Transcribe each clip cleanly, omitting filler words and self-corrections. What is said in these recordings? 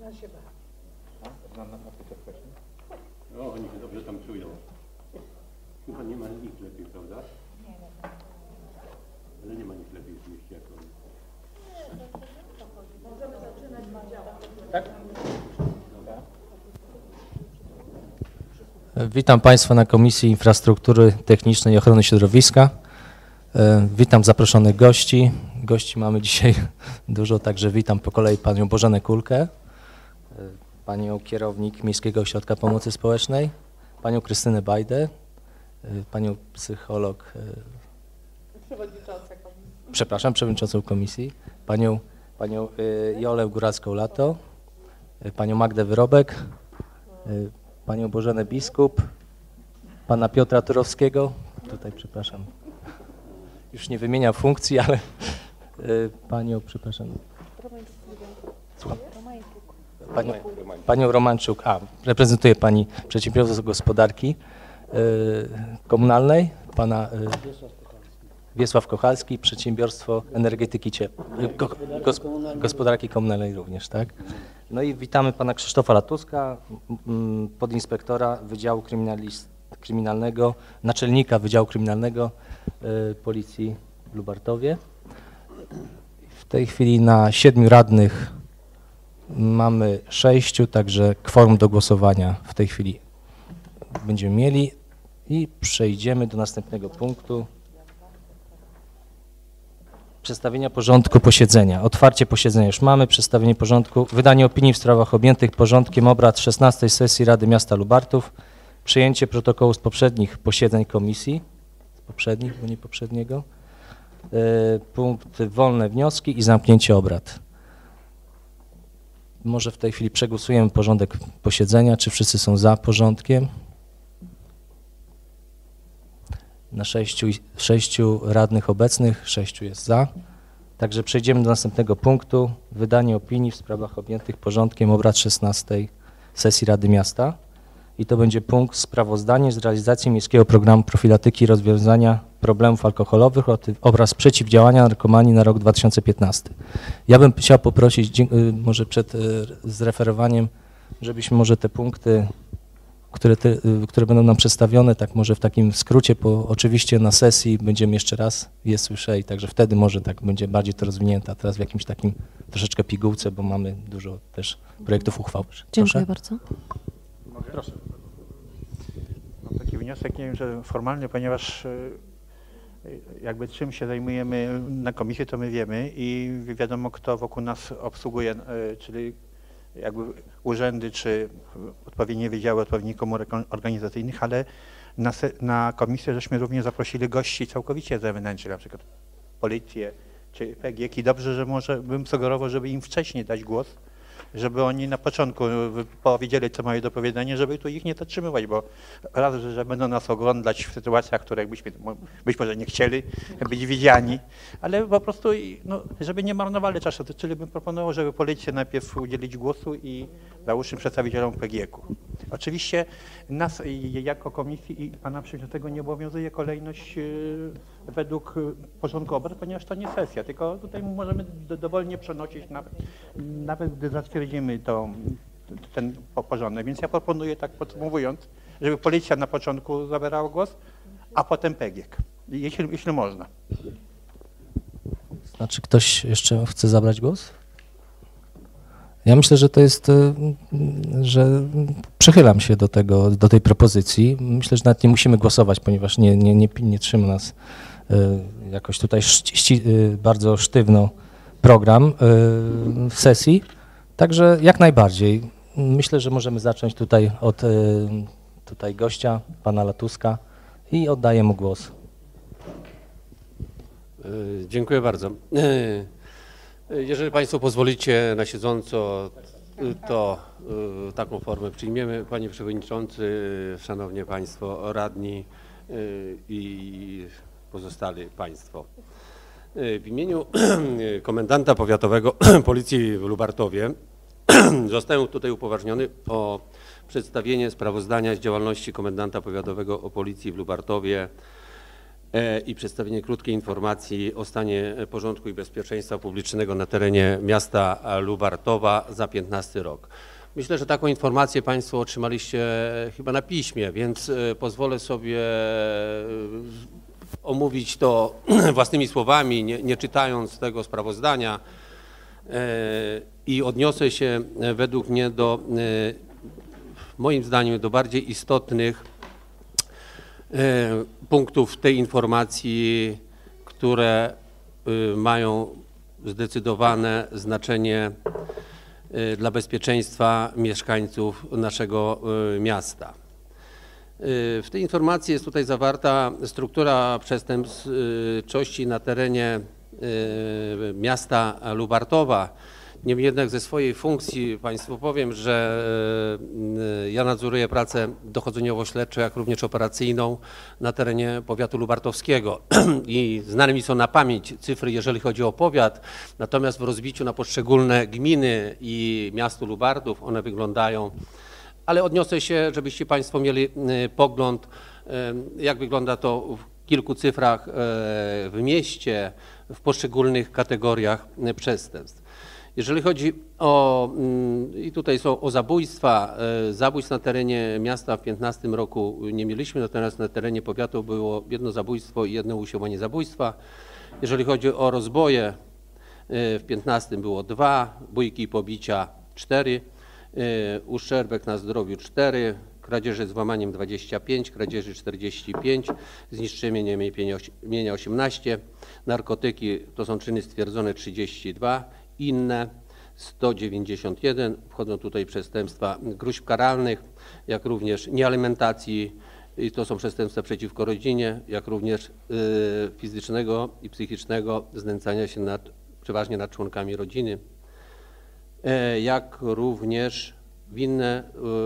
No, oni się dobrze tam czują. Chyba nie ma ich lepiej, prawda? Nie. Ale nie ma ich lepiej w mieście jak oni. Możemy zaczynać działać. Tak? Witam Państwa na Komisji Infrastruktury Technicznej i Ochrony Środowiska. Witam zaproszonych gości. Gości mamy dzisiaj dużo, także witam po kolei Panią Bożenę Kulkę, Panią kierownik Miejskiego Ośrodka Pomocy Społecznej, Panią Krystynę Bajdę, Panią psycholog, przewodniczącą komisji, Panią Jolę Góralską-Lato, Panią Magdę Wyrobek, Panią Bożenę Biskup, Pana Piotra Turowskiego, tutaj przepraszam, już nie wymieniam funkcji, ale Panią, przepraszam, Panią Romanczuk, reprezentuje Pani Przedsiębiorstwo Gospodarki Komunalnej, Pana Wiesław Kochalski, Przedsiębiorstwo Energetyki Gospodarki Komunalnej również, tak? No i witamy Pana Krzysztofa Latuska, podinspektora Wydziału Kryminalnego, naczelnika Wydziału Kryminalnego Policji w Lubartowie. W tej chwili na 7 radnych mamy 6, także kworum do głosowania w tej chwili będziemy mieli i przejdziemy do następnego punktu. Przedstawienia porządku posiedzenia. Otwarcie posiedzenia już mamy, przedstawienie porządku, wydanie opinii w sprawach objętych porządkiem obrad 16. sesji Rady Miasta Lubartów, przyjęcie protokołu z poprzednich posiedzeń komisji, z poprzednich, bo nie poprzedniego, punkt wolne wnioski i zamknięcie obrad. Może w tej chwili przegłosujemy porządek posiedzenia, czy wszyscy są za porządkiem? Na 6 radnych obecnych, 6 jest za. Także przejdziemy do następnego punktu. Wydanie opinii w sprawach objętych porządkiem obrad 16. sesji Rady Miasta. I to będzie punkt sprawozdanie z realizacji Miejskiego Programu Profilaktyki i Rozwiązania Problemów Alkoholowych oraz Przeciwdziałania Narkomanii na rok 2015. Ja bym chciał poprosić, może przed zreferowaniem, żebyśmy może te punkty, które będą nam przedstawione, tak może w takim skrócie, bo oczywiście na sesji będziemy jeszcze raz je słyszeli, także wtedy może tak będzie bardziej to rozwinięte, a teraz w jakimś takim troszeczkę pigułce, bo mamy dużo też projektów uchwał. Dziękuję bardzo. Proszę. Mam taki wniosek, nie wiem, że formalny, ponieważ jakby czym się zajmujemy na komisji, to my wiemy i wiadomo, kto wokół nas obsługuje, czyli jakby urzędy, czy odpowiednie wydziały, odpowiednich komórek organizacyjnych, ale na komisję żeśmy również zaprosili gości całkowicie zewnętrznych, na przykład policję czy PGK i dobrze, że może bym sugerował, żeby im wcześniej dać głos, żeby oni na początku powiedzieli, co mają do powiedzenia, żeby tu ich nie zatrzymywać, bo raz, że będą nas oglądać w sytuacjach, w których byśmy być może nie chcieli być widziani, ale po prostu, no, żeby nie marnowali czasu, czyli bym proponował, żeby policja najpierw udzielić głosu i załóżmy przedstawicielom PGK-u. Oczywiście nas jako komisji i pana przewodniczącego nie obowiązuje kolejność według porządku obrad, ponieważ to nie sesja, tylko tutaj możemy dowolnie przenosić nawet gdy zatwierdzimy ten porządek. Więc ja proponuję, tak podsumowując, żeby policja na początku zabierała głos, a potem PGK, jeśli można. Znaczy ktoś jeszcze chce zabrać głos? Ja myślę, że to jest, że przychylam się do tej propozycji. Myślę, że nawet nie musimy głosować, ponieważ nie trzyma nas jakoś tutaj bardzo sztywno program w sesji. Także jak najbardziej. Myślę, że możemy zacząć tutaj od gościa, pana Latuska i oddaję mu głos. Dziękuję bardzo. Jeżeli Państwo pozwolicie na siedząco, to taką formę przyjmiemy. Panie Przewodniczący, Szanowni Państwo radni i pozostali Państwo. W imieniu komendanta powiatowego Policji w Lubartowie zostałem tutaj upoważniony o przedstawienie sprawozdania z działalności komendanta powiatowego Policji w Lubartowie i przedstawienie krótkiej informacji o stanie porządku i bezpieczeństwa publicznego na terenie miasta Lubartowa za 2015 rok. Myślę, że taką informację Państwo otrzymaliście chyba na piśmie, więc pozwolę sobie omówić to własnymi słowami, nie czytając tego sprawozdania, i odniosę się według mnie do, moim zdaniem, do bardziej istotnych punktów tej informacji, które mają zdecydowane znaczenie dla bezpieczeństwa mieszkańców naszego miasta. W tej informacji jest tutaj zawarta struktura przestępczości na terenie miasta Lubartowa. Niemniej jednak ze swojej funkcji Państwu powiem, że ja nadzoruję pracę dochodzeniowo-śledczą, jak również operacyjną na terenie powiatu lubartowskiego i znane mi są na pamięć cyfry, jeżeli chodzi o powiat, natomiast w rozbiciu na poszczególne gminy i miasto Lubartów one wyglądają, ale odniosę się, żebyście Państwo mieli pogląd, jak wygląda to w kilku cyfrach w mieście, w poszczególnych kategoriach przestępstw. Jeżeli chodzi o, i tutaj są o zabójstwa, zabójstw na terenie miasta w 2015 roku nie mieliśmy, natomiast na terenie powiatu było jedno zabójstwo i jedno usiłowanie zabójstwa. Jeżeli chodzi o rozboje, w 2015 było 2, bójki i pobicia 4, uszczerbek na zdrowiu 4, kradzieży z włamaniem 25, kradzieży 45, zniszczenie mienia 18, narkotyki to są czyny stwierdzone 32, inne 191, wchodzą tutaj przestępstwa gróźb karalnych, jak również niealimentacji, i to są przestępstwa przeciwko rodzinie, jak również fizycznego i psychicznego znęcania się przeważnie nad członkami rodziny, jak również winne,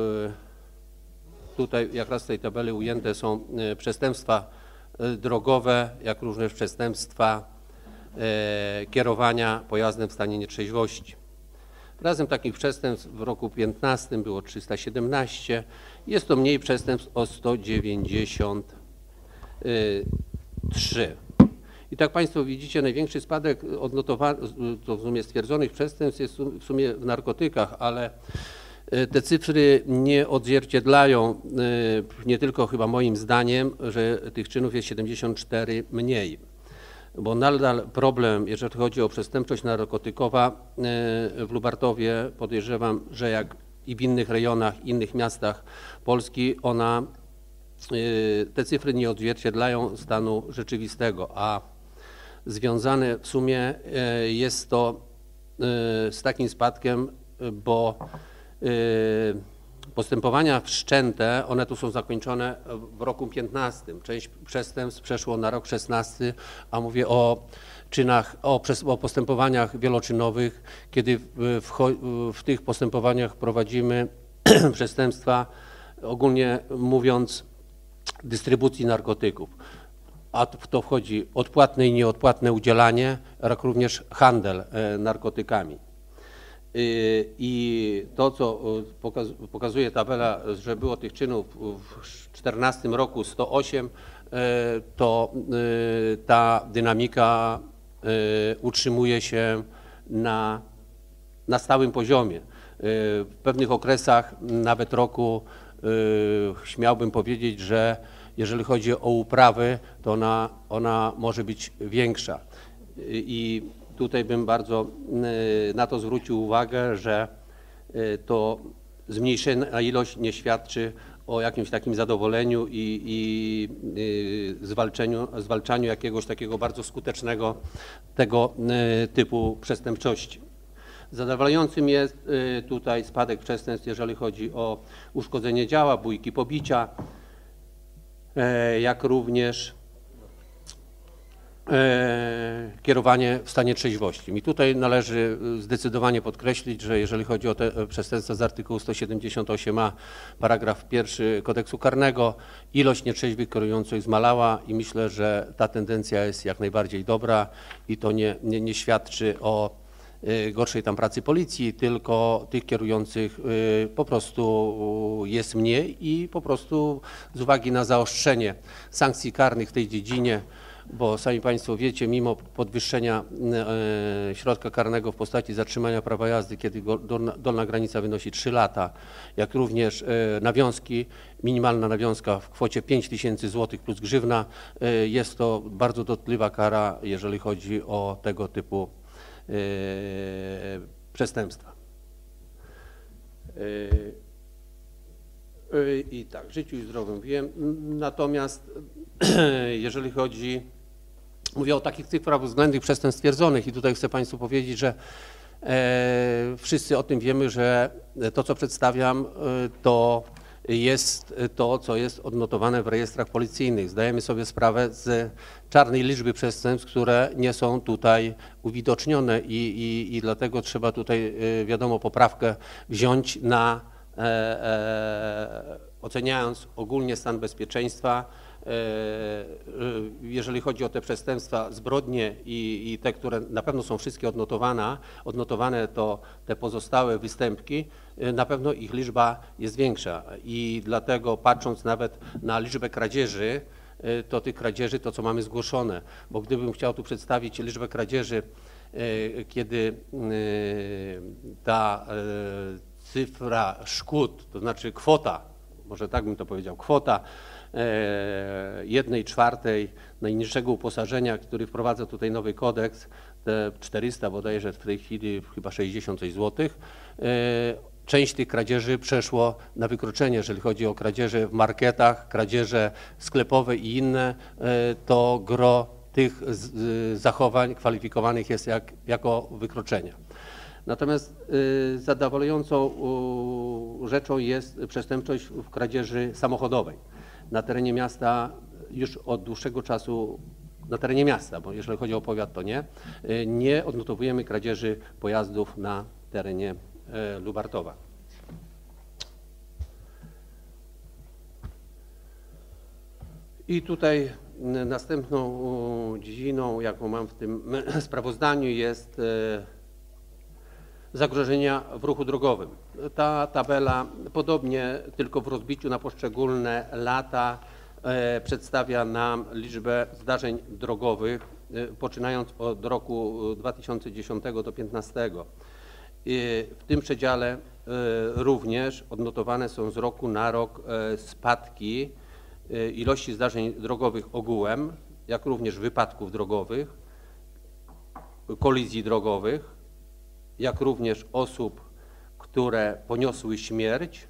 tutaj jak raz z tej tabeli ujęte są przestępstwa drogowe, jak również przestępstwa kierowania pojazdem w stanie nietrzeźwości. Razem takich przestępstw w roku 2015 było 317, jest to mniej przestępstw o 193. I tak Państwo widzicie, największy spadek odnotowany, to w sumie stwierdzonych przestępstw jest w sumie w narkotykach, ale te cyfry nie odzwierciedlają, nie tylko chyba moim zdaniem, że tych czynów jest 74 mniej. Bo nadal problem, jeżeli chodzi o przestępczość narkotykowa w Lubartowie, podejrzewam, że jak i w innych rejonach, innych miastach Polski, te cyfry nie odzwierciedlają stanu rzeczywistego, a związane w sumie jest to z takim spadkiem, bo postępowania wszczęte, one tu są zakończone w roku 2015. Część przestępstw przeszło na rok 2016, a mówię o czynach, o postępowaniach wieloczynowych, kiedy w tych postępowaniach prowadzimy przestępstwa, ogólnie mówiąc, dystrybucji narkotyków. A w to wchodzi odpłatne i nieodpłatne udzielanie, jak również handel narkotykami. I to, co pokazuje tabela, że było tych czynów w 2014 roku 108, to ta dynamika utrzymuje się na stałym poziomie. W pewnych okresach, nawet roku, śmiałbym powiedzieć, że jeżeli chodzi o uprawy, to ona może być większa. I tutaj bym bardzo na to zwrócił uwagę, że to zmniejszona ilość nie świadczy o jakimś takim zadowoleniu i zwalczaniu jakiegoś takiego bardzo skutecznego tego typu przestępczości. Zadowalającym jest tutaj spadek przestępstw, jeżeli chodzi o uszkodzenie ciała, bójki, pobicia, jak również kierowanie w stanie trzeźwości. I tutaj należy zdecydowanie podkreślić, że jeżeli chodzi o te przestępstwa z artykułu 178a, paragraf 1 kodeksu karnego, ilość nietrzeźwych kierujących zmalała i myślę, że ta tendencja jest jak najbardziej dobra i to nie świadczy o gorszej tam pracy policji, tylko tych kierujących po prostu jest mniej i po prostu z uwagi na zaostrzenie sankcji karnych w tej dziedzinie bo sami Państwo wiecie, mimo podwyższenia środka karnego w postaci zatrzymania prawa jazdy, kiedy dolna granica wynosi 3 lata, jak również nawiązki, minimalna nawiązka w kwocie 5000 zł plus grzywna, jest to bardzo dotkliwa kara, jeżeli chodzi o tego typu przestępstwa. I tak, życiu i zdrowiu wiem, natomiast jeżeli chodzi, mówię o takich cyfrach względnych przestępstw stwierdzonych i tutaj chcę Państwu powiedzieć, że wszyscy o tym wiemy, że to, co przedstawiam, to jest to, co jest odnotowane w rejestrach policyjnych. Zdajemy sobie sprawę z czarnej liczby przestępstw, które nie są tutaj uwidocznione i dlatego trzeba tutaj, wiadomo, poprawkę wziąć na oceniając ogólnie stan bezpieczeństwa, jeżeli chodzi o te przestępstwa, zbrodnie i te, które na pewno są wszystkie odnotowane, to te pozostałe występki, na pewno ich liczba jest większa i dlatego patrząc nawet na liczbę kradzieży, to tych kradzieży, to co mamy zgłoszone, bo gdybym chciał tu przedstawić liczbę kradzieży, kiedy ta cyfra szkód, to znaczy kwota, może tak bym to powiedział, kwota 1/4 najniższego uposażenia, który wprowadza tutaj nowy kodeks, te 400 bodajże w tej chwili chyba 60 coś złotych, część tych kradzieży przeszło na wykroczenie, jeżeli chodzi o kradzieże w marketach, kradzieże sklepowe i inne, to gro tych zachowań kwalifikowanych jest jako wykroczenia. Natomiast zadowalającą rzeczą jest przestępczość w kradzieży samochodowej. Na terenie miasta już od dłuższego czasu, na terenie miasta, bo jeżeli chodzi o powiat, to nie odnotowujemy kradzieży pojazdów na terenie Lubartowa. I tutaj następną dziedziną, jaką mam w tym sprawozdaniu, jest zagrożenia w ruchu drogowym. Ta tabela, podobnie tylko w rozbiciu na poszczególne lata, przedstawia nam liczbę zdarzeń drogowych, poczynając od roku 2010 do 2015. W tym przedziale również odnotowane są z roku na rok spadki ilości zdarzeń drogowych ogółem, jak również wypadków drogowych, kolizji drogowych, jak również osób, które poniosły śmierć,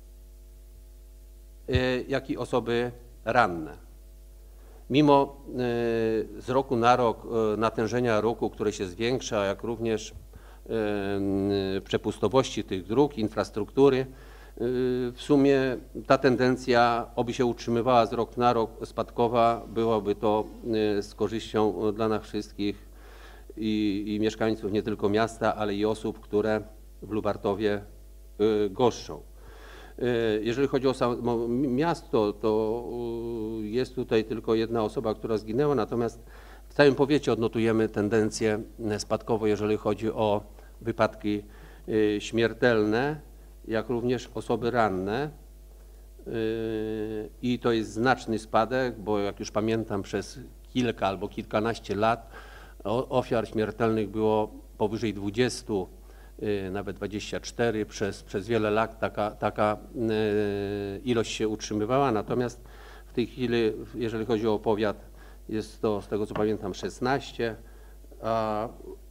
jak i osoby ranne. Mimo z roku na rok natężenia ruchu, które się zwiększa, jak również przepustowości tych dróg, infrastruktury, w sumie ta tendencja, oby się utrzymywała z roku na rok spadkowa, byłoby to z korzyścią dla nas wszystkich i mieszkańców nie tylko miasta, ale i osób, które w Lubartowie goszczą. Jeżeli chodzi o samo miasto, to jest tutaj tylko jedna osoba, która zginęła, natomiast w całym powiecie odnotujemy tendencję spadkową, jeżeli chodzi o wypadki śmiertelne, jak również osoby ranne. I to jest znaczny spadek, bo jak już pamiętam, przez kilka albo kilkanaście lat ofiar śmiertelnych było powyżej 20, nawet 24, przez wiele lat taka ilość się utrzymywała, natomiast w tej chwili, jeżeli chodzi o powiat, jest to, z tego co pamiętam, 16, a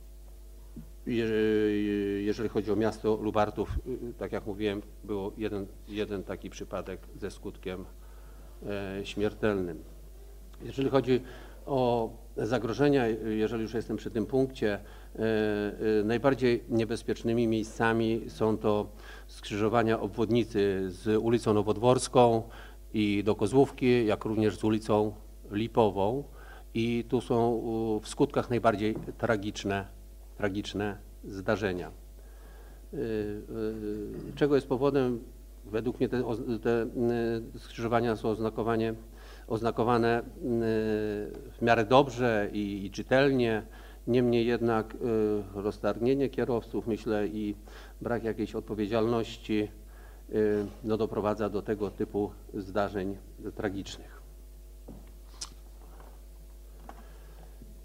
jeżeli chodzi o miasto Lubartów, tak jak mówiłem, było jeden taki przypadek ze skutkiem śmiertelnym. Jeżeli chodzi o zagrożenia, jeżeli już jestem przy tym punkcie, najbardziej niebezpiecznymi miejscami są to skrzyżowania obwodnicy z ulicą Nowodworską i do Kozłówki, jak również z ulicą Lipową i tu są w skutkach najbardziej tragiczne zdarzenia. Czego jest powodem? Według mnie te skrzyżowania są oznakowane w miarę dobrze i czytelnie, niemniej jednak roztargnienie kierowców, myślę, i brak jakiejś odpowiedzialności doprowadza do tego typu zdarzeń tragicznych.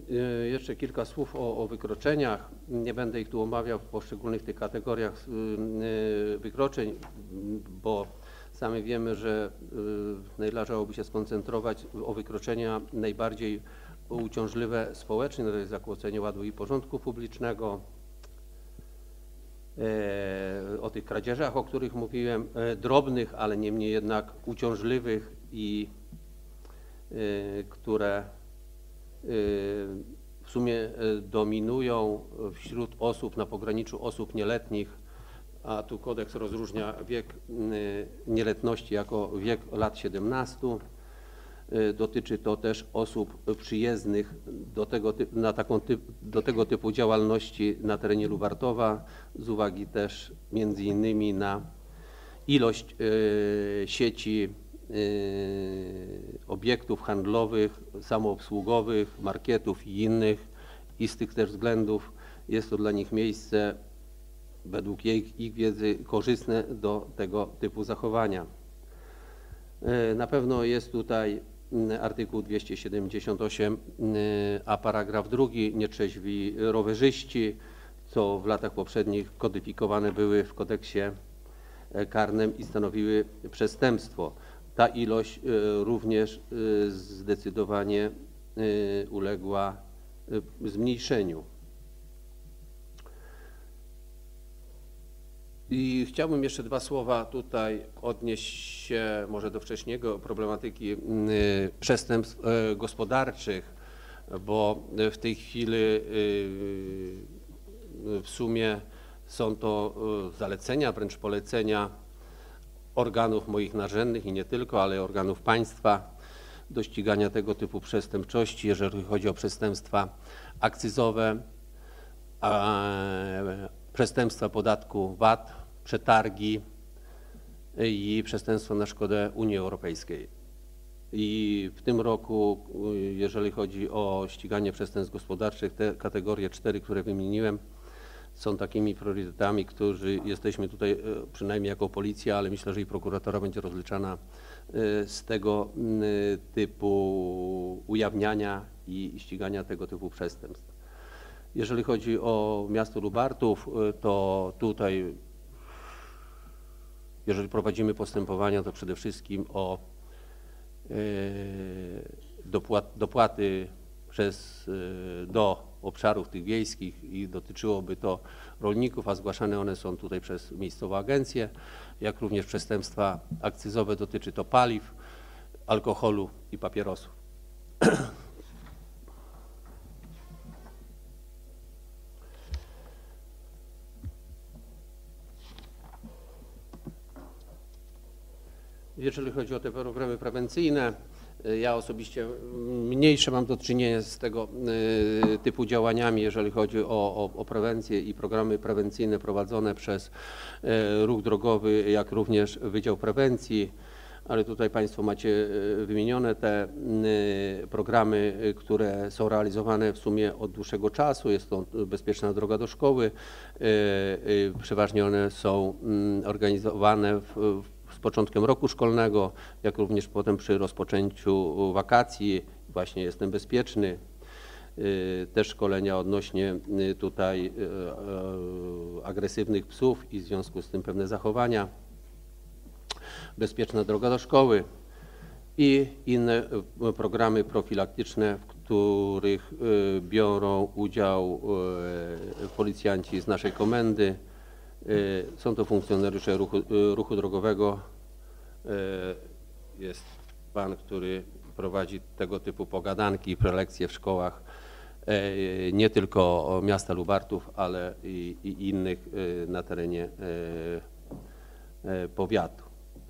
jeszcze kilka słów o wykroczeniach. Nie będę ich tu omawiał w poszczególnych tych kategoriach wykroczeń, bo sami wiemy, że należałoby się skoncentrować o wykroczenia najbardziej uciążliwe społecznie, to jest zakłócenie ładu i porządku publicznego, o tych kradzieżach, o których mówiłem, drobnych, ale niemniej jednak uciążliwych i które w sumie dominują wśród osób na pograniczu osób nieletnich, a tu kodeks rozróżnia wiek nieletności jako wiek lat 17. Dotyczy to też osób przyjezdnych do tego typu działalności na terenie Lubartowa, z uwagi też między innymi na ilość sieci obiektów handlowych, samoobsługowych, marketów i innych, i z tych też względów jest to dla nich miejsce, według ich wiedzy, korzystne do tego typu zachowania. Na pewno jest tutaj artykuł 278, a paragraf 2, nietrzeźwi rowerzyści, co w latach poprzednich kodyfikowane były w kodeksie karnym i stanowiły przestępstwo. Ta ilość również zdecydowanie uległa zmniejszeniu. I chciałbym jeszcze dwa słowa tutaj odnieść się może do wcześniejszego problematyki przestępstw gospodarczych, bo w tej chwili w sumie są to zalecenia, wręcz polecenia organów moich narzędnych i nie tylko, ale organów państwa do ścigania tego typu przestępczości, jeżeli chodzi o przestępstwa akcyzowe, przestępstwa podatku VAT, przetargi i przestępstwa na szkodę Unii Europejskiej. I w tym roku, jeżeli chodzi o ściganie przestępstw gospodarczych, te kategorie 4, które wymieniłem, są takimi priorytetami, którzy jesteśmy tutaj przynajmniej jako policja, ale myślę, że i prokuratura będzie rozliczana z tego typu ujawniania i ścigania tego typu przestępstw. Jeżeli chodzi o miasto Lubartów, to tutaj, jeżeli prowadzimy postępowania, to przede wszystkim o dopłaty do obszarów tych wiejskich i dotyczyłoby to rolników, a zgłaszane one są tutaj przez miejscową agencję, jak również przestępstwa akcyzowe, dotyczy to paliw, alkoholu i papierosów. Jeżeli chodzi o te programy prewencyjne, ja osobiście mniejsze mam do czynienia z tego typu działaniami, jeżeli chodzi o prewencję i programy prewencyjne prowadzone przez Ruch Drogowy, jak również Wydział Prewencji, ale tutaj Państwo macie wymienione te programy, które są realizowane w sumie od dłuższego czasu. Jest to Bezpieczna droga do szkoły. Przeważnie one są organizowane z początkiem roku szkolnego, jak również potem przy rozpoczęciu wakacji. Właśnie Jestem bezpieczny. Też szkolenia odnośnie tutaj agresywnych psów i w związku z tym pewne zachowania. Bezpieczna droga do szkoły i inne programy profilaktyczne, w których biorą udział policjanci z naszej komendy. Są to funkcjonariusze ruchu drogowego. Jest pan, który prowadzi tego typu pogadanki i prelekcje w szkołach nie tylko miasta Lubartów, ale i innych na terenie powiatu.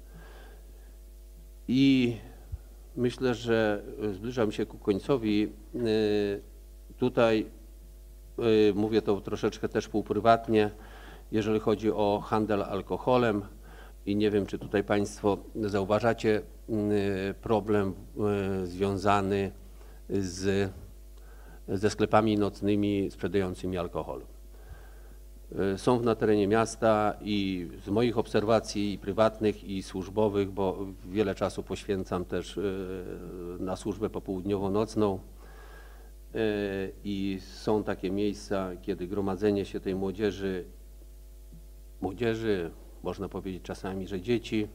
I myślę, że zbliżam się ku końcowi. Tutaj mówię to troszeczkę też półprywatnie, jeżeli chodzi o handel alkoholem i nie wiem, czy tutaj Państwo zauważacie problem związany ze sklepami nocnymi sprzedającymi alkohol. Są na terenie miasta i z moich obserwacji i prywatnych i służbowych, bo wiele czasu poświęcam też na służbę popołudniowo-nocną, i są takie miejsca, kiedy gromadzenie się tej młodzieży, można powiedzieć czasami, że dzieci,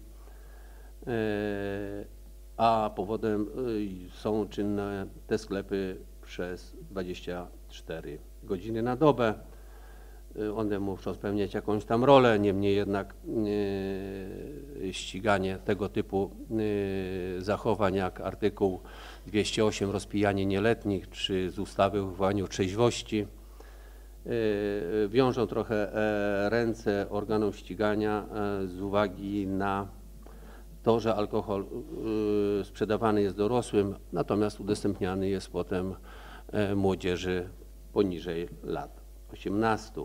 a powodem są czynne te sklepy przez 24 godziny na dobę. One muszą spełniać jakąś tam rolę, niemniej jednak ściganie tego typu zachowań jak artykuł 208 rozpijanie nieletnich czy z ustawy o wychowaniu trzeźwości wiążą trochę ręce organom ścigania z uwagi na to, że alkohol sprzedawany jest dorosłym, natomiast udostępniany jest potem młodzieży poniżej lat 18.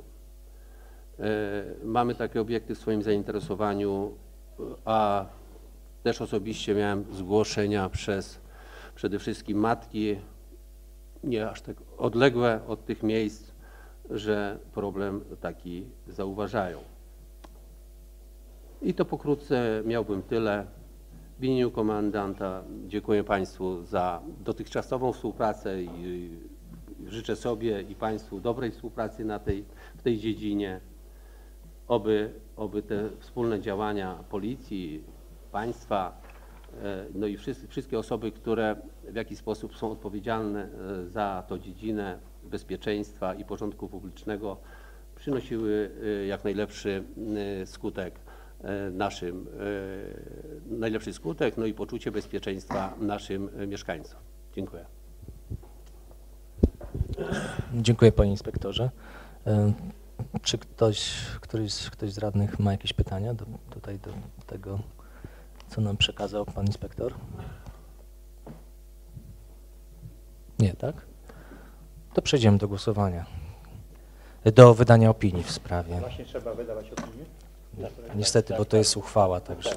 Mamy takie obiekty w swoim zainteresowaniu, a też osobiście miałem zgłoszenia przez przede wszystkim matki, nie aż tak odległe od tych miejsc, że problem taki zauważają. I to pokrótce miałbym tyle. W imieniu komendanta dziękuję Państwu za dotychczasową współpracę i życzę sobie i Państwu dobrej współpracy w tej dziedzinie. Oby te wspólne działania policji, państwa, no i wszystkie osoby, które w jakiś sposób są odpowiedzialne za tą dziedzinę bezpieczeństwa i porządku publicznego, przynosiły jak najlepszy skutek no i poczucie bezpieczeństwa naszym mieszkańcom. Dziękuję. Dziękuję panie inspektorze. Czy któryś z radnych ma jakieś pytania do tego, co nam przekazał pan inspektor? Nie, tak? To przejdziemy do głosowania. Do wydania opinii w sprawie. Właśnie trzeba wydawać opinię? Niestety, bo to jest uchwała, także.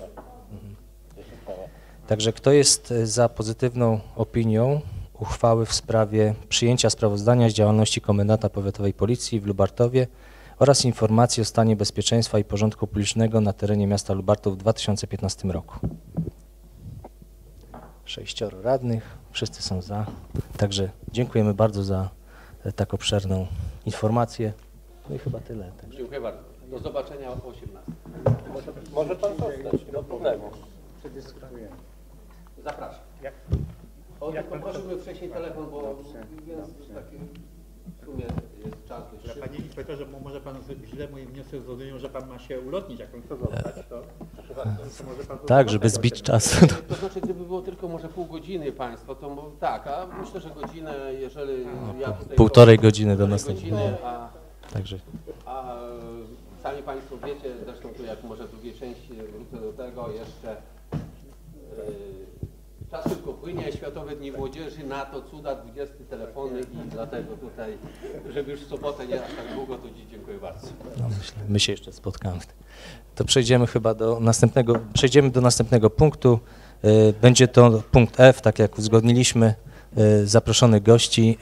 Także kto jest za pozytywną opinią uchwały w sprawie przyjęcia sprawozdania z działalności komendanta powiatowej policji w Lubartowie oraz informacji o stanie bezpieczeństwa i porządku publicznego na terenie miasta Lubartów w 2015 roku. 6 radnych, wszyscy są za. Także dziękujemy bardzo za tak obszerną informację. No i chyba tyle. Także. Dziękuję bardzo. Do zobaczenia o 18. Może pan zostać, nie ma problemu. Zapraszam. Tylko prosiłbym wcześniej telefon, bo taki w sumie jest czas dość szybki. Panie inspektorze, bo może pan źle mój wniosek zrozumiał, że pan ma się ulotnić, jak pan chce zostać, to może pan... Tak, żeby zbić czas. To znaczy, gdyby było tylko może pół godziny państwo, to tak, a myślę, że godzinę, jeżeli ja tutaj... Półtorej godziny do następnego. Także. A sami Państwo wiecie, zresztą tu jak może w drugiej części wrócę do tego jeszcze, czas szybko płynie, Światowe Dni Młodzieży, na to cuda, 20 telefony i dlatego tutaj, żeby już w sobotę nie aż tak długo, to dziś dziękuję bardzo. No myślę, my się jeszcze spotkamy. To przejdziemy chyba do następnego punktu. Będzie to punkt F, tak jak uzgodniliśmy, zaproszonych gości.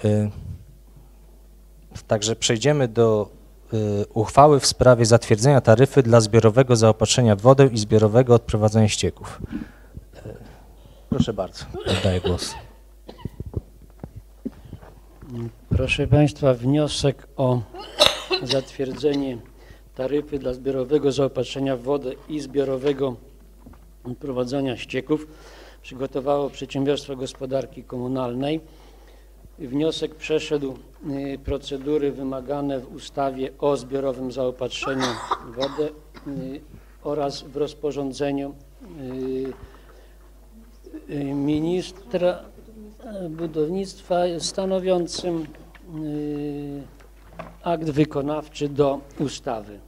Także przejdziemy do uchwały w sprawie zatwierdzenia taryfy dla zbiorowego zaopatrzenia w wodę i zbiorowego odprowadzania ścieków. Proszę bardzo, oddaję głos. Proszę Państwa, wniosek o zatwierdzenie taryfy dla zbiorowego zaopatrzenia w wodę i zbiorowego odprowadzania ścieków przygotowało Przedsiębiorstwo Gospodarki Komunalnej. Wniosek przeszedł procedury wymagane w ustawie o zbiorowym zaopatrzeniu w wodę oraz w rozporządzeniu ministra budownictwa stanowiącym akt wykonawczy do ustawy.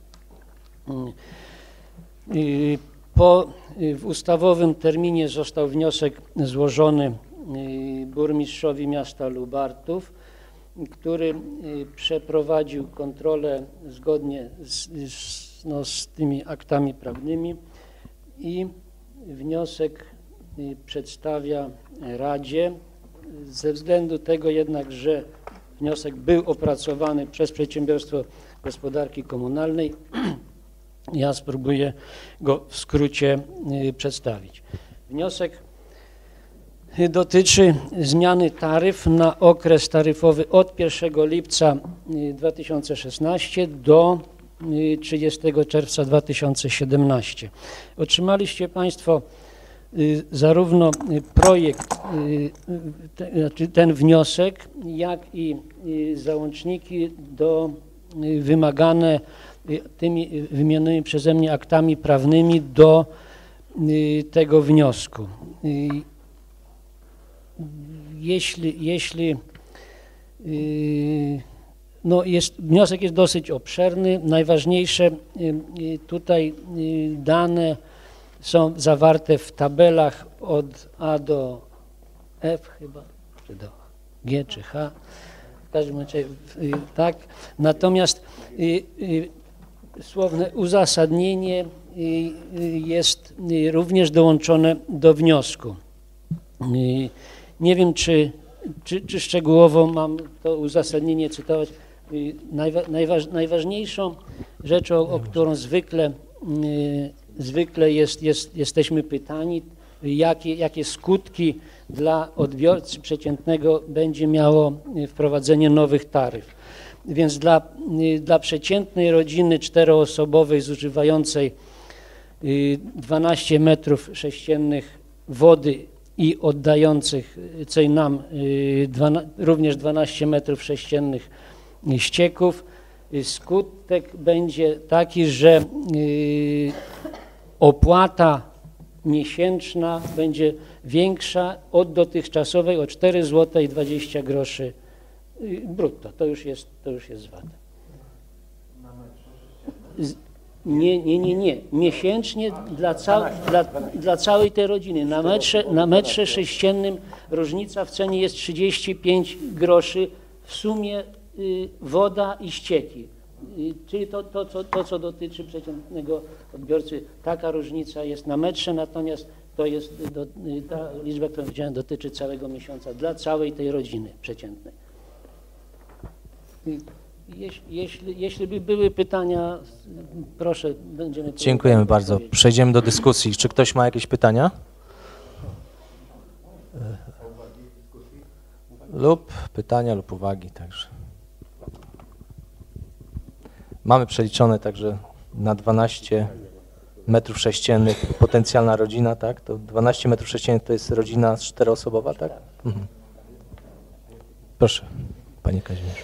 W ustawowym terminie został wniosek złożony burmistrzowi miasta Lubartów, który przeprowadził kontrolę zgodnie z tymi aktami prawnymi i wniosek przedstawia Radzie. Ze względu tego jednak, że wniosek był opracowany przez Przedsiębiorstwo Gospodarki Komunalnej, ja spróbuję go w skrócie przedstawić. Wniosek dotyczy zmiany taryf na okres taryfowy od 1 lipca 2016 do 30 czerwca 2017. Otrzymaliście Państwo zarówno projekt, znaczy ten wniosek, jak i załączniki wymagane tymi wymienionymi przeze mnie aktami prawnymi do tego wniosku. Wniosek jest dosyć obszerny. Najważniejsze tutaj dane są zawarte w tabelach od A do F chyba, czy do G, czy H. W każdym razie tak. Natomiast słowne uzasadnienie jest również dołączone do wniosku. Nie wiem, czy szczegółowo mam to uzasadnienie cytować. Najważniejszą rzeczą, o którą zwykle jesteśmy pytani, jakie skutki dla odbiorcy przeciętnego będzie miało wprowadzenie nowych taryf. Więc dla przeciętnej rodziny czteroosobowej zużywającej 12 m3 wody i oddających nam również 12 m3 ścieków, skutek będzie taki, że opłata miesięczna będzie większa od dotychczasowej o 4,20 zł brutto. To już jest VAT. Nie. Miesięcznie dla całej tej rodziny. Na metrze sześciennym różnica w cenie jest 35 groszy, w sumie woda i ścieki. Czyli to, co dotyczy przeciętnego odbiorcy, taka różnica jest na metrze, natomiast to jest ta liczba, którą widziałem, dotyczy całego miesiąca dla całej tej rodziny przeciętnej. Jeśli by były pytania, proszę, będziemy... Dziękujemy bardzo. Przejdziemy do dyskusji. Czy ktoś ma jakieś pytania? Lub pytania, lub uwagi także. Mamy przeliczone także na 12 m3 potencjalna rodzina, tak? To 12 m3 to jest rodzina czteroosobowa, tak? Mhm. Proszę, Panie Kazimierzu.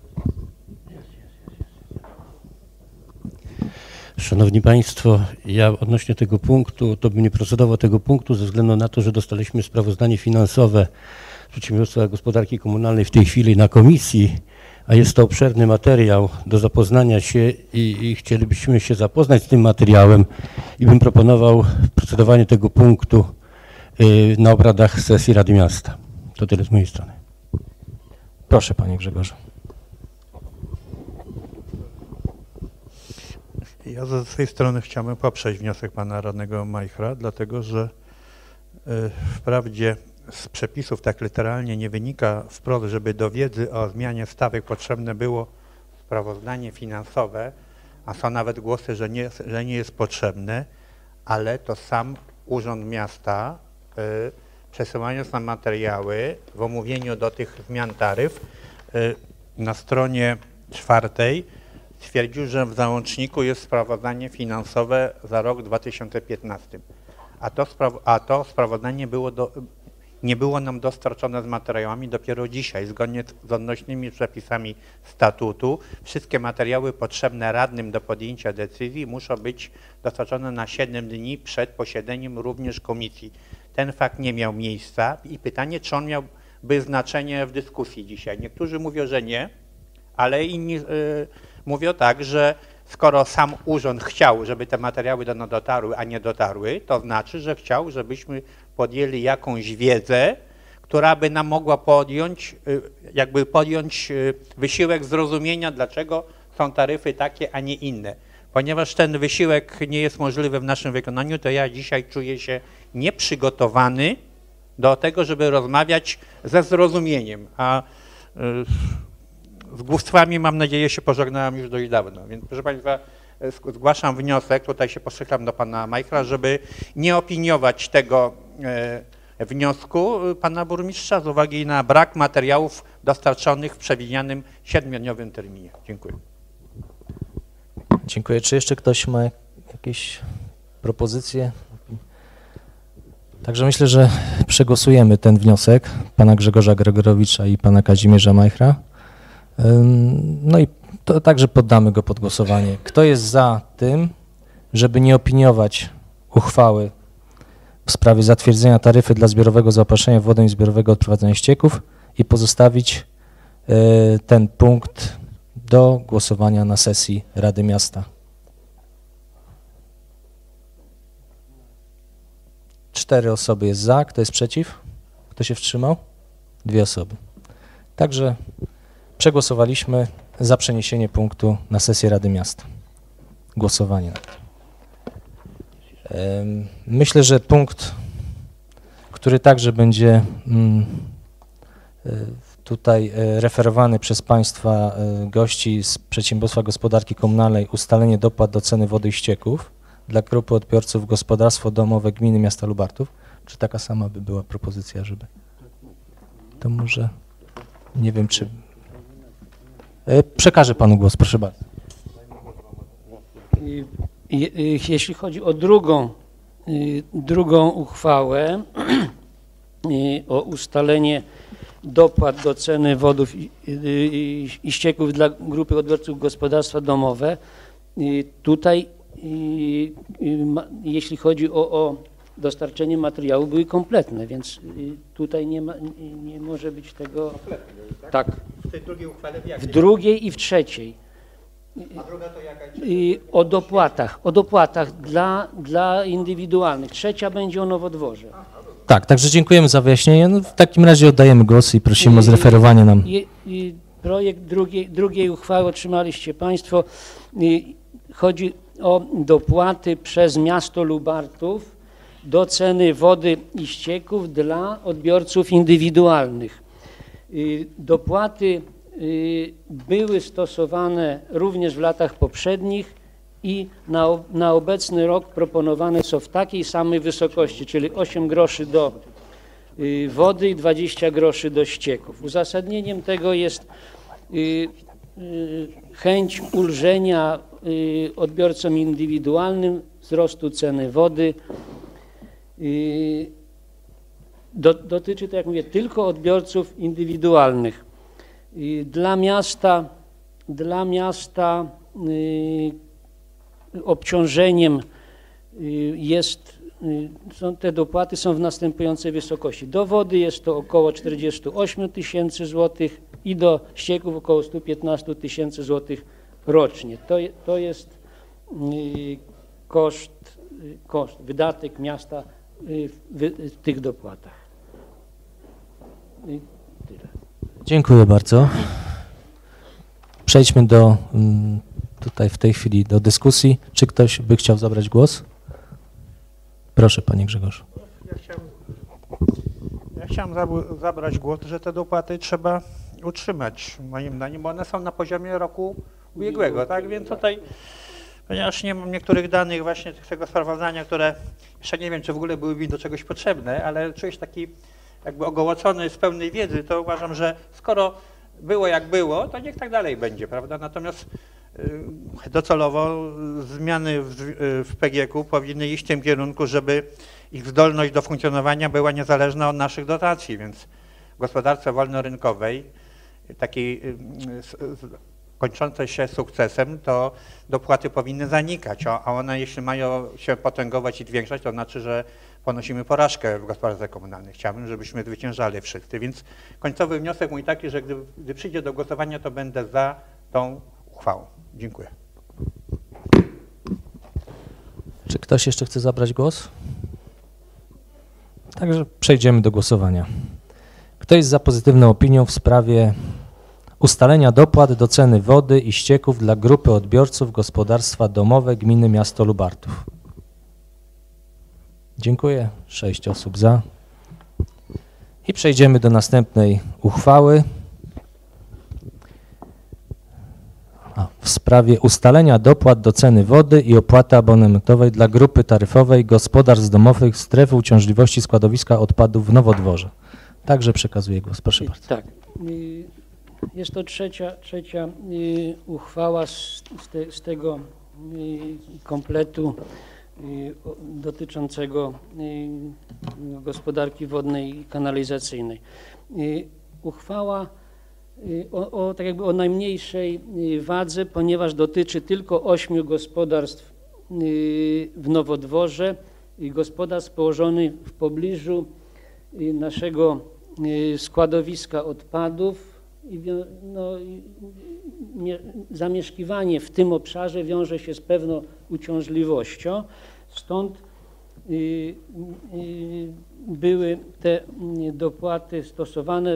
Szanowni Państwo, ja odnośnie tego punktu, to bym nie procedował tego punktu ze względu na to, że dostaliśmy sprawozdanie finansowe Przedsiębiorstwa Gospodarki Komunalnej w tej chwili na komisji, a jest to obszerny materiał do zapoznania się i chcielibyśmy się zapoznać z tym materiałem i bym proponował procedowanie tego punktu na obradach sesji Rady Miasta. To tyle z mojej strony. Proszę, Panie Grzegorzu. Ja ze swojej strony chciałbym poprzeć wniosek pana radnego Majchra, dlatego że wprawdzie z przepisów tak literalnie nie wynika wprost, żeby do wiedzy o zmianie stawek potrzebne było sprawozdanie finansowe, a są nawet głosy, że nie jest potrzebne, ale to sam Urząd Miasta, przesyłając nam materiały w omówieniu do tych zmian taryf, na stronie 4 stwierdził, że w załączniku jest sprawozdanie finansowe za rok 2015, a to sprawozdanie nie było nam dostarczone z materiałami dopiero dzisiaj, zgodnie z odnośnymi przepisami statutu. Wszystkie materiały potrzebne radnym do podjęcia decyzji muszą być dostarczone na 7 dni przed posiedzeniem również komisji. Ten fakt nie miał miejsca i pytanie, czy on miałby znaczenie w dyskusji dzisiaj. Niektórzy mówią, że nie, ale inni mówią tak, że skoro sam urząd chciał, żeby te materiały do nas dotarły, a nie dotarły, to znaczy, że chciał, żebyśmy podjęli jakąś wiedzę, która by nam mogła podjąć wysiłek zrozumienia, dlaczego są taryfy takie, a nie inne. Ponieważ ten wysiłek nie jest możliwy w naszym wykonaniu, to ja dzisiaj czuję się nieprzygotowany do tego, żeby rozmawiać ze zrozumieniem, a z głupstwami, mam nadzieję, się pożegnałem już dość dawno. Więc proszę Państwa, zgłaszam wniosek, tutaj się poszykam do Pana Majchra, żeby nie opiniować tego wniosku pana burmistrza z uwagi na brak materiałów dostarczonych w przewidzianym 7-dniowym terminie. Dziękuję. Dziękuję. Czy jeszcze ktoś ma jakieś propozycje? Także myślę, że przegłosujemy ten wniosek pana Grzegorza Gregorowicza i pana Kazimierza Majchra. No i to także poddamy go pod głosowanie. Kto jest za tym, żeby nie opiniować uchwały w sprawie zatwierdzenia taryfy dla zbiorowego zaopatrzenia wodą i zbiorowego odprowadzania ścieków i pozostawić ten punkt do głosowania na sesji Rady Miasta? 4 osoby jest za. Kto jest przeciw? Kto się wstrzymał? 2 osoby. Także przegłosowaliśmy za przeniesienie punktu na sesję Rady Miasta. Głosowanie nad tym. Myślę, że punkt, który także będzie tutaj referowany przez Państwa gości z Przedsiębiorstwa Gospodarki Komunalnej, ustalenie dopłat do ceny wody i ścieków dla grupy odbiorców gospodarstwo domowe gminy miasta Lubartów. Czy taka sama by była propozycja, żeby... To może... Nie wiem, czy... Przekażę Panu głos, proszę bardzo. Jeśli chodzi o drugą uchwałę, o ustalenie dopłat do ceny wodów i ścieków dla grupy odbiorców gospodarstwa domowe, tutaj jeśli chodzi o dostarczenie materiału, były kompletne, więc tutaj nie może być tego... Tak. W tej drugiej uchwale w drugiej i w trzeciej. A druga to jaka? O dopłatach dla indywidualnych. Trzecia będzie o Nowodworze. Tak, także dziękujemy za wyjaśnienie. No, w takim razie oddajemy głos i prosimy o zreferowanie nam. Projekt drugiej uchwały otrzymaliście Państwo. Chodzi o dopłaty przez miasto Lubartów do ceny wody i ścieków dla odbiorców indywidualnych. Dopłaty były stosowane również w latach poprzednich i na obecny rok proponowane są w takiej samej wysokości, czyli 8 groszy do wody i 20 groszy do ścieków. Uzasadnieniem tego jest chęć ulżenia odbiorcom indywidualnym wzrostu ceny wody. Dotyczy to, jak mówię, tylko odbiorców indywidualnych. Dla miasta obciążeniem te dopłaty są w następującej wysokości. Do wody jest to około 48 tysięcy złotych i do ścieków około 115 tysięcy złotych rocznie. To jest wydatek miasta w tych dopłatach. Tyle. Dziękuję bardzo. Przejdźmy tutaj w tej chwili do dyskusji. Czy ktoś by chciał zabrać głos? Proszę, panie Grzegorzu. Ja chciałem zabrać głos, że te dopłaty trzeba utrzymać, moim zdaniem, bo one są na poziomie roku ubiegłego, tak? Więc tutaj, ponieważ nie mam niektórych danych właśnie tego sprawozdania, które jeszcze nie wiem, czy w ogóle były mi do czegoś potrzebne, ale czuję się taki jakby ogołocony z pełnej wiedzy, to uważam, że skoro było jak było, to niech tak dalej będzie, prawda? Natomiast docelowo zmiany w PGK powinny iść w tym kierunku, żeby ich zdolność do funkcjonowania była niezależna od naszych dotacji, więc w gospodarce wolnorynkowej, takiej kończącej się sukcesem, to dopłaty powinny zanikać, a one jeśli mają się potęgować i zwiększać, to znaczy, że ponosimy porażkę w gospodarce komunalnej. Chciałbym, żebyśmy zwyciężali wszyscy, więc końcowy wniosek mój taki, że gdy przyjdzie do głosowania, to będę za tą uchwałą. Dziękuję. Czy ktoś jeszcze chce zabrać głos? Także przejdziemy do głosowania. Kto jest za pozytywną opinią w sprawie ustalenia dopłat do ceny wody i ścieków dla grupy odbiorców gospodarstwa domowe gminy miasto Lubartów? Dziękuję. 6 osób za. I przejdziemy do następnej uchwały. w sprawie ustalenia dopłat do ceny wody i opłaty abonamentowej dla grupy taryfowej gospodarstw domowych strefy uciążliwości składowiska odpadów w Nowodworze. Także przekazuję głos. Proszę bardzo. Tak. Jest to trzecia uchwała z tego kompletu dotyczącego gospodarki wodnej i kanalizacyjnej. Uchwała tak jakby o najmniejszej wadze, ponieważ dotyczy tylko 8 gospodarstw w Nowodworze, gospodarstw położonych w pobliżu naszego składowiska odpadów. Zamieszkiwanie w tym obszarze wiąże się z pewną uciążliwością, stąd były te dopłaty stosowane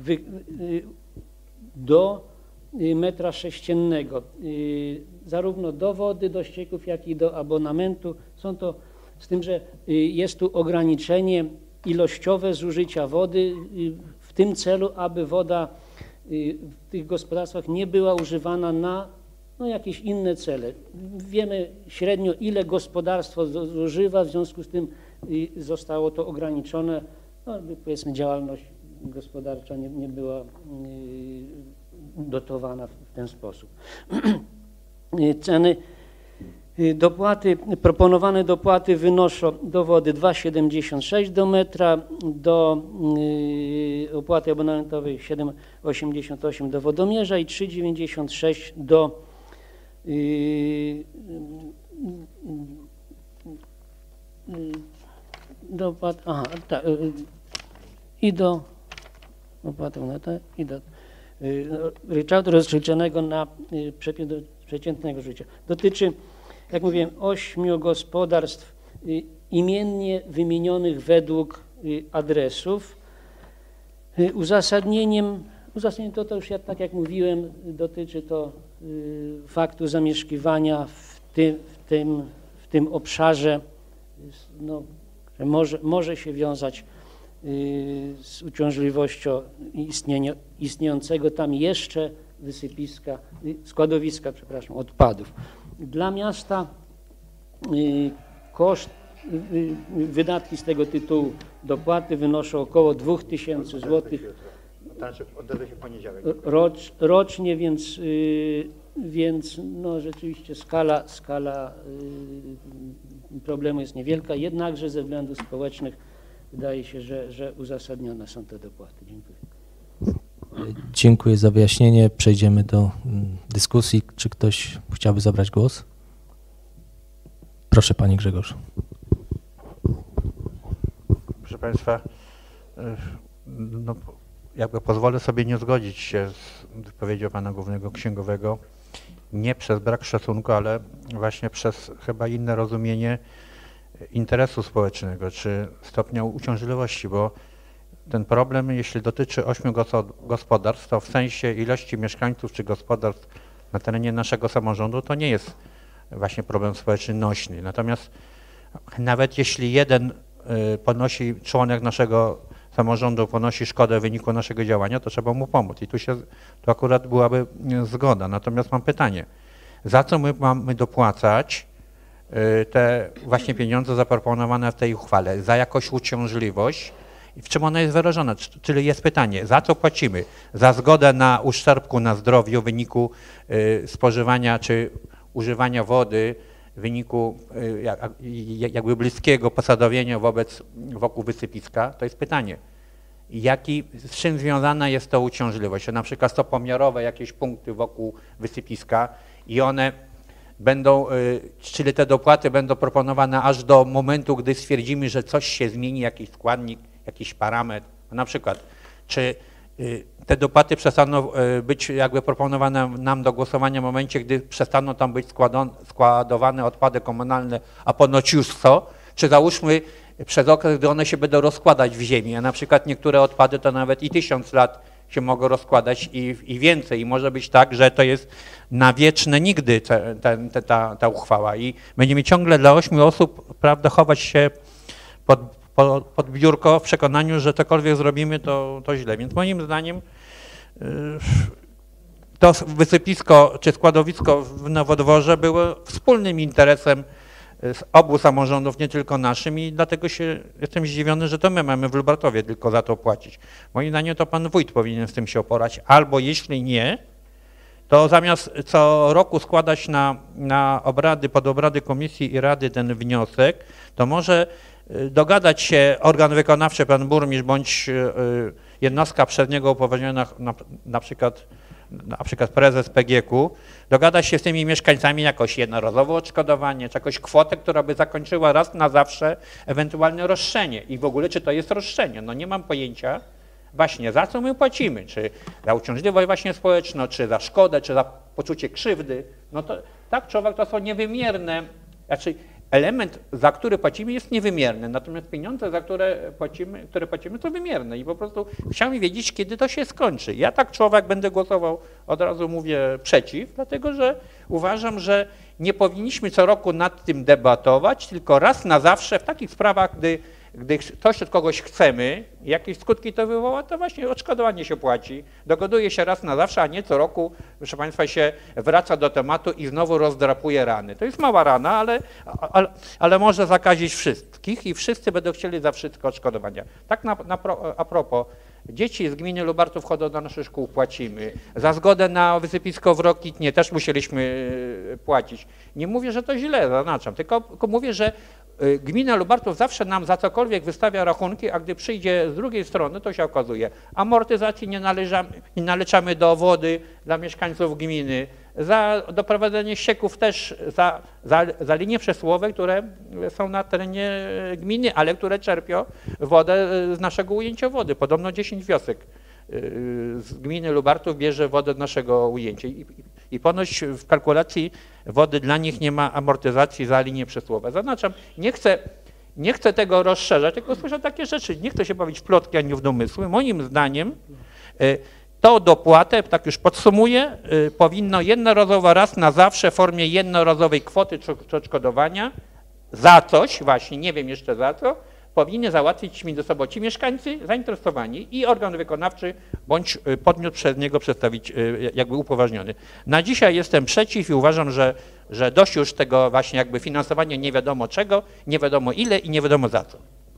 do metra sześciennego, zarówno do wody, do ścieków, jak i do abonamentu. Są to, z tym, że jest tu ograniczenie ilościowe zużycia wody w tym celu, aby woda w tych gospodarstwach nie była używana na jakieś inne cele. Wiemy średnio, ile gospodarstwo zużywa, w związku z tym zostało to ograniczone. Powiedzmy, działalność gospodarcza nie była dotowana w ten sposób. Ceny, proponowane dopłaty wynoszą do wody 2,76 do metra, do opłaty abonamentowej 7,88 do wodomierza i 3,96 do i do opłaty i do ryczałtu rozliczonego na przeciętnego życia. Dotyczy, jak mówiłem, 8 gospodarstw imiennie wymienionych według adresów. Uzasadnieniem to już, tak jak mówiłem, dotyczy to faktu zamieszkiwania w tym obszarze, że może się wiązać z uciążliwością istniejącego tam jeszcze składowiska odpadów. Dla miasta wydatki z tego tytułu dopłaty wynoszą około 2000 zł rocznie, więc rzeczywiście skala problemu jest niewielka, jednakże ze względów społecznych wydaje się, że uzasadnione są te dopłaty. Dziękuję. Dziękuję za wyjaśnienie. Przejdziemy do dyskusji. Czy ktoś chciałby zabrać głos? Proszę, panie Grzegorz. Proszę państwa, jakby pozwolę sobie nie zgodzić się z wypowiedzią pana głównego księgowego, nie przez brak szacunku, ale właśnie przez chyba inne rozumienie interesu społecznego czy stopnia uciążliwości, bo ten problem, jeśli dotyczy 8 gospodarstw, to w sensie ilości mieszkańców czy gospodarstw na terenie naszego samorządu to nie jest właśnie problem społeczny nośny. Natomiast nawet jeśli jeden członek naszego samorządu ponosi szkodę w wyniku naszego działania, to trzeba mu pomóc i tu akurat byłaby zgoda. Natomiast mam pytanie, za co my mamy dopłacać te właśnie pieniądze zaproponowane w tej uchwale? Za jakąś uciążliwość? W czym ona jest wyrażona? Czyli jest pytanie, za co płacimy? Za zgodę na uszczerbku na zdrowiu w wyniku spożywania czy używania wody w wyniku jakby bliskiego posadowienia wokół wysypiska? To jest pytanie. Z czym związana jest to uciążliwość? Na przykład są pomiarowe jakieś punkty wokół wysypiska i one będą, czyli te dopłaty będą proponowane aż do momentu, gdy stwierdzimy, że coś się zmieni, jakiś składnik, jakiś parametr. Na przykład, czy te dopłaty przestaną być jakby proponowane nam do głosowania w momencie, gdy przestaną tam być składowane odpady komunalne, a ponoć już są, czy załóżmy przez okres, gdy one się będą rozkładać w ziemi, a na przykład niektóre odpady to nawet i 1000 lat się mogą rozkładać i więcej. I może być tak, że to jest na wieczne nigdy ta uchwała i będziemy ciągle dla 8 osób, prawda, chować się pod biurko w przekonaniu, że cokolwiek zrobimy, to źle. Więc moim zdaniem to wysypisko czy składowisko w Nowodworze było wspólnym interesem z obu samorządów, nie tylko naszym i dlatego jestem zdziwiony, że to my mamy w Lubartowie tylko za to płacić. Moim zdaniem to pan wójt powinien z tym się oporać, albo jeśli nie, to zamiast co roku składać na obrady, pod obrady komisji i rady ten wniosek, to może dogadać się organ wykonawczy, pan burmistrz bądź jednostka przez niego upoważniona, na przykład prezes PGK-u, dogada się z tymi mieszkańcami jakoś jednorazowe odszkodowanie, czy jakąś kwotę, która by zakończyła raz na zawsze ewentualne roszczenie. I w ogóle czy to jest roszczenie? No nie mam pojęcia właśnie za co my płacimy, czy za uciążliwość właśnie społeczną, czy za szkodę, czy za poczucie krzywdy. No to tak, człowiek to są niewymierne, znaczy element, za który płacimy jest niewymierny, natomiast pieniądze, za które płacimy są wymierne i po prostu chciałbym wiedzieć, kiedy to się skończy. Ja tak człowiek będę głosował, od razu mówię przeciw, dlatego że uważam, że nie powinniśmy co roku nad tym debatować, tylko raz na zawsze w takich sprawach, gdy coś od kogoś chcemy, jakieś skutki to wywoła, to właśnie odszkodowanie się płaci. Dogaduje się raz na zawsze, a nie co roku, proszę Państwa, się wraca do tematu i znowu rozdrapuje rany. To jest mała rana, ale może zakazić wszystkich i wszyscy będą chcieli za wszystko odszkodowania. Tak a propos, dzieci z gminy Lubartów chodzą do naszych szkół, płacimy. Za zgodę na wysypisko w Rokitnie też musieliśmy płacić. Nie mówię, że to źle, zaznaczam, tylko mówię, że gmina Lubartów zawsze nam za cokolwiek wystawia rachunki, a gdy przyjdzie z drugiej strony, to się okazuje, amortyzacji nie naliczamy do wody dla mieszkańców gminy, za doprowadzenie ścieków też, za linie przesyłowe, które są na terenie gminy, ale które czerpią wodę z naszego ujęcia wody. Podobno 10 wiosek z gminy Lubartów bierze wodę z naszego ujęcia i ponoć w kalkulacji wody dla nich nie ma amortyzacji za linie przesyłowe. Zaznaczam, nie chcę tego rozszerzać, tylko słyszę takie rzeczy. Nie chcę się bawić w plotki ani w domysły. Moim zdaniem to dopłatę, tak już podsumuję, powinno jednorazowo raz na zawsze w formie jednorazowej kwoty czy odszkodowania za coś, właśnie nie wiem jeszcze za co, powinny załatwić między sobą ci mieszkańcy zainteresowani i organ wykonawczy bądź podmiot przez niego przedstawić jakby upoważniony. Na dzisiaj jestem przeciw i uważam, że dość już tego właśnie jakby finansowania nie wiadomo czego, nie wiadomo ile i nie wiadomo za co.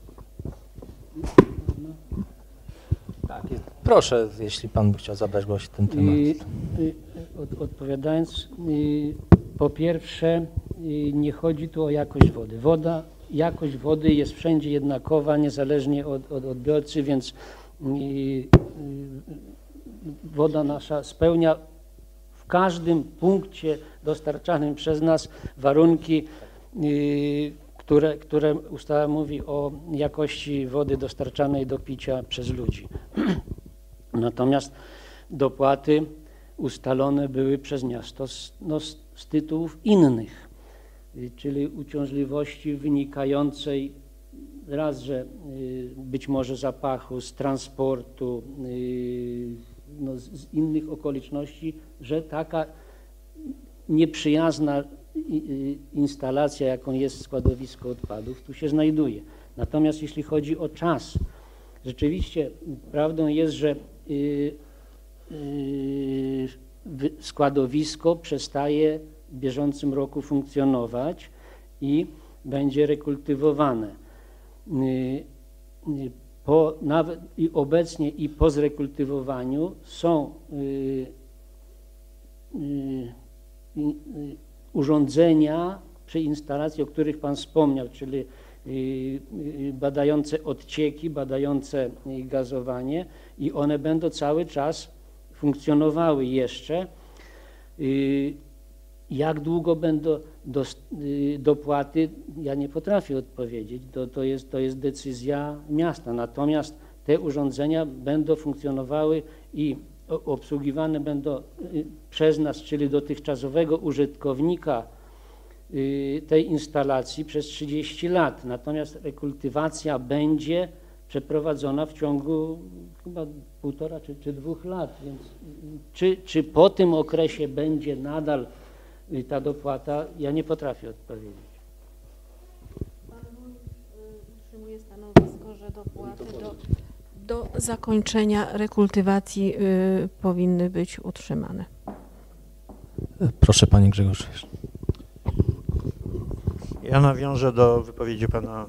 Tak, proszę, jeśli pan by chciał zabrać głos w ten temat. Odpowiadając, po pierwsze nie chodzi tu o jakość wody. Jakość wody jest wszędzie jednakowa, niezależnie od odbiorcy, więc woda nasza spełnia w każdym punkcie dostarczanym przez nas warunki, które ustawa mówi o jakości wody dostarczanej do picia przez ludzi. Natomiast dopłaty ustalone były przez miasto z tytułów innych, czyli uciążliwości wynikającej raz, że być może zapachu, z transportu, z innych okoliczności, że taka nieprzyjazna instalacja, jaką jest składowisko odpadów, tu się znajduje. Natomiast jeśli chodzi o czas, rzeczywiście prawdą jest, że składowisko przestaje w bieżącym roku funkcjonować i będzie rekultywowane. Nawet i obecnie i po zrekultywowaniu są urządzenia przy instalacji, o których Pan wspomniał, czyli badające odcieki, badające gazowanie i one będą cały czas funkcjonowały jeszcze. Jak długo będą dopłaty, ja nie potrafię odpowiedzieć, to jest decyzja miasta. Natomiast te urządzenia będą funkcjonowały i obsługiwane będą przez nas, czyli dotychczasowego użytkownika tej instalacji przez 30 lat. Natomiast rekultywacja będzie przeprowadzona w ciągu chyba 1,5 czy 2 lat. Więc czy po tym okresie będzie nadal ta dopłata, ja nie potrafię odpowiedzieć. Pan utrzymuje stanowisko, że dopłaty do zakończenia rekultywacji powinny być utrzymane. Proszę panie Grzegorzu. Ja nawiążę do wypowiedzi pana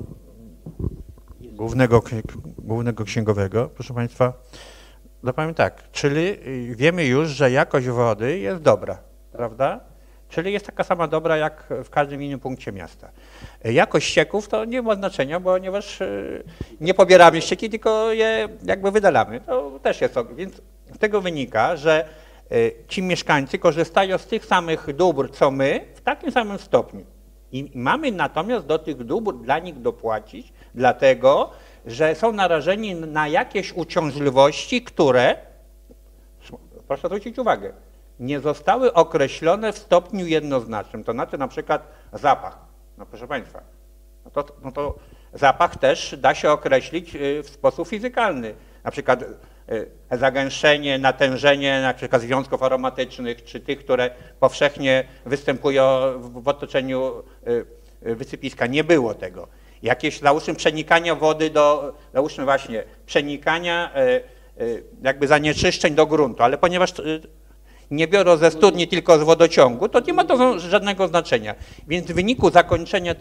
głównego księgowego. Proszę państwa, powiem tak, czyli wiemy już, że jakość wody jest dobra, prawda? Czyli jest taka sama dobra jak w każdym innym punkcie miasta. Jakość ścieków to nie ma znaczenia, ponieważ nie pobieramy ścieki, tylko je jakby wydalamy. To też jest ok. Więc z tego wynika, że ci mieszkańcy korzystają z tych samych dóbr, co my, w takim samym stopniu. I mamy natomiast do tych dóbr dla nich dopłacić, dlatego że są narażeni na jakieś uciążliwości, które, proszę zwrócić uwagę, nie zostały określone w stopniu jednoznacznym. To znaczy na przykład zapach. No proszę państwa, no to zapach też da się określić w sposób fizykalny. Na przykład zagęszczenie, natężenie na przykład związków aromatycznych, czy tych, które powszechnie występują w otoczeniu wysypiska. Nie było tego. Jakieś, załóżmy, przenikania wody załóżmy właśnie, przenikania jakby zanieczyszczeń do gruntu, ale ponieważ nie biorą ze studni, tylko z wodociągu, to nie ma to żadnego znaczenia. Więc w wyniku zakończenia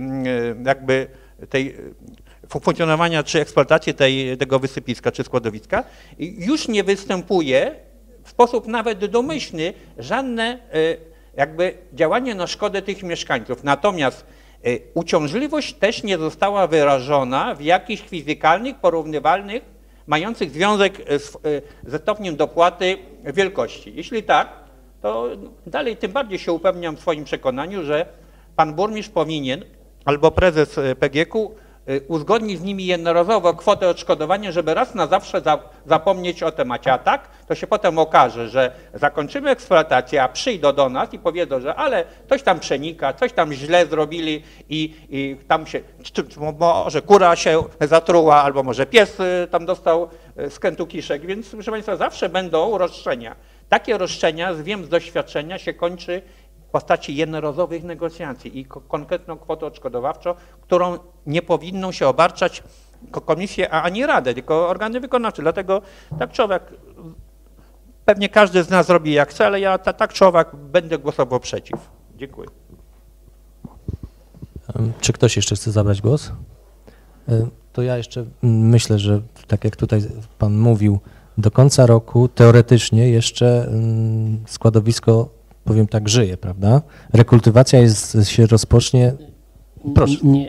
tej funkcjonowania czy eksploatacji tego wysypiska czy składowiska już nie występuje w sposób nawet domyślny żadne jakby działanie na szkodę tych mieszkańców. Natomiast uciążliwość też nie została wyrażona w jakichś fizykalnych, porównywalnych, mających związek ze stopniem dopłaty wielkości. Jeśli tak, to dalej tym bardziej się upewniam w swoim przekonaniu, że pan burmistrz powinien albo prezes PGK-u uzgodnić z nimi jednorazowo kwotę odszkodowania, żeby raz na zawsze zapomnieć o temacie. A tak, to się potem okaże, że zakończymy eksploatację, a przyjdą do nas i powiedzą, że ale coś tam przenika, coś tam źle zrobili i tam się, może kura się zatruła, albo może pies tam dostał skrętu kiszek, więc proszę państwa, zawsze będą roszczenia. Takie roszczenia, wiem z doświadczenia, się kończy w postaci jednorazowych negocjacji i konkretną kwotę odszkodowawczą, którą nie powinną się obarczać komisje ani radę, tylko organy wykonawcze. Dlatego tak człowiek, pewnie każdy z nas robi jak chce, ale ja tak człowiek będę głosował przeciw. Dziękuję. Czy ktoś jeszcze chce zabrać głos? To ja jeszcze myślę, że tak jak tutaj pan mówił, do końca roku teoretycznie jeszcze składowisko, powiem tak, żyje, prawda? Rekultywacja się rozpocznie, proszę. Nie,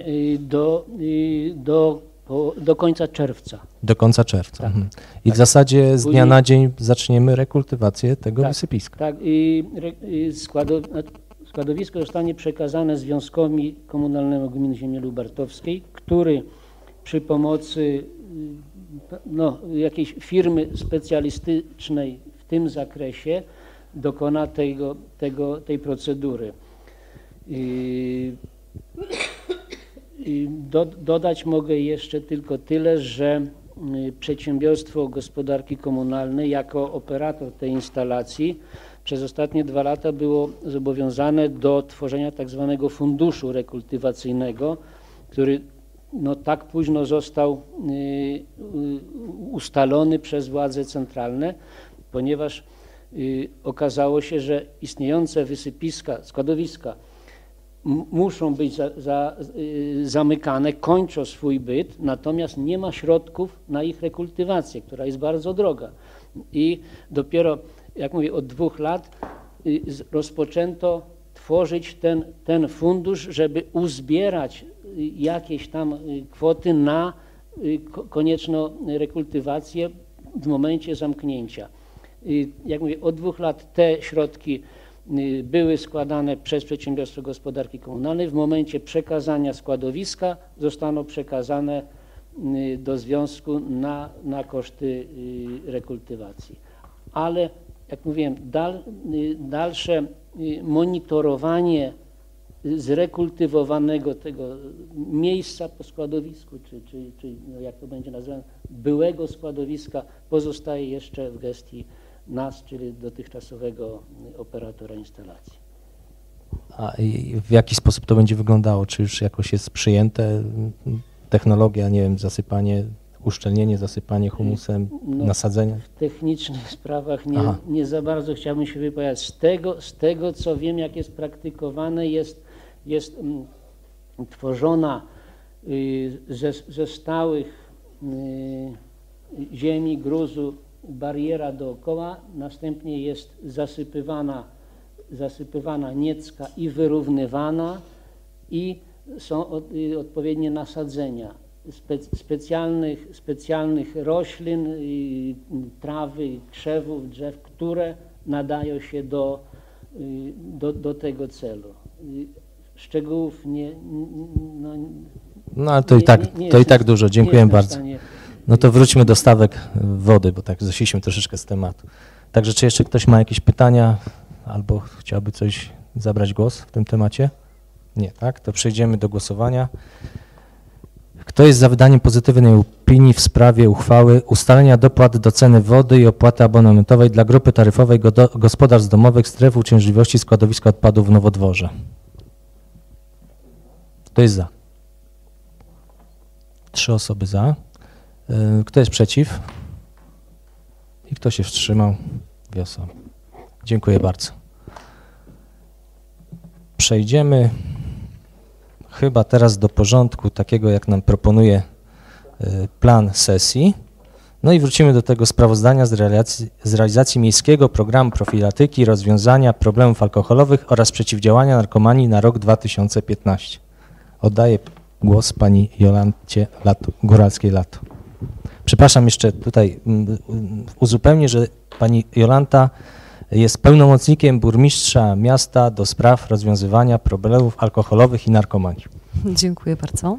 do końca czerwca. Do końca czerwca. Tak. Mhm. I w zasadzie z dnia na dzień zaczniemy rekultywację tego wysypiska. Tak, składowisko zostanie przekazane Związkowi Komunalnemu Gminy Ziemi Lubartowskiej, który przy pomocy jakiejś firmy specjalistycznej w tym zakresie dokona tej procedury. Dodać mogę jeszcze tylko tyle, że Przedsiębiorstwo Gospodarki Komunalnej jako operator tej instalacji przez ostatnie 2 lata było zobowiązane do tworzenia tak zwanego funduszu rekultywacyjnego, który tak późno został ustalony przez władze centralne, ponieważ okazało się, że istniejące wysypiska, składowiska muszą być zamykane, kończą swój byt, natomiast nie ma środków na ich rekultywację, która jest bardzo droga. I dopiero, jak mówię, od 2 lat rozpoczęto tworzyć ten fundusz, żeby uzbierać jakieś tam kwoty na konieczną rekultywację w momencie zamknięcia. Jak mówię, od 2 lat te środki były składane przez Przedsiębiorstwo Gospodarki Komunalnej. W momencie przekazania składowiska zostaną przekazane do związku na koszty rekultywacji. Ale jak mówiłem, dalsze monitorowanie zrekultywowanego tego miejsca po składowisku, czy jak to będzie nazywane, byłego składowiska pozostaje jeszcze w gestii nas, czyli dotychczasowego operatora instalacji. A w jaki sposób to będzie wyglądało? Czy już jakoś jest przyjęte technologia, nie wiem, zasypanie uszczelnienie, zasypanie humusem, No, nasadzenie? W technicznych sprawach Aha. nie za bardzo chciałbym się wypowiadać. Z tego co wiem, jak jest praktykowane, jest tworzona ze stałych ziemi, gruzu bariera dookoła, następnie jest zasypywana niecka i wyrównywana i są odpowiednie nasadzenia specjalnych roślin, trawy, krzewów, drzew, które nadają się do tego celu. Szczegółów No ale to i tak dużo. Dziękuję bardzo. No to wróćmy do stawek wody, bo tak zeszliśmy troszeczkę z tematu. Także czy jeszcze ktoś ma jakieś pytania albo chciałby coś zabrać głos w tym temacie? Nie, tak? To przejdziemy do głosowania. Kto jest za wydaniem pozytywnej opinii w sprawie uchwały ustalenia dopłat do ceny wody i opłaty abonamentowej dla grupy taryfowej gospodarstw domowych stref uciążliwości składowiska odpadów w Nowodworze? Kto jest za? 3 osoby za. Kto jest przeciw? I kto się wstrzymał? 2 osoby. Dziękuję bardzo. Przejdziemy chyba teraz do porządku takiego, jak nam proponuje plan sesji. No i wrócimy do tego sprawozdania z realizacji Miejskiego Programu Profilaktyki i Rozwiązania Problemów Alkoholowych oraz Przeciwdziałania Narkomanii na rok 2015. Oddaję głos pani Jolancie Góralskiej-Lato. Przepraszam, jeszcze tutaj uzupełnię, że pani Jolanta jest pełnomocnikiem burmistrza miasta do spraw rozwiązywania problemów alkoholowych i narkomanii. Dziękuję bardzo.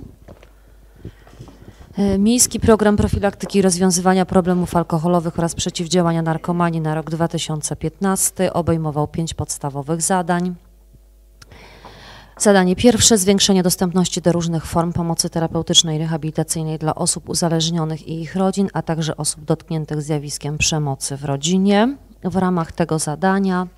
Miejski Program Profilaktyki i Rozwiązywania Problemów Alkoholowych oraz Przeciwdziałania Narkomanii na rok 2015 obejmował 5 podstawowych zadań. Zadanie pierwsze: zwiększenie dostępności do różnych form pomocy terapeutycznej i rehabilitacyjnej dla osób uzależnionych i ich rodzin, a także osób dotkniętych zjawiskiem przemocy w rodzinie. W ramach tego zadania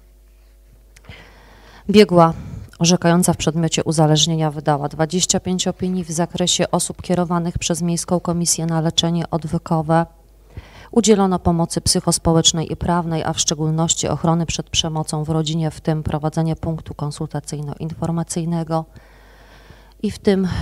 biegła orzekająca w przedmiocie uzależnienia wydała 25 opinii w zakresie osób kierowanych przez Miejską Komisję na Leczenie Odwykowe. Udzielono pomocy psychospołecznej i prawnej, a w szczególności ochrony przed przemocą w rodzinie, w tym prowadzenie punktu konsultacyjno-informacyjnego. I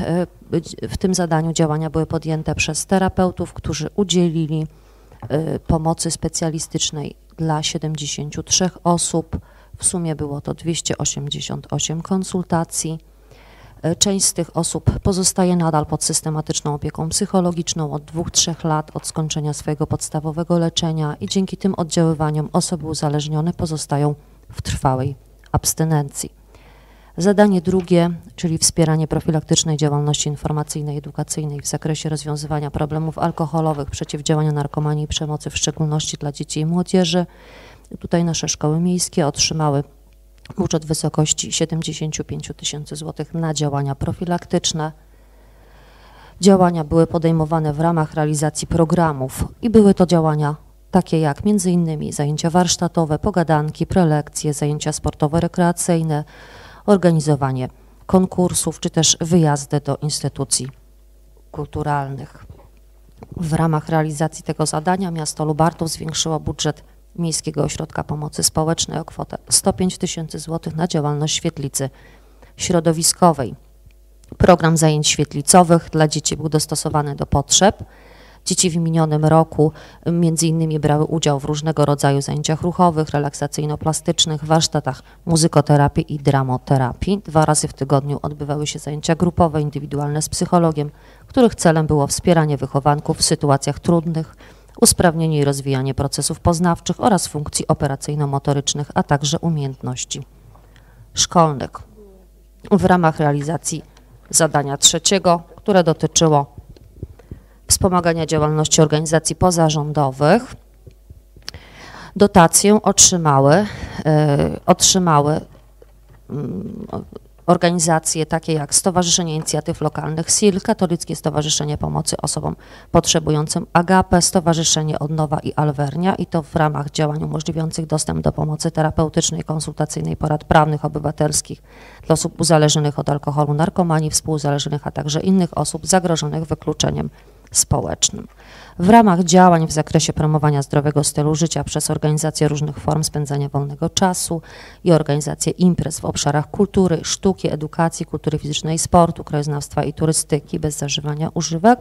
w tym zadaniu działania były podjęte przez terapeutów, którzy udzielili pomocy specjalistycznej dla 73 osób. W sumie było to 288 konsultacji. Część z tych osób pozostaje nadal pod systematyczną opieką psychologiczną od 2-3 lat od skończenia swojego podstawowego leczenia i dzięki tym oddziaływaniom osoby uzależnione pozostają w trwałej abstynencji. Zadanie drugie, czyli wspieranie profilaktycznej działalności informacyjnej i edukacyjnej w zakresie rozwiązywania problemów alkoholowych, przeciwdziałania narkomanii i przemocy, w szczególności dla dzieci i młodzieży. Tutaj nasze szkoły miejskie otrzymały budżet w wysokości 75 000 złotych na działania profilaktyczne. Działania były podejmowane w ramach realizacji programów i były to działania takie jak m.in. zajęcia warsztatowe, pogadanki, prelekcje, zajęcia sportowo-rekreacyjne, organizowanie konkursów czy też wyjazdy do instytucji kulturalnych. W ramach realizacji tego zadania miasto Lubartów zwiększyło budżet Miejskiego Ośrodka Pomocy Społecznej o kwotę 105 000 złotych na działalność świetlicy środowiskowej. Program zajęć świetlicowych dla dzieci był dostosowany do potrzeb. Dzieci w minionym roku m.in. brały udział w różnego rodzaju zajęciach ruchowych, relaksacyjno-plastycznych, warsztatach muzykoterapii i dramoterapii. 2 razy w tygodniu odbywały się zajęcia grupowe, indywidualne z psychologiem, których celem było wspieranie wychowanków w sytuacjach trudnych, usprawnienie i rozwijanie procesów poznawczych oraz funkcji operacyjno-motorycznych, a także umiejętności szkolnych. W ramach realizacji zadania trzeciego, które dotyczyło wspomagania działalności organizacji pozarządowych, dotację otrzymały organizacje takie jak Stowarzyszenie Inicjatyw Lokalnych SIL, Katolickie Stowarzyszenie Pomocy Osobom Potrzebującym Agape, Stowarzyszenie Odnowa i Alwernia, i to w ramach działań umożliwiających dostęp do pomocy terapeutycznej, konsultacyjnej, porad prawnych, obywatelskich dla osób uzależnionych od alkoholu, narkomanii, współuzależnionych, a także innych osób zagrożonych wykluczeniem społecznym. W ramach działań w zakresie promowania zdrowego stylu życia przez organizację różnych form spędzania wolnego czasu i organizację imprez w obszarach kultury, sztuki, edukacji, kultury fizycznej i sportu, krajoznawstwa i turystyki bez zażywania używek,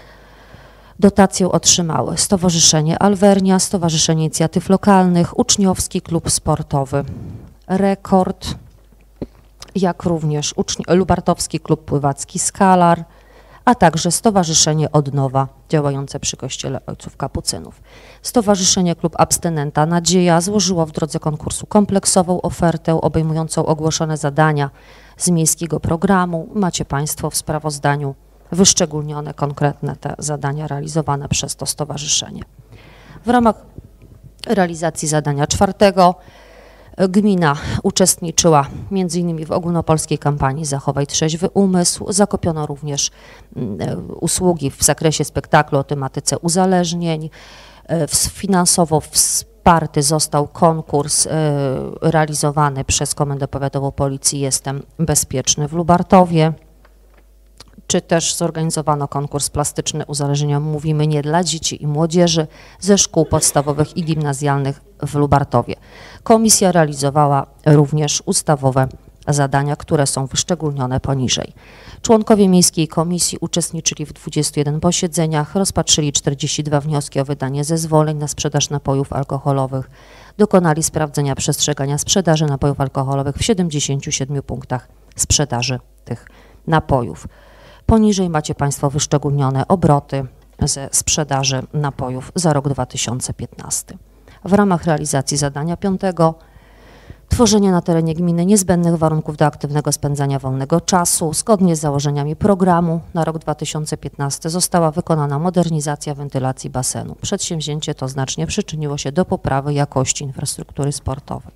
dotację otrzymały Stowarzyszenie Alwernia, Stowarzyszenie Inicjatyw Lokalnych, Uczniowski Klub Sportowy Rekord, jak również Lubartowski Klub Pływacki Skalar, a także Stowarzyszenie Odnowa działające przy Kościele Ojców Kapucynów. Stowarzyszenie Klub Abstynenta Nadzieja złożyło w drodze konkursu kompleksową ofertę obejmującą ogłoszone zadania z miejskiego programu. Macie Państwo w sprawozdaniu wyszczególnione konkretne te zadania realizowane przez to stowarzyszenie. W ramach realizacji zadania czwartego gmina uczestniczyła m.in. w ogólnopolskiej kampanii Zachowaj trzeźwy umysł. Zakupiono również usługi w zakresie spektaklu o tematyce uzależnień. Finansowo wsparty został konkurs realizowany przez Komendę Powiatową Policji Jestem Bezpieczny w Lubartowie. Czy też zorganizowano konkurs plastyczny uzależnienia Mówimy Nie dla dzieci i młodzieży ze szkół podstawowych i gimnazjalnych w Lubartowie. Komisja realizowała również ustawowe zadania, które są wyszczególnione poniżej. Członkowie Miejskiej Komisji uczestniczyli w 21 posiedzeniach, rozpatrzyli 42 wnioski o wydanie zezwoleń na sprzedaż napojów alkoholowych, dokonali sprawdzenia przestrzegania sprzedaży napojów alkoholowych w 77 punktach sprzedaży tych napojów. Poniżej macie Państwo wyszczególnione obroty ze sprzedaży napojów za rok 2015. W ramach realizacji zadania piątego tworzenie na terenie gminy niezbędnych warunków do aktywnego spędzania wolnego czasu. Zgodnie z założeniami programu na rok 2015 została wykonana modernizacja wentylacji basenu. Przedsięwzięcie to znacznie przyczyniło się do poprawy jakości infrastruktury sportowej.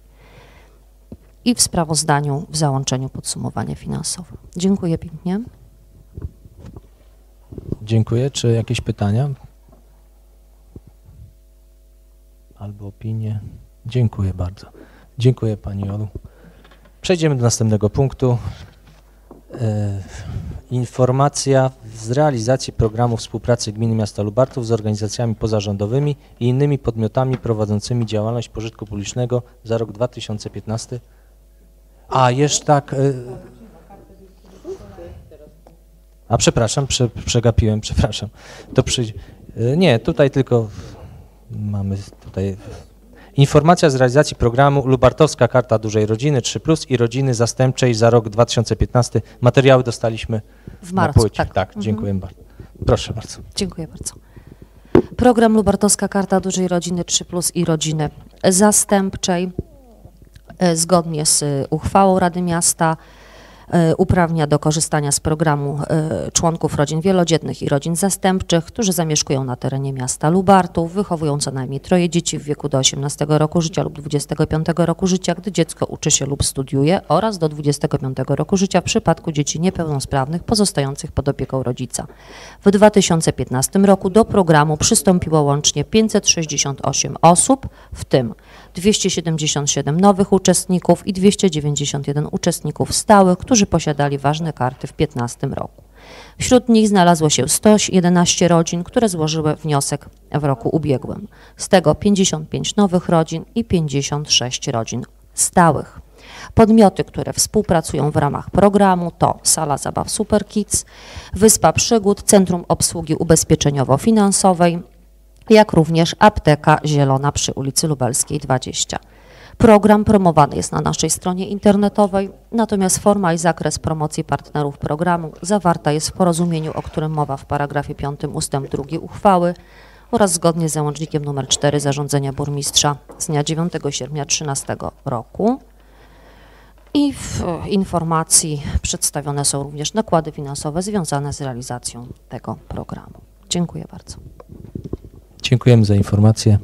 I w sprawozdaniu w załączeniu podsumowanie finansowe. Dziękuję pięknie. Dziękuję. Czy jakieś pytania? Albo opinie? Dziękuję bardzo. Dziękuję Pani Olu. Przejdziemy do następnego punktu. Informacja z realizacji programu współpracy Gminy Miasta Lubartów z organizacjami pozarządowymi i innymi podmiotami prowadzącymi działalność pożytku publicznego za rok 2015. A, jeszcze tak... A przepraszam, przegapiłem, przepraszam. To nie, tutaj tylko mamy tutaj informacja z realizacji programu Lubartowska Karta Dużej Rodziny 3+ i Rodziny Zastępczej za rok 2015. Materiały dostaliśmy w marcu. Na płycie. Tak, dziękuję bardzo. Proszę bardzo. Dziękuję bardzo. Program Lubartowska Karta Dużej Rodziny 3+ i Rodziny Zastępczej zgodnie z uchwałą Rady Miasta uprawnia do korzystania z programu członków rodzin wielodzietnych i rodzin zastępczych, którzy zamieszkują na terenie miasta Lubartów, wychowują co najmniej 3 dzieci w wieku do 18 roku życia lub 25 roku życia, gdy dziecko uczy się lub studiuje, oraz do 25 roku życia w przypadku dzieci niepełnosprawnych pozostających pod opieką rodzica. W 2015 roku do programu przystąpiło łącznie 568 osób, w tym 277 nowych uczestników i 291 uczestników stałych, którzy posiadali ważne karty w 2015 roku. Wśród nich znalazło się 111 rodzin, które złożyły wniosek w roku ubiegłym. Z tego 55 nowych rodzin i 56 rodzin stałych. Podmioty, które współpracują w ramach programu to Sala Zabaw Super Kids, Wyspa Przygód, Centrum Obsługi Ubezpieczeniowo-Finansowej, jak również Apteka Zielona przy ulicy Lubelskiej 20. Program promowany jest na naszej stronie internetowej, natomiast forma i zakres promocji partnerów programu zawarta jest w porozumieniu, o którym mowa w paragrafie 5 ustęp 2 uchwały oraz zgodnie z załącznikiem nr 4 zarządzenia burmistrza z dnia 9 sierpnia 2013 roku. I w informacji przedstawione są również nakłady finansowe związane z realizacją tego programu. Dziękuję bardzo. Dziękujemy za informację.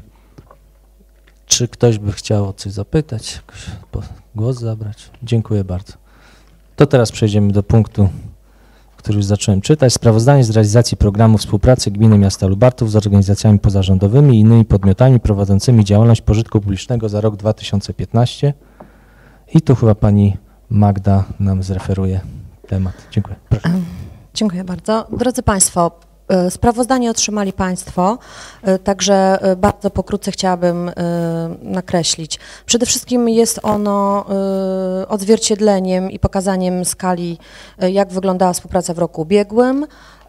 Czy ktoś by chciał o coś zapytać, głos zabrać? Dziękuję bardzo. To teraz przejdziemy do punktu, który już zacząłem czytać. Sprawozdanie z realizacji programu współpracy Gminy Miasta Lubartów z organizacjami pozarządowymi i innymi podmiotami prowadzącymi działalność pożytku publicznego za rok 2015. I tu chyba pani Magda nam zreferuje temat. Dziękuję. Proszę. Dziękuję bardzo. Drodzy Państwo, Sprawozdanie otrzymali Państwo, także bardzo pokrótce chciałabym nakreślić. Przede wszystkim jest ono odzwierciedleniem i pokazaniem skali, jak wyglądała współpraca w roku ubiegłym.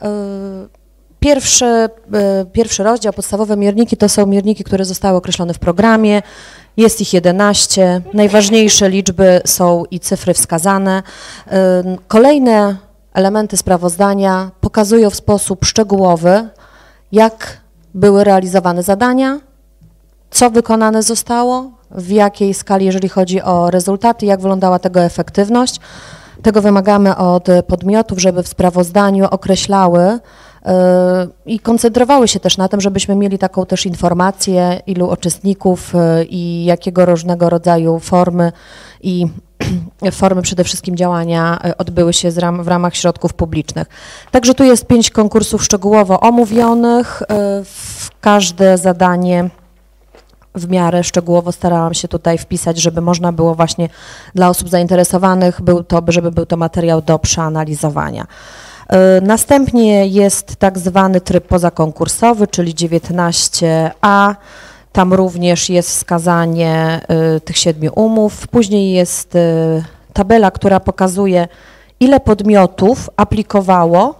Pierwszy rozdział, podstawowe mierniki, to są mierniki, które zostały określone w programie. Jest ich 11. Najważniejsze liczby są i cyfry wskazane. Kolejne elementy sprawozdania pokazują w sposób szczegółowy, jak były realizowane zadania, co wykonane zostało, w jakiej skali, jeżeli chodzi o rezultaty, jak wyglądała tego efektywność. Tego wymagamy od podmiotów, żeby w sprawozdaniu określały i koncentrowały się też na tym, żebyśmy mieli taką też informację, ilu uczestników i jakiego różnego rodzaju formy i formy przede wszystkim działania odbyły się w ramach środków publicznych. Także tu jest 5 konkursów szczegółowo omówionych. W każde zadanie w miarę szczegółowo starałam się tutaj wpisać, żeby można było właśnie dla osób zainteresowanych, żeby był to materiał do przeanalizowania. Następnie jest tak zwany tryb pozakonkursowy, czyli 19a. Tam również jest wskazanie tych 7 umów. Później jest tabela, która pokazuje, ile podmiotów aplikowało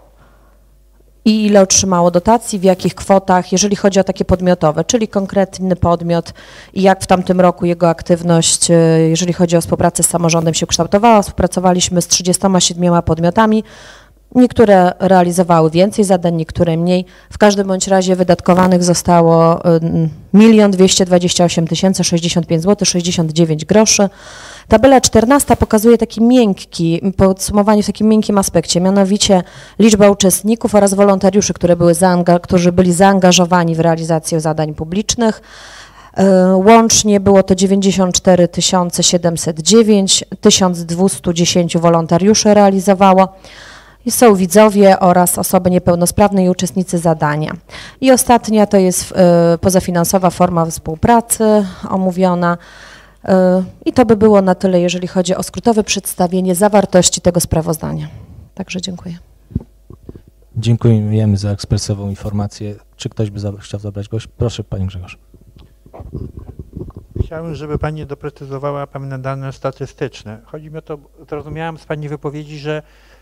i ile otrzymało dotacji, w jakich kwotach, jeżeli chodzi o takie podmiotowe, czyli konkretny podmiot i jak w tamtym roku jego aktywność, jeżeli chodzi o współpracę z samorządem, się kształtowała. Współpracowaliśmy z 37 podmiotami. Niektóre realizowały więcej zadań, niektóre mniej. W każdym bądź razie wydatkowanych zostało 1 228 065 zł 69 groszy. Tabela 14 pokazuje taki miękki, podsumowanie w takim miękkim aspekcie, mianowicie liczba uczestników oraz wolontariuszy, którzy byli zaangażowani w realizację zadań publicznych. Łącznie było to 94 709, 1210 wolontariuszy realizowało. Są widzowie oraz osoby niepełnosprawne i uczestnicy zadania. I ostatnia to jest pozafinansowa forma współpracy omówiona. I to by było na tyle, jeżeli chodzi o skrótowe przedstawienie zawartości tego sprawozdania. Także dziękuję. Dziękujemy za ekspresową informację. Czy ktoś by chciał zabrać głos? Proszę, Panie Grzegorz. Chciałem, żeby Pani doprecyzowała pewne dane statystyczne. Chodzi mi o to, zrozumiałem z Pani wypowiedzi, że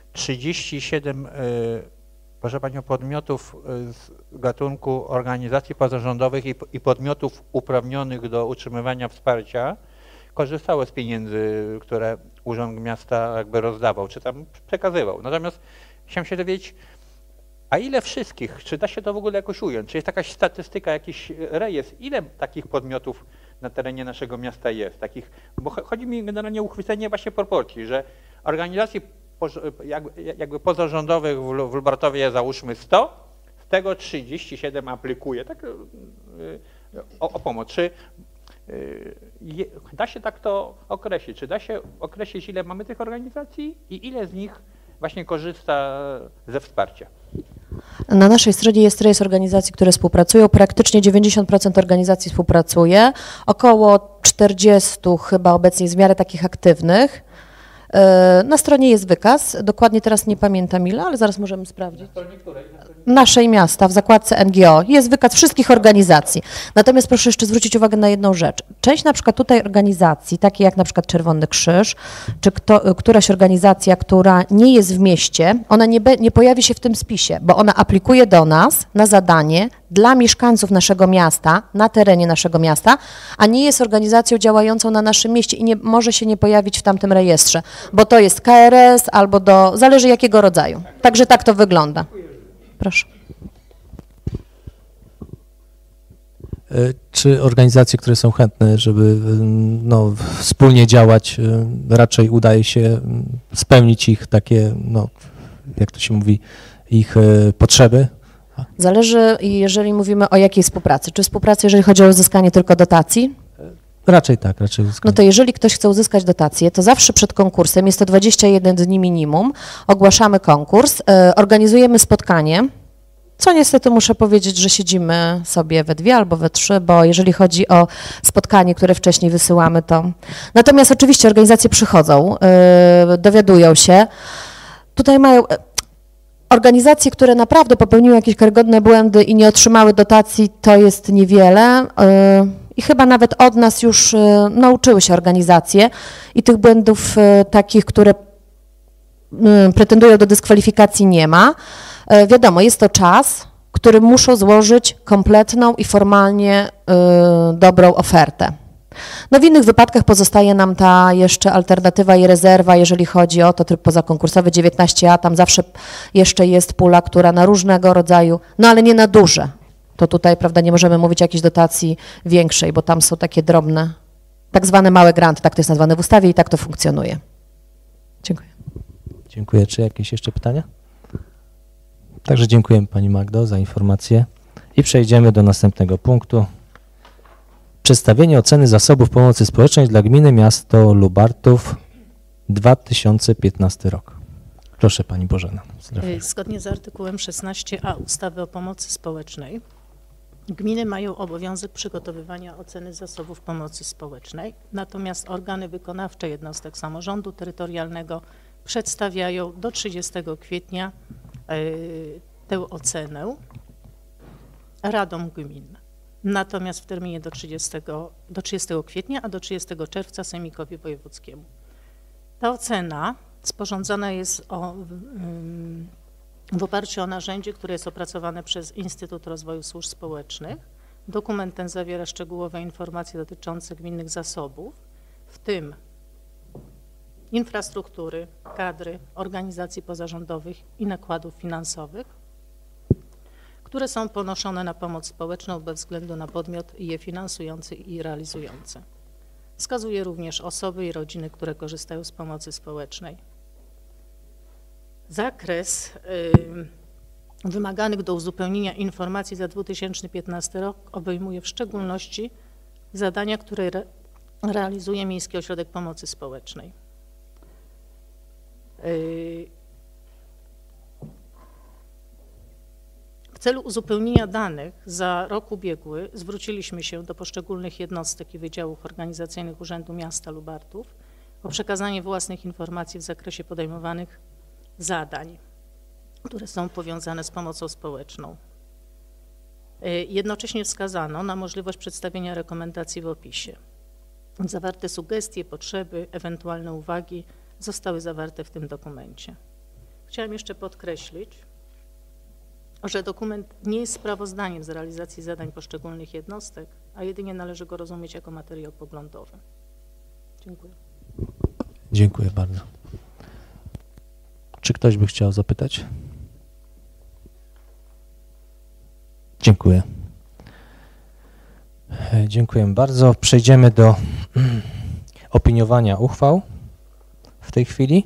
37, proszę Panią, podmiotów z gatunku organizacji pozarządowych i podmiotów uprawnionych do utrzymywania wsparcia korzystało z pieniędzy, które Urząd Miasta jakby rozdawał, czy tam przekazywał. Natomiast chciałem się dowiedzieć, a ile wszystkich, czy da się to w ogóle jakoś ująć? Czy jest jakaś statystyka, jakiś rejestr, ile takich podmiotów na terenie naszego miasta jest? Takich, bo chodzi mi generalnie o uchwycenie właśnie proporcji, że organizacji jakby pozarządowych w Lubartowie załóżmy 100, z tego 37 aplikuje tak, o pomoc. Czy da się tak to określić? Czy da się określić, ile mamy tych organizacji i ile z nich właśnie korzysta ze wsparcia? Na naszej stronie jest rejestr organizacji, które współpracują. Praktycznie 90% organizacji współpracuje. Około 40 chyba obecnie jest w miarę takich aktywnych. Na stronie jest wykaz, dokładnie teraz nie pamiętam ile, ale zaraz możemy sprawdzić. Na stronie której? Naszej miasta, w zakładce NGO, jest wykaz wszystkich organizacji. Natomiast proszę jeszcze zwrócić uwagę na jedną rzecz. Część na przykład tutaj organizacji, takie jak na przykład Czerwony Krzyż, czy któraś organizacja, która nie jest w mieście, ona nie pojawi się w tym spisie, bo ona aplikuje do nas na zadanie dla mieszkańców naszego miasta, na terenie naszego miasta, a nie jest organizacją działającą na naszym mieście i nie może się nie pojawić w tamtym rejestrze, bo to jest KRS albo zależy jakiego rodzaju. Także tak to wygląda. Proszę. Czy organizacje, które są chętne, żeby wspólnie działać, raczej udaje się spełnić ich takie, jak to się mówi, ich potrzeby? Zależy, jeżeli mówimy o jakiej współpracy. Czy współpracy, jeżeli chodzi o uzyskanie tylko dotacji? Raczej tak, raczej uzyskanie. No to jeżeli ktoś chce uzyskać dotację, to zawsze przed konkursem, jest to 21 dni minimum, ogłaszamy konkurs, organizujemy spotkanie, co niestety muszę powiedzieć, że siedzimy sobie we 2 albo we 3, bo jeżeli chodzi o spotkanie, które wcześniej wysyłamy, to... Natomiast oczywiście organizacje przychodzą, dowiadują się, tutaj mają... Organizacje, które naprawdę popełniły jakieś karygodne błędy i nie otrzymały dotacji, to jest niewiele. I chyba nawet od nas już nauczyły się organizacje i tych błędów takich, które pretendują do dyskwalifikacji, nie ma. Wiadomo, jest to czas, który muszą złożyć kompletną i formalnie dobrą ofertę. No w innych wypadkach pozostaje nam ta jeszcze alternatywa i rezerwa, jeżeli chodzi o to tryb pozakonkursowy 19A, tam zawsze jeszcze jest pula, która na różnego rodzaju, no ale nie na duże. To tutaj, prawda, nie możemy mówić o jakiejś dotacji większej, bo tam są takie drobne, tak zwane małe granty, tak to jest nazwane w ustawie i tak to funkcjonuje. Dziękuję. Dziękuję. Czy jakieś jeszcze pytania? Także dziękujemy Pani Magdo za informację i przejdziemy do następnego punktu. Przedstawienie oceny zasobów pomocy społecznej dla gminy miasto Lubartów 2015 rok. Proszę Pani Bożena. Zgodnie z artykułem 16a ustawy o pomocy społecznej gminy mają obowiązek przygotowywania oceny zasobów pomocy społecznej, natomiast organy wykonawcze jednostek samorządu terytorialnego przedstawiają do 30 kwietnia tę ocenę radom gmin. Natomiast w terminie do 30 kwietnia, a do 30 czerwca sejmikowi wojewódzkiemu. Ta ocena sporządzana jest w oparciu o narzędzie, które jest opracowane przez Instytut Rozwoju Służb Społecznych. Dokument ten zawiera szczegółowe informacje dotyczące gminnych zasobów, w tym infrastruktury, kadry, organizacji pozarządowych i nakładów finansowych, które są ponoszone na pomoc społeczną bez względu na podmiot je finansujący i realizujący. Wskazuje również osoby i rodziny, które korzystają z pomocy społecznej. Zakres wymaganych do uzupełnienia informacji za 2015 rok obejmuje w szczególności zadania, które realizuje Miejski Ośrodek Pomocy Społecznej. W celu uzupełnienia danych za rok ubiegły zwróciliśmy się do poszczególnych jednostek i wydziałów organizacyjnych Urzędu Miasta Lubartów o przekazanie własnych informacji w zakresie podejmowanych zadań, które są powiązane z pomocą społeczną. Jednocześnie wskazano na możliwość przedstawienia rekomendacji w opisie. Zawarte sugestie, potrzeby, ewentualne uwagi zostały zawarte w tym dokumencie. Chciałam jeszcze podkreślić, że dokument nie jest sprawozdaniem z realizacji zadań poszczególnych jednostek, a jedynie należy go rozumieć jako materiał poglądowy. Dziękuję. Dziękuję bardzo. Czy ktoś by chciał zapytać? Dziękuję. Dziękuję bardzo. Przejdziemy do opiniowania uchwał w tej chwili.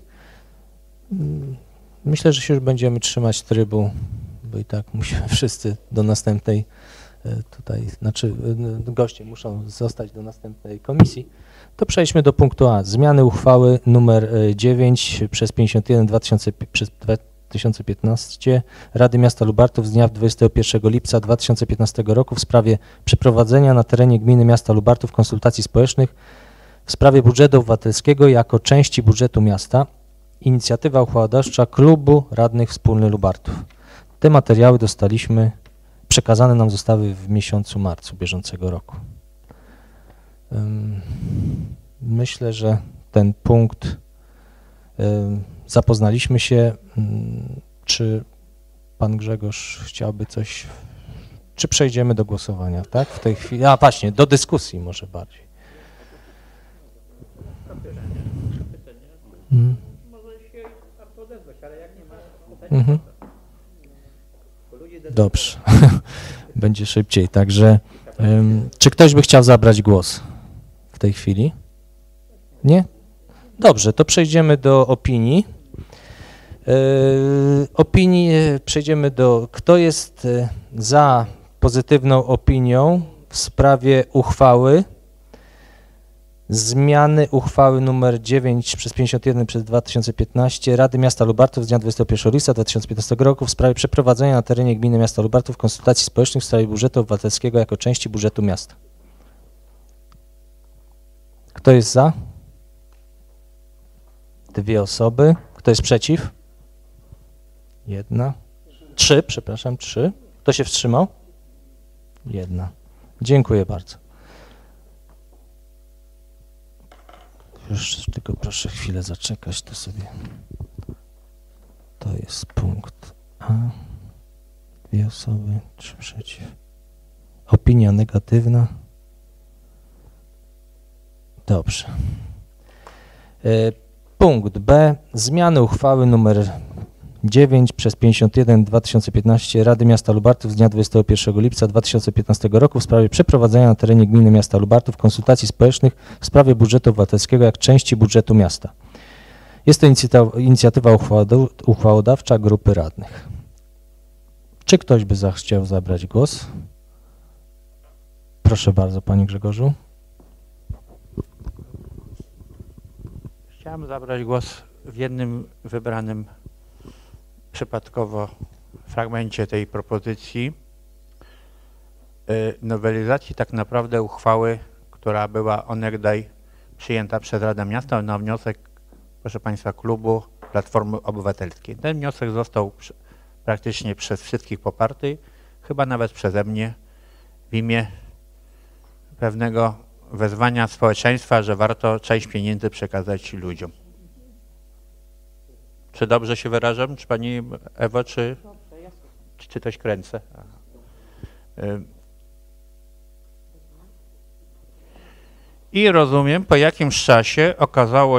Myślę, że się już będziemy trzymać trybu, bo i tak musimy wszyscy do następnej tutaj, znaczy goście muszą zostać do następnej komisji. To przejdźmy do punktu A. Zmiany uchwały numer 9 przez 51 przez 2015 Rady Miasta Lubartów z dnia 21 lipca 2015 roku w sprawie przeprowadzenia na terenie gminy miasta Lubartów konsultacji społecznych w sprawie budżetu obywatelskiego jako części budżetu miasta. Inicjatywa uchwałodawcza Klubu Radnych Wspólny Lubartów. Te materiały dostaliśmy, przekazane nam zostały w miesiącu marcu bieżącego roku. Myślę, że ten punkt zapoznaliśmy się. Czy pan Grzegorz chciałby coś, czy przejdziemy do głosowania, tak? W tej chwili, a właśnie, do dyskusji może bardziej. Dobrze, będzie szybciej, także czy ktoś by chciał zabrać głos w tej chwili? Nie? Dobrze, to przejdziemy do opinii. Przejdziemy do, kto jest za pozytywną opinią w sprawie uchwały, zmiany uchwały nr 9 przez 51 przez 2015 Rady Miasta Lubartów z dnia 21 lipca 2015 roku w sprawie przeprowadzenia na terenie gminy miasta Lubartów konsultacji społecznych w sprawie budżetu obywatelskiego jako części budżetu miasta. Kto jest za? 2 osoby. Kto jest przeciw? 1. 3, przepraszam, 3. Kto się wstrzymał? 1. Dziękuję bardzo. Już tylko proszę chwilę zaczekać, to sobie. To jest punkt A. 2 osoby, 3 przeciw. Opinia negatywna. Dobrze. Punkt B. Zmiany uchwały nr 9 przez 51/2015 Rady Miasta Lubartów z dnia 21 lipca 2015 roku w sprawie przeprowadzenia na terenie gminy miasta Lubartów konsultacji społecznych w sprawie budżetu obywatelskiego jak części budżetu miasta. Jest to inicjatywa uchwałodawcza grupy radnych. Czy ktoś by chciał zabrać głos? Proszę bardzo, panie Grzegorzu. Chciałem zabrać głos w jednym wybranym przypadkowo fragmencie tej propozycji nowelizacji tak naprawdę uchwały, która była onegdaj przyjęta przez Radę Miasta na wniosek, proszę Państwa, klubu Platformy Obywatelskiej. Ten wniosek został praktycznie przez wszystkich poparty, chyba nawet przeze mnie, w imię pewnego wezwania społeczeństwa, że warto część pieniędzy przekazać ludziom. Czy dobrze się wyrażam? Czy Pani Ewo, czy coś kręcę? I rozumiem, po jakimś czasie okazało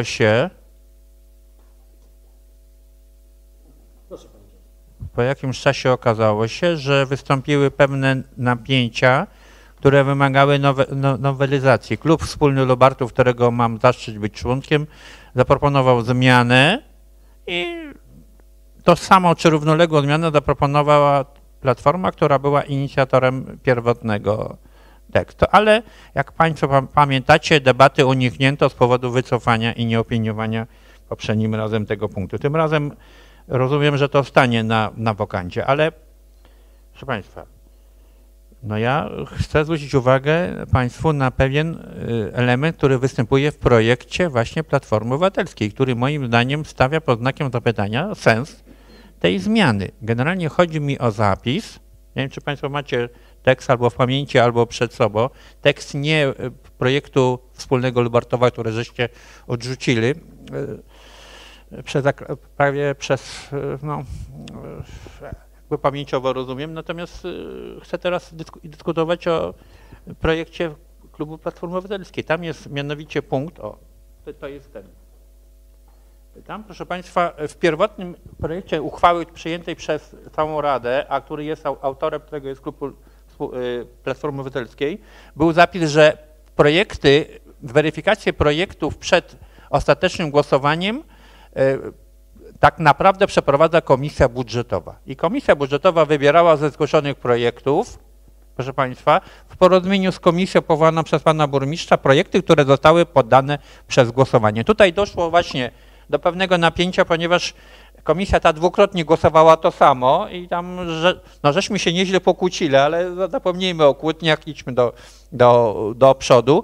się, że wystąpiły pewne napięcia, które wymagały nowelizacji. Klub Wspólny Lubartów, którego mam zaszczyt być członkiem, zaproponował zmianę i to samo czy równoległą zmianę zaproponowała Platforma, która była inicjatorem pierwotnego tekstu. Ale jak Państwo pamiętacie, debaty uniknięto z powodu wycofania i nieopiniowania poprzednim razem tego punktu. Tym razem rozumiem, że to stanie na wokandzie, ale proszę Państwa, no ja chcę zwrócić uwagę Państwu na pewien element, który występuje w projekcie właśnie Platformy Obywatelskiej, który moim zdaniem stawia pod znakiem zapytania sens tej zmiany. Generalnie chodzi mi o zapis, nie wiem, czy Państwo macie tekst albo w pamięci, albo przed sobą, tekst nie projektu wspólnego Lubartowa, który żeście odrzucili, prawie przez, no, jakby pamięciowo rozumiem, natomiast chcę teraz dyskutować o projekcie klubu Platformy Obywatelskiej. Tam jest mianowicie punkt, to jest ten. Tam, proszę Państwa, w pierwotnym projekcie uchwały przyjętej przez całą Radę, a który jest autorem, którego jest klub Platformy Obywatelskiej, był zapis, że weryfikację projektów przed ostatecznym głosowaniem tak naprawdę przeprowadza Komisja Budżetowa. I Komisja Budżetowa wybierała ze zgłoszonych projektów, proszę Państwa, w porozumieniu z komisją powołaną przez pana burmistrza projekty, które zostały poddane przez głosowanie. Tutaj doszło właśnie do pewnego napięcia, ponieważ komisja ta dwukrotnie głosowała to samo i tam, żeśmy się nieźle pokłócili, ale zapomnijmy o kłótniach, idźmy do przodu.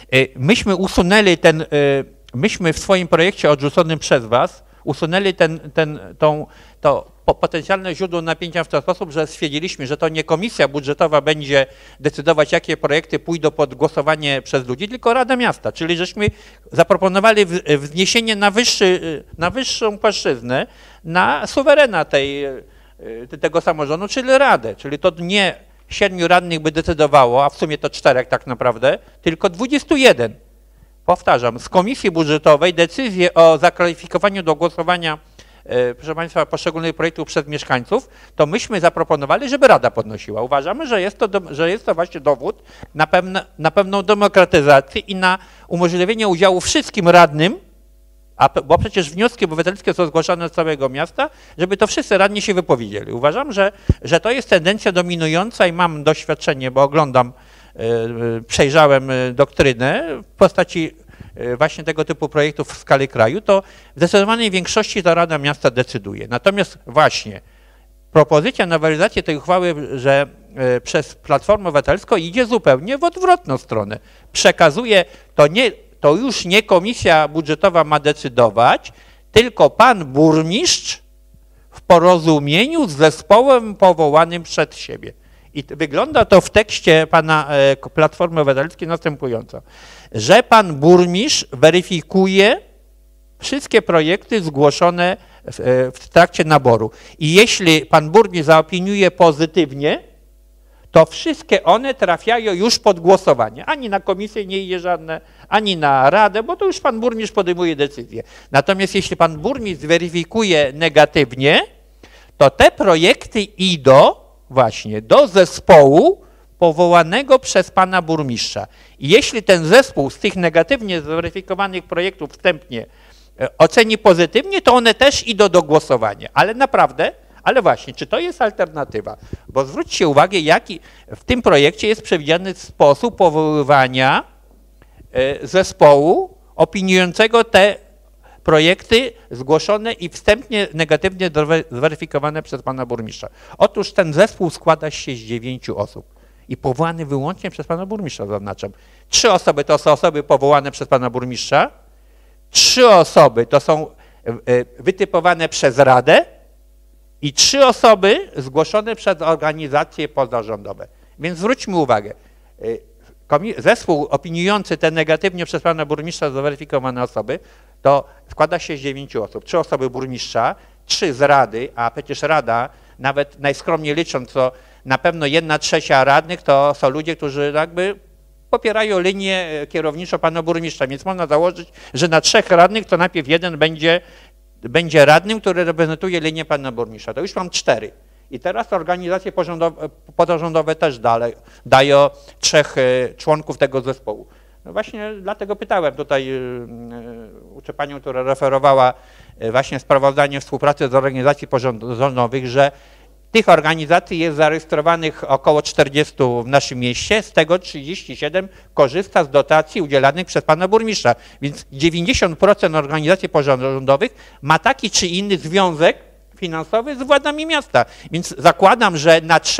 Myśmy w swoim projekcie odrzuconym przez was usunęli to potencjalne źródło napięcia w ten sposób, że stwierdziliśmy, że to nie Komisja Budżetowa będzie decydować, jakie projekty pójdą pod głosowanie przez ludzi, tylko Rada Miasta. Czyli żeśmy zaproponowali wzniesienie na wyższą płaszczyznę, na suwerena tego samorządu, czyli Radę. Czyli to nie 7 radnych by decydowało, a w sumie to 4 tak naprawdę, tylko 21. Powtarzam, z Komisji Budżetowej decyzję o zakwalifikowaniu do głosowania, proszę Państwa, poszczególnych projektów przez mieszkańców, to myśmy zaproponowali, żeby Rada podnosiła. Uważamy, że jest to właśnie dowód na pewną demokratyzację i na umożliwienie udziału wszystkim radnym, bo przecież wnioski obywatelskie są zgłaszane z całego miasta, żeby to wszyscy radni się wypowiedzieli. Uważam, że to jest tendencja dominująca i mam doświadczenie, bo przejrzałem doktrynę w postaci właśnie tego typu projektów w skali kraju, to w zdecydowanej większości to Rada Miasta decyduje. Natomiast właśnie propozycja nowelizacji tej uchwały, że przez Platformę Obywatelską idzie zupełnie w odwrotną stronę. Przekazuje, to już nie Komisja Budżetowa ma decydować, tylko pan burmistrz w porozumieniu z zespołem powołanym przed siebie. I wygląda to w tekście pana Platformy Obywatelskiej następująco, że pan burmistrz weryfikuje wszystkie projekty zgłoszone w trakcie naboru. I jeśli pan burmistrz zaopiniuje pozytywnie, to wszystkie one trafiają już pod głosowanie. Ani na komisję nie idzie żadne, ani na radę, bo to już pan burmistrz podejmuje decyzję. Natomiast jeśli pan burmistrz zweryfikuje negatywnie, to te projekty idą właśnie do zespołu powołanego przez pana burmistrza. I jeśli ten zespół z tych negatywnie zweryfikowanych projektów wstępnie oceni pozytywnie, to one też idą do głosowania. Ale naprawdę, ale właśnie, czy to jest alternatywa? Bo zwróćcie uwagę, jaki w tym projekcie jest przewidziany sposób powoływania zespołu opiniującego te projekty zgłoszone i wstępnie negatywnie zweryfikowane przez pana burmistrza. Otóż ten zespół składa się z 9 osób i powołany wyłącznie przez pana burmistrza, zaznaczam. 3 osoby to są osoby powołane przez pana burmistrza, 3 osoby to są wytypowane przez Radę i 3 osoby zgłoszone przez organizacje pozarządowe. Więc zwróćmy uwagę, zespół opiniujący te negatywnie przez pana burmistrza zweryfikowane osoby, to składa się z 9 osób. 3 osoby burmistrza, 3 z Rady, a przecież Rada, nawet najskromniej licząc, to na pewno 1/3 radnych to są ludzie, którzy jakby popierają linię kierowniczą pana burmistrza, więc można założyć, że na 3 radnych to najpierw jeden będzie radnym, który reprezentuje linię pana burmistrza. To już mam 4. I teraz organizacje pozarządowe też dają 3 członków tego zespołu. No właśnie dlatego pytałem tutaj panią, która referowała właśnie sprawozdanie współpracy z organizacji pozarządowych, że tych organizacji jest zarejestrowanych około 40 w naszym mieście, z tego 37 korzysta z dotacji udzielanych przez pana burmistrza. Więc 90% organizacji pozarządowych ma taki czy inny związek finansowy z władami miasta. Więc zakładam, że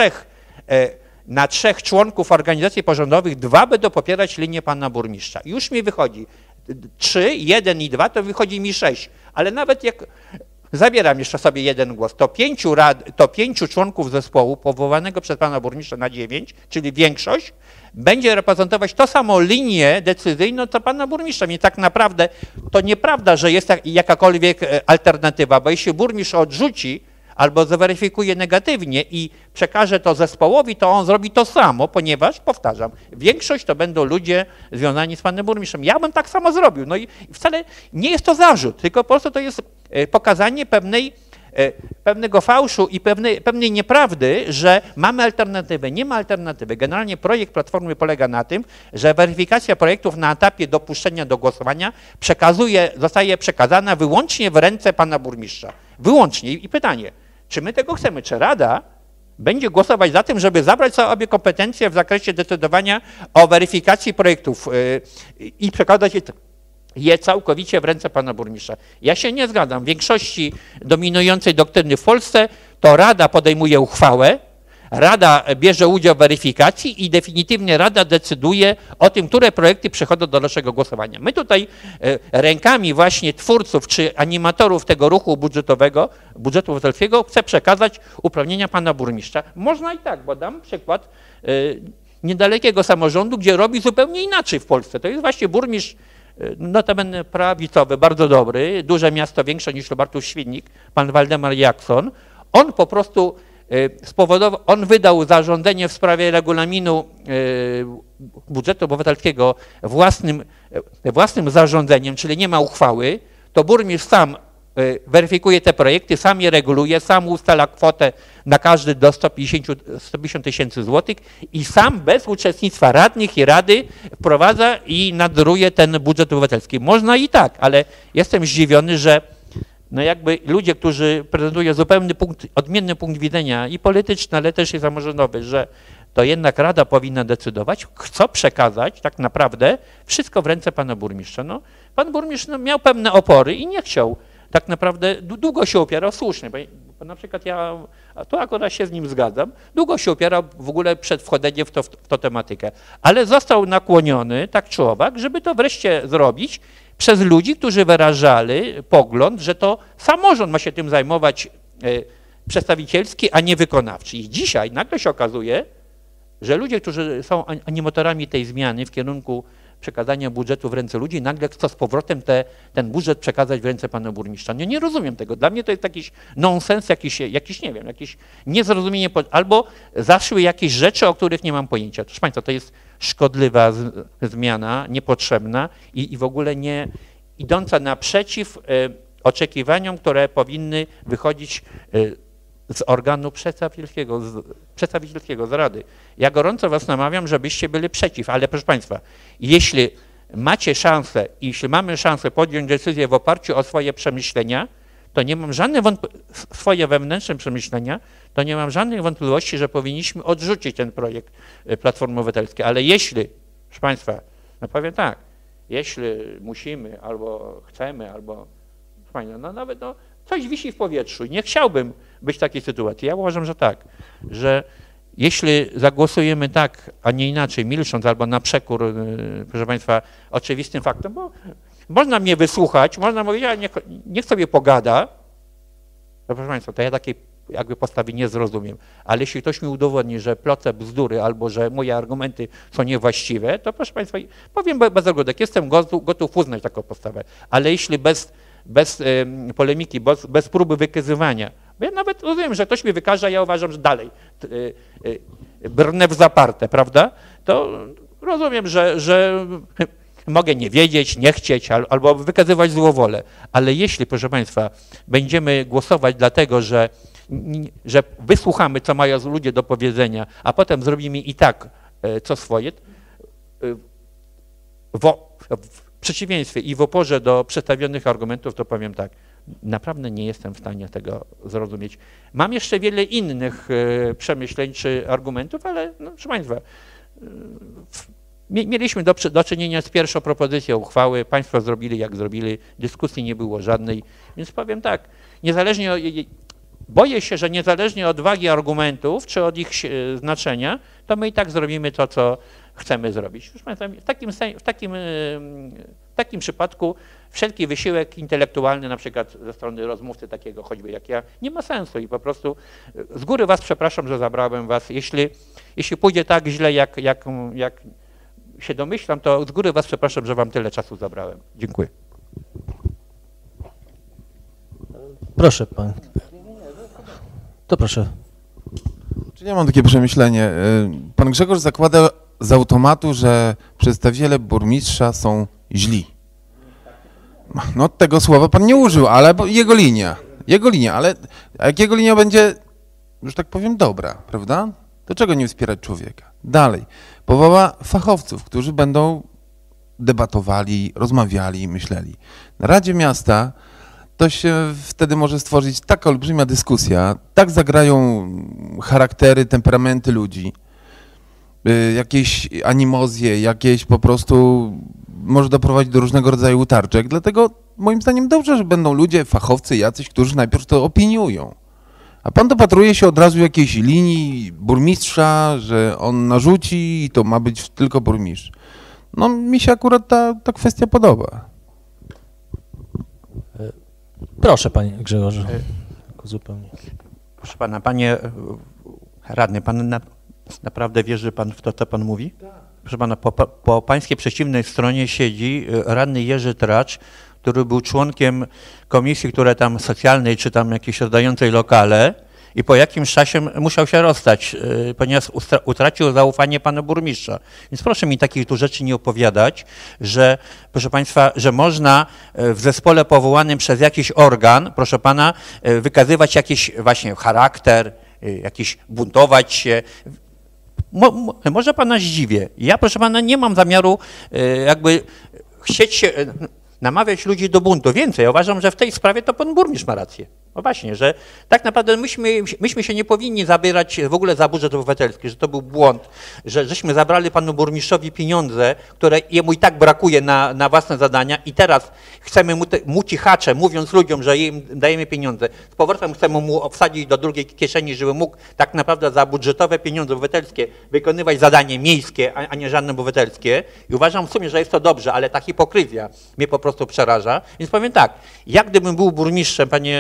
na 3 członków organizacji pozarządowych 2 będą popierać linię pana burmistrza. Już mi wychodzi 3, 1 i 2, to wychodzi mi 6. Ale nawet jak zabieram jeszcze sobie 1 głos, to 5 członków zespołu powołanego przez pana burmistrza na 9, czyli większość, będzie reprezentować to samo linię decyzyjną, co pana burmistrza. Więc tak naprawdę to nieprawda, że jest jakakolwiek alternatywa, bo jeśli burmistrz odrzuci albo zweryfikuje negatywnie i przekaże to zespołowi, to on zrobi to samo, ponieważ, powtarzam, większość to będą ludzie związani z panem burmistrzem. Ja bym tak samo zrobił. No i wcale nie jest to zarzut, tylko po prostu to jest pokazanie pewnego fałszu i pewnej nieprawdy, że mamy alternatywę. Nie ma alternatywy. Generalnie projekt Platformy polega na tym, że weryfikacja projektów na etapie dopuszczenia do głosowania zostaje przekazana wyłącznie w ręce pana burmistrza. Wyłącznie. I pytanie, czy my tego chcemy? Czy Rada będzie głosować za tym, żeby zabrać sobie kompetencje w zakresie decydowania o weryfikacji projektów i przekazać je całkowicie w ręce pana burmistrza? Ja się nie zgadzam. W większości dominującej doktryny w Polsce to Rada podejmuje uchwałę, Rada bierze udział w weryfikacji i definitywnie Rada decyduje o tym, które projekty przechodzą do dalszego głosowania. My tutaj rękami właśnie twórców czy animatorów tego ruchu budżetu obywatelskiego chcę przekazać uprawnienia pana burmistrza. Można i tak, bo dam przykład niedalekiego samorządu, gdzie robi zupełnie inaczej w Polsce. To jest właśnie burmistrz notabene prawicowy, bardzo dobry, duże miasto, większe niż Lubartów-Świdnik, pan Waldemar Jakson. On po prostu on wydał zarządzenie w sprawie regulaminu budżetu obywatelskiego własnym zarządzeniem, czyli nie ma uchwały, to burmistrz sam weryfikuje te projekty, sam je reguluje, sam ustala kwotę na każdy do 150 tysięcy złotych i sam bez uczestnictwa radnych i rady wprowadza i nadzoruje ten budżet obywatelski. Można i tak, ale jestem zdziwiony, że no jakby ludzie, którzy prezentują zupełnie odmienny punkt widzenia i polityczny, ale też i samorządowy, że to jednak Rada powinna decydować, chcą przekazać tak naprawdę wszystko w ręce pana burmistrza. No, pan burmistrz miał pewne opory i nie chciał. Tak naprawdę długo się opierał, słusznie, bo na przykład ja, tu akurat się z nim zgadzam, długo się opierał w ogóle przed wchodzeniem w tą tematykę, ale został nakłoniony tak czy owak, żeby to wreszcie zrobić przez ludzi, którzy wyrażali pogląd, że to samorząd ma się tym zajmować przedstawicielski, a nie wykonawczy. I dzisiaj nagle się okazuje, że ludzie, którzy są animatorami tej zmiany w kierunku przekazania budżetu w ręce ludzi, nagle chcą z powrotem ten budżet przekazać w ręce pana burmistrza. Nie rozumiem tego. Dla mnie to jest jakiś nonsens, jakiś nie wiem, jakieś niezrozumienie, albo zaszły jakieś rzeczy, o których nie mam pojęcia. Proszę państwa, to jest szkodliwa zmiana, niepotrzebna i w ogóle nie idąca naprzeciw oczekiwaniom, które powinny wychodzić z organu przedstawicielskiego, z Rady. Ja gorąco was namawiam, żebyście byli przeciw, ale proszę państwa, jeśli macie szansę, jeśli mamy szansę podjąć decyzję w oparciu o swoje przemyślenia, to nie mam żadnych swoje wewnętrzne przemyślenia, to nie mam żadnych wątpliwości, że powinniśmy odrzucić ten projekt Platformy Obywatelskiej. Ale jeśli, proszę państwa, no powiem tak, jeśli musimy, albo chcemy, albo no nawet coś wisi w powietrzu. Nie chciałbym być w takiej sytuacji. Ja uważam, że tak, że jeśli zagłosujemy tak, a nie inaczej, milcząc albo na przekór, proszę państwa, oczywistym faktem, bo można mnie wysłuchać, można mówić, ja niech sobie pogada, to, proszę państwa, to ja takiej jakby postawy nie zrozumiem. Ale jeśli ktoś mi udowodni, że plotę bzdury albo że moje argumenty są niewłaściwe, to proszę państwa, powiem bez ogródek, jestem gotów uznać taką postawę. Ale jeśli bez polemiki, bez próby wykazywania, bo ja nawet rozumiem, że ktoś mi wykaże, a ja uważam, że dalej brnę w zaparte, prawda? To rozumiem, że mogę nie wiedzieć, nie chcieć albo wykazywać złowolę, ale jeśli, proszę państwa, będziemy głosować dlatego, że wysłuchamy, co mają ludzie do powiedzenia, a potem zrobimy i tak co swoje, w przeciwieństwie i w oporze do przedstawionych argumentów, to powiem tak, naprawdę nie jestem w stanie tego zrozumieć. Mam jeszcze wiele innych przemyśleń czy argumentów, ale no, proszę państwa, mieliśmy do czynienia z pierwszą propozycją uchwały, państwo zrobili jak zrobili, dyskusji nie było żadnej, więc powiem tak, boję się, że niezależnie od wagi argumentów czy od ich znaczenia, to my i tak zrobimy to, co chcemy zrobić. Proszę państwa, w takim przypadku wszelki wysiłek intelektualny, na przykład ze strony rozmówcy takiego choćby jak ja, nie ma sensu i po prostu z góry was przepraszam, że zabrałem was. Jeśli pójdzie tak źle, jak się domyślam, to z góry was przepraszam, że wam tyle czasu zabrałem. Dziękuję. Proszę pan. To proszę. Czyli ja mam takie przemyślenie. Pan Grzegorz zakłada z automatu, że przedstawiciele burmistrza są źli. No tego słowa pan nie użył, ale jego linia, ale jak jego linia będzie, już tak powiem, dobra, prawda? To czego nie wspierać człowieka? Dalej, powoła fachowców, którzy będą debatowali, rozmawiali, myśleli. Na Radzie Miasta to się wtedy może stworzyć taka olbrzymia dyskusja, tak zagrają charaktery, temperamenty ludzi, jakieś animozje, jakieś po prostu może doprowadzić do różnego rodzaju utarczek. Dlatego moim zdaniem dobrze, że będą ludzie, fachowcy jacyś, którzy najpierw to opiniują. A pan dopatruje się od razu jakiejś linii burmistrza, że on narzuci i to ma być tylko burmistrz. No mi się akurat ta kwestia podoba. Proszę panie Grzegorzu. Zupełnie. Proszę pana, panie radny, pan naprawdę wierzy pan w to, co pan mówi? Tak. Proszę pana, po pańskiej przeciwnej stronie siedzi radny Jerzy Tracz, który był członkiem komisji, która tam socjalnej, czy tam jakiejś rozdającej lokale i po jakimś czasie musiał się rozstać, ponieważ utracił zaufanie pana burmistrza. Więc proszę mi takich tu rzeczy nie opowiadać, że, proszę państwa, że można w zespole powołanym przez jakiś organ, proszę pana, wykazywać jakiś właśnie charakter, jakiś buntować się. Może pana zdziwię. Ja, proszę pana, nie mam zamiaru jakby chcieć się namawiać ludzi do buntu. Więcej, ja uważam, że w tej sprawie to pan burmistrz ma rację. No właśnie, że tak naprawdę myśmy się nie powinni zabierać w ogóle za budżet obywatelski, że to był błąd, żeśmy zabrali panu burmistrzowi pieniądze, które jemu i tak brakuje na własne zadania i teraz chcemy mu cichacze, mówiąc ludziom, że im dajemy pieniądze, z powrotem chcemy mu obsadzić do drugiej kieszeni, żeby mógł tak naprawdę za budżetowe pieniądze obywatelskie wykonywać zadanie miejskie, a nie żadne obywatelskie. I uważam w sumie, że jest to dobrze, ale ta hipokryzja mnie po prostu przeraża. Więc powiem tak, jak gdybym był burmistrzem, panie radny,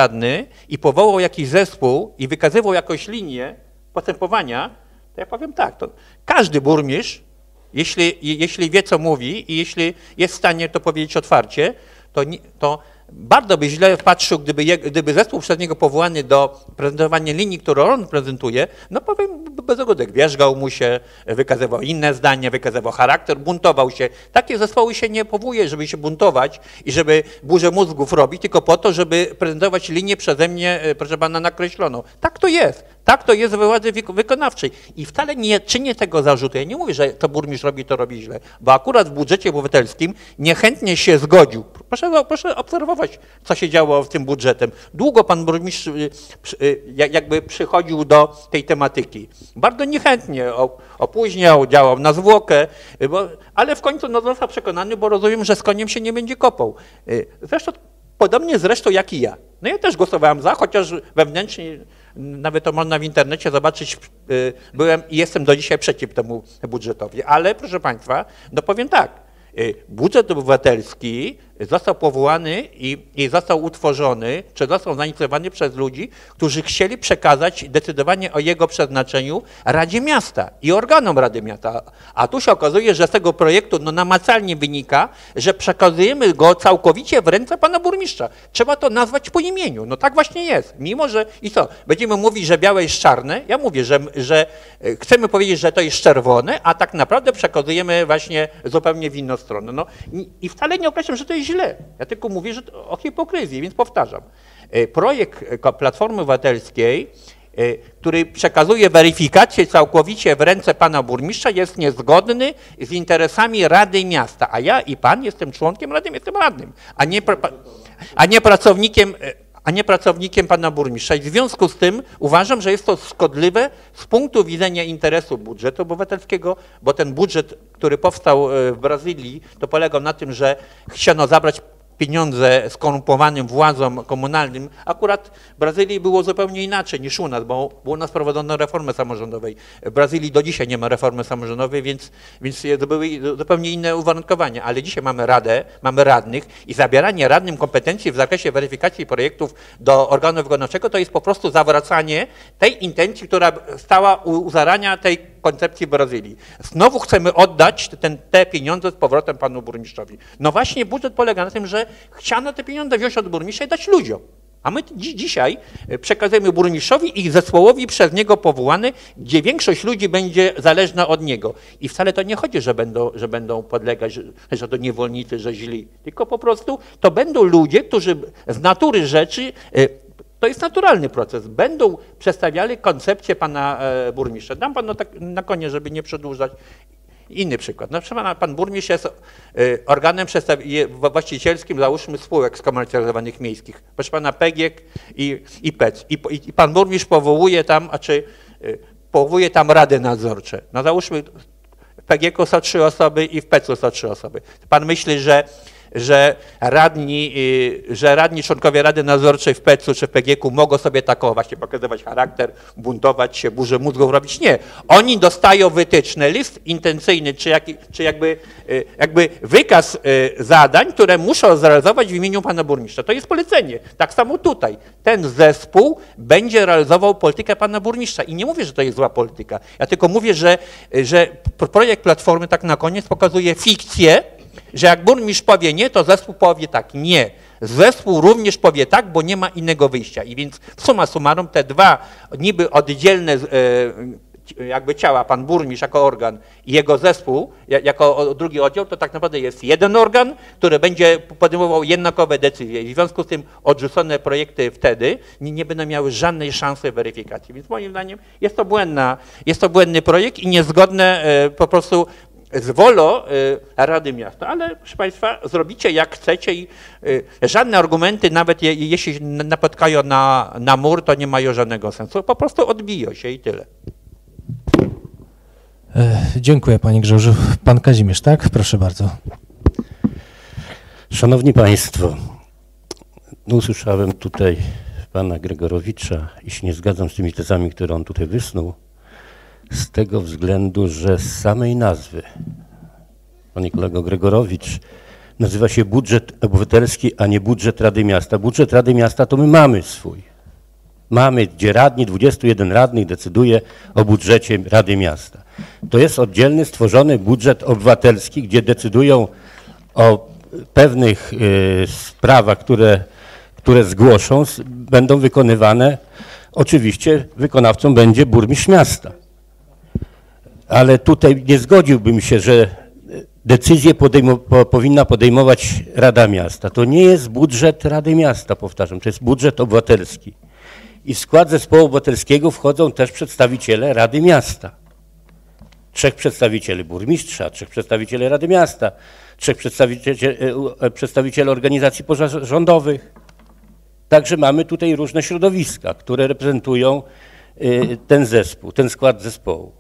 radny i powołał jakiś zespół i wykazywał jakąś linię postępowania, to ja powiem tak, to każdy burmistrz, jeśli wie, co mówi i jeśli jest w stanie to powiedzieć otwarcie, to bardzo by źle patrzył, gdyby zespół przez niego powołany do prezentowania linii, którą on prezentuje, no powiem bez ogódek, wierzgał mu się, wykazywał inne zdania, wykazywał charakter, buntował się. Takie zespoły się nie powołuje, żeby się buntować i żeby burzę mózgów robić, tylko po to, żeby prezentować linię przeze mnie, proszę pana, nakreśloną. Tak to jest. Tak to jest we władzy wykonawczej. I wcale nie czynię tego zarzutu. Ja nie mówię, że to burmistrz robi źle, bo akurat w budżecie obywatelskim niechętnie się zgodził. Proszę obserwować, co się działo w tym budżetem. Długo pan burmistrz jakby przychodził do tej tematyki. Bardzo niechętnie opóźniał, działał na zwłokę, ale w końcu został przekonany, bo rozumiem, że z koniem się nie będzie kopał. Podobnie zresztą jak i ja. No ja też głosowałem za, chociaż wewnętrznie, nawet to można w internecie zobaczyć, byłem i jestem do dzisiaj przeciw temu budżetowi. Ale proszę państwa, no powiem tak, budżet obywatelski został powołany i został utworzony, czy został zainicjowany przez ludzi, którzy chcieli przekazać decydowanie o jego przeznaczeniu Radzie Miasta i organom Rady Miasta. A tu się okazuje, że z tego projektu namacalnie wynika, że przekazujemy go całkowicie w ręce pana burmistrza. Trzeba to nazwać po imieniu. No tak właśnie jest. Mimo, że i co? Będziemy mówić, że białe jest czarne. Ja mówię, że chcemy powiedzieć, że to jest czerwone, a tak naprawdę przekazujemy właśnie zupełnie w inną stronę. No i wcale nie określam, że to jest źle. Ja tylko mówię, że o hipokryzji, więc powtarzam. Projekt Platformy Obywatelskiej, który przekazuje weryfikację całkowicie w ręce pana burmistrza, jest niezgodny z interesami Rady Miasta. A ja i pan jestem członkiem Rady, jestem radnym, a nie pracownikiem pana burmistrza. I w związku z tym uważam, że jest to szkodliwe z punktu widzenia interesu budżetu obywatelskiego, bo ten budżet, który powstał w Brazylii, to polegał na tym, że chciano zabrać pieniądze skorumpowanym władzom komunalnym. Akurat w Brazylii było zupełnie inaczej niż u nas, bo u nas prowadzono reformę samorządowej. W Brazylii do dzisiaj nie ma reformy samorządowej, więc to były zupełnie inne uwarunkowania. Ale dzisiaj mamy radę, mamy radnych i zabieranie radnym kompetencji w zakresie weryfikacji projektów do organu wykonawczego to jest po prostu zawracanie tej intencji, która stała u zarania tej koncepcji w Brazylii. Znowu chcemy oddać te pieniądze z powrotem panu burmistrzowi. No właśnie budżet polega na tym, że chciano te pieniądze wziąć od burmistrza i dać ludziom. A my dzisiaj przekazujemy burmistrzowi i zespołowi przez niego powołany, gdzie większość ludzi będzie zależna od niego. I wcale to nie chodzi, że będą podlegać, że to niewolnicy, że źli. Tylko po prostu to będą ludzie, którzy z natury rzeczy, to jest naturalny proces, będą przedstawiali koncepcję pana burmistrza. Dam panu tak na koniec, żeby nie przedłużać. Inny przykład. Na przykład pan burmistrz jest organem właścicielskim, załóżmy, spółek skomercjalizowanych miejskich. Proszę pana, PGiek i PEC. I pan burmistrz powołuje tam rady nadzorcze. No załóżmy, w PGiek-u są 3 osoby i w PEC-u są 3 osoby. Pan myśli, że radni członkowie Rady Nadzorczej w PEC-u czy w PGiek-u mogą sobie taką właśnie pokazywać charakter, buntować się, burzę mózgów robić? Nie. Oni dostają wytyczne, list intencyjny, czy jakby wykaz zadań, które muszą zrealizować w imieniu pana burmistrza. To jest polecenie. Tak samo tutaj. Ten zespół będzie realizował politykę pana burmistrza. I nie mówię, że to jest zła polityka. Ja tylko mówię, że projekt Platformy tak na koniec pokazuje fikcję, że jak burmistrz powie nie, to zespół powie tak. Nie. Zespół również powie tak, bo nie ma innego wyjścia. I więc summa summarum te dwa niby oddzielne jakby ciała, pan burmistrz jako organ i jego zespół jako drugi oddział, to tak naprawdę jest jeden organ, który będzie podejmował jednakowe decyzje. I w związku z tym odrzucone projekty wtedy nie będą miały żadnej szansy weryfikacji. Więc moim zdaniem jest to błędny projekt i niezgodne po prostu z wolą Rady Miasta, ale proszę państwa, zrobicie jak chcecie i żadne argumenty, nawet jeśli napotkają na mur, to nie mają żadnego sensu, po prostu odbiją się i tyle. Dziękuję panie Grzegorzu. Pan Kazimierz, tak? Proszę bardzo. Szanowni państwo, usłyszałem tutaj pana Gregorowicza i się nie zgadzam z tymi tezami, które on tutaj wysnuł, z tego względu, że z samej nazwy, panie kolego Gregorowicz, nazywa się budżet obywatelski, a nie budżet Rady Miasta. Budżet Rady Miasta to my mamy swój. Mamy, gdzie radni, 21 radnych decyduje o budżecie Rady Miasta. To jest oddzielny, stworzony budżet obywatelski, gdzie decydują o pewnych sprawach, które zgłoszą, będą wykonywane. Oczywiście wykonawcą będzie burmistrz miasta. Ale tutaj nie zgodziłbym się, że decyzję powinna podejmować Rada Miasta. To nie jest budżet Rady Miasta, powtarzam, to jest budżet obywatelski. I w skład zespołu obywatelskiego wchodzą też przedstawiciele Rady Miasta. 3 przedstawicieli burmistrza, 3 przedstawicieli Rady Miasta, 3 przedstawicieli organizacji pozarządowych. Także mamy tutaj różne środowiska, które reprezentują ten zespół, ten skład zespołu.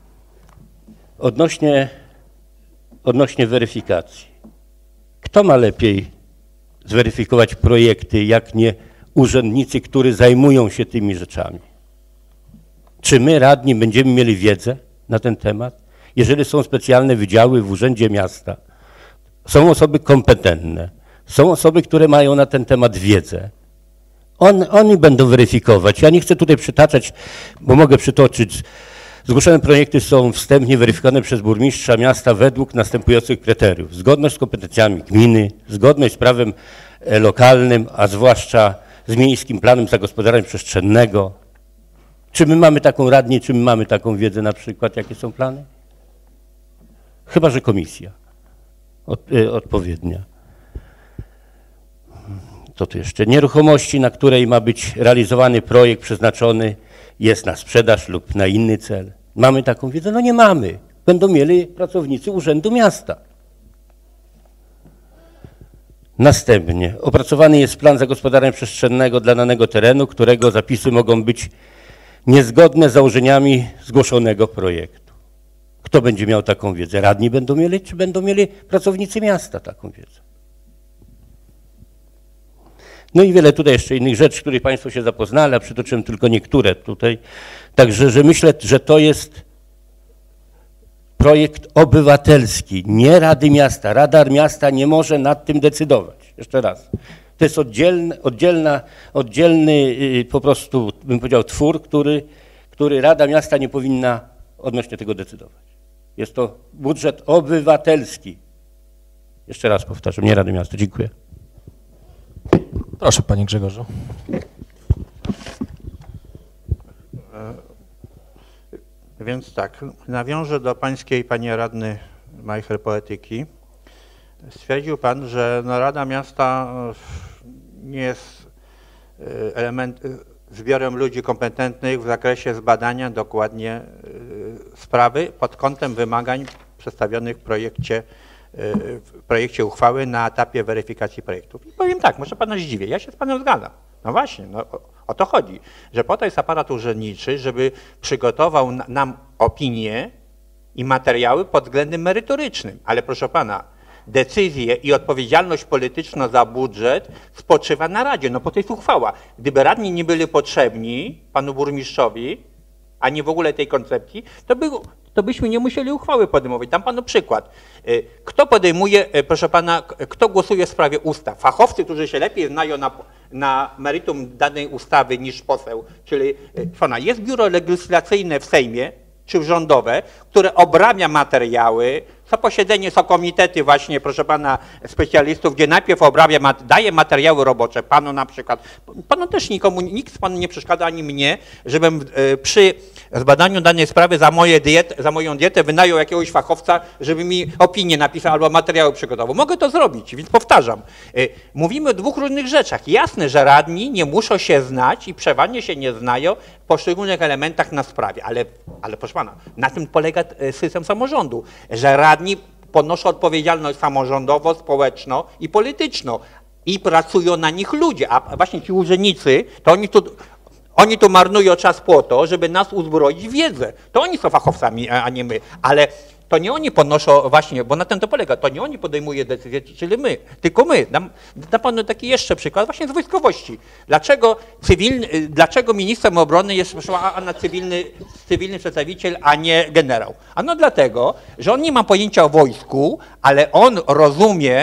Odnośnie weryfikacji. Kto ma lepiej zweryfikować projekty, jak nie urzędnicy, którzy zajmują się tymi rzeczami? Czy my, radni, będziemy mieli wiedzę na ten temat? Jeżeli są specjalne wydziały w Urzędzie Miasta, są osoby kompetentne, są osoby, które mają na ten temat wiedzę. Oni będą weryfikować. Ja nie chcę tutaj przytaczać, bo mogę przytoczyć. Zgłoszone projekty są wstępnie weryfikowane przez burmistrza miasta według następujących kryteriów. Zgodność z kompetencjami gminy, zgodność z prawem lokalnym, a zwłaszcza z miejskim planem zagospodarowania przestrzennego. Czy my mamy taką radnię, czy my mamy taką wiedzę na przykład, jakie są plany? Chyba że komisja odpowiednia. Co tu jeszcze? Nieruchomości, na której ma być realizowany projekt przeznaczony jest na sprzedaż lub na inny cel. Mamy taką wiedzę? No nie mamy. Będą mieli pracownicy Urzędu Miasta. Następnie opracowany jest plan zagospodarowania przestrzennego dla danego terenu, którego zapisy mogą być niezgodne z założeniami zgłoszonego projektu. Kto będzie miał taką wiedzę? Radni będą mieli, czy będą mieli pracownicy miasta taką wiedzę? No i wiele tutaj jeszcze innych rzeczy, których Państwo się zapoznali, a przytoczyłem tylko niektóre tutaj. Także, że myślę, że to jest projekt obywatelski, nie Rady Miasta. Rada Miasta nie może nad tym decydować. Jeszcze raz. To jest oddzielny po prostu, bym powiedział, twór, który Rada Miasta nie powinna odnośnie tego decydować. Jest to budżet obywatelski. Jeszcze raz powtarzam, nie Rady Miasta. Dziękuję. Proszę, panie Grzegorzu. Więc tak, nawiążę do pańskiej, panie radny Majcher, poetyki. Stwierdził pan, że no, Rada Miasta nie jest zbiorem ludzi kompetentnych w zakresie zbadania dokładnie sprawy pod kątem wymagań przedstawionych w projekcie uchwały na etapie weryfikacji projektów. I powiem tak, może pana zdziwię, ja się z panem zgadzam. No właśnie, no, o to chodzi, że po to jest aparat urzędniczy, żeby przygotował nam opinię i materiały pod względem merytorycznym. Ale proszę pana, decyzje i odpowiedzialność polityczna za budżet spoczywa na Radzie, no bo to jest uchwała. Gdyby radni nie byli potrzebni panu burmistrzowi, a nie w ogóle tej koncepcji, to byśmy nie musieli uchwały podejmować. Dam panu przykład. Kto podejmuje, proszę pana, kto głosuje w sprawie ustaw? Fachowcy, którzy się lepiej znają na meritum danej ustawy niż poseł, czyli jest biuro legislacyjne w Sejmie, czy rządowe, które obrabia materiały, są posiedzenie, są komitety właśnie, proszę pana, specjalistów, gdzie najpierw daje materiały robocze, panu na przykład, panu też nikt z panu nie przeszkadza, ani mnie, żebym przy zbadaniu danej sprawy za moją dietę wynajął jakiegoś fachowca, żeby mi opinię napisał albo materiały przygotował. Mogę to zrobić, więc powtarzam. Mówimy o dwóch różnych rzeczach. Jasne, że radni nie muszą się znać i przeważnie się nie znają w poszczególnych elementach na sprawie, ale proszę pana, na tym polega system samorządu, że radni ponoszą odpowiedzialność samorządową, społeczną i polityczną i pracują na nich ludzie, a właśnie ci urzędnicy, to oni tu marnują czas po to, żeby nas uzbroić w wiedzę. To oni są fachowcami, a nie my, ale to nie oni ponoszą właśnie, bo na tym to polega, to nie oni podejmują decyzje, czyli my, tylko my. Dam panu taki jeszcze przykład właśnie z wojskowości. Dlaczego ministrem obrony jest cywilny przedstawiciel, a nie generał? Ano dlatego, że on nie ma pojęcia o wojsku, ale on rozumie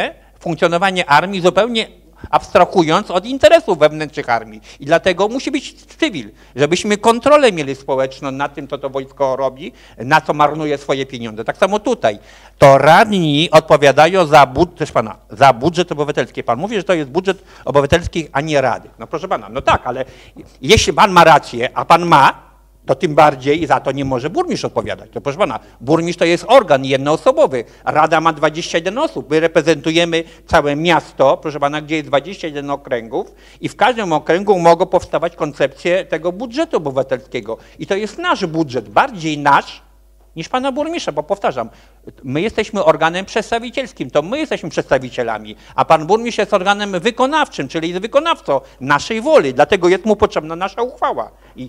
funkcjonowanie armii zupełnie abstrahując od interesów wewnętrznych armii. I dlatego musi być cywil, żebyśmy kontrolę mieli społeczną nad tym, co to wojsko robi, na co marnuje swoje pieniądze. Tak samo tutaj. To radni odpowiadają za budżet obywatelski. Pan mówi, że to jest budżet obywatelski, a nie rady. No proszę pana, no tak, ale jeśli pan ma rację, a pan ma, to tym bardziej za to nie może burmistrz odpowiadać. To proszę pana, burmistrz to jest organ jednoosobowy, rada ma 21 osób, my reprezentujemy całe miasto, proszę pana, gdzie jest 21 okręgów i w każdym okręgu mogą powstawać koncepcje tego budżetu obywatelskiego. I to jest nasz budżet, bardziej nasz niż pana burmistrza, bo powtarzam, my jesteśmy organem przedstawicielskim, to my jesteśmy przedstawicielami, a pan burmistrz jest organem wykonawczym, czyli jest wykonawcą naszej woli, dlatego jest mu potrzebna nasza uchwała.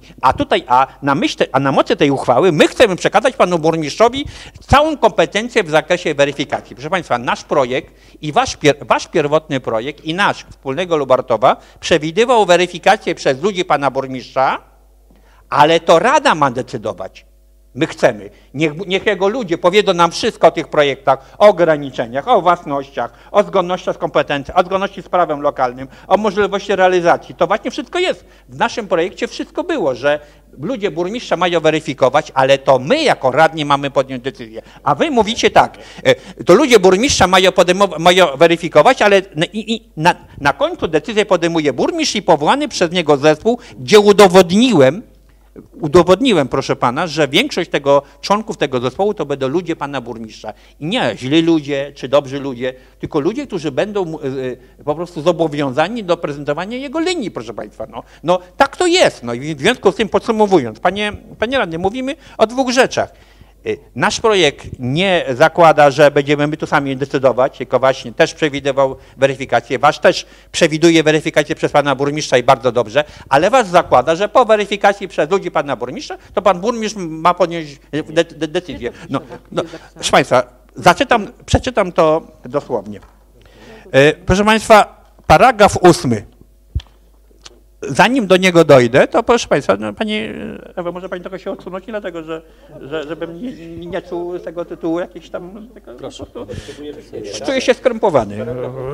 A na mocy tej uchwały my chcemy przekazać panu burmistrzowi całą kompetencję w zakresie weryfikacji. Proszę państwa, nasz projekt i wasz pierwotny projekt i nasz wspólnego Lubartowa przewidywał weryfikację przez ludzi pana burmistrza, ale to rada ma decydować. My chcemy. Niech jego ludzie powiedzą nam wszystko o tych projektach, o ograniczeniach, o własnościach, o zgodności z kompetencją, o zgodności z prawem lokalnym, o możliwości realizacji. To właśnie wszystko jest. W naszym projekcie wszystko było, że ludzie burmistrza mają weryfikować, ale to my jako radni mamy podjąć decyzję. A wy mówicie tak, to ludzie burmistrza mają weryfikować, ale na końcu decyzję podejmuje burmistrz i powołany przez niego zespół, gdzie udowodniłem, proszę pana, że większość członków tego zespołu to będą ludzie pana burmistrza. I nie źli ludzie, czy dobrzy ludzie, tylko ludzie, którzy będą po prostu zobowiązani do prezentowania jego linii, proszę państwa. No tak to jest. No i w związku z tym podsumowując, panie radny, mówimy o dwóch rzeczach. Nasz projekt nie zakłada, że będziemy my tu sami decydować, tylko właśnie też przewidywał weryfikację. Wasz też przewiduje weryfikację przez pana burmistrza i bardzo dobrze, ale wasz zakłada, że po weryfikacji przez ludzi pana burmistrza, to pan burmistrz ma podjąć decyzję. No, proszę państwa, przeczytam to dosłownie. Proszę państwa, paragraf 8. Zanim do niego dojdę, to proszę państwa, no, pani Ewa, może pani trochę się odsunąć, dlatego żebym nie czuł z tego tytułu jakiś tam... Proszę. Czuję się skrępowany.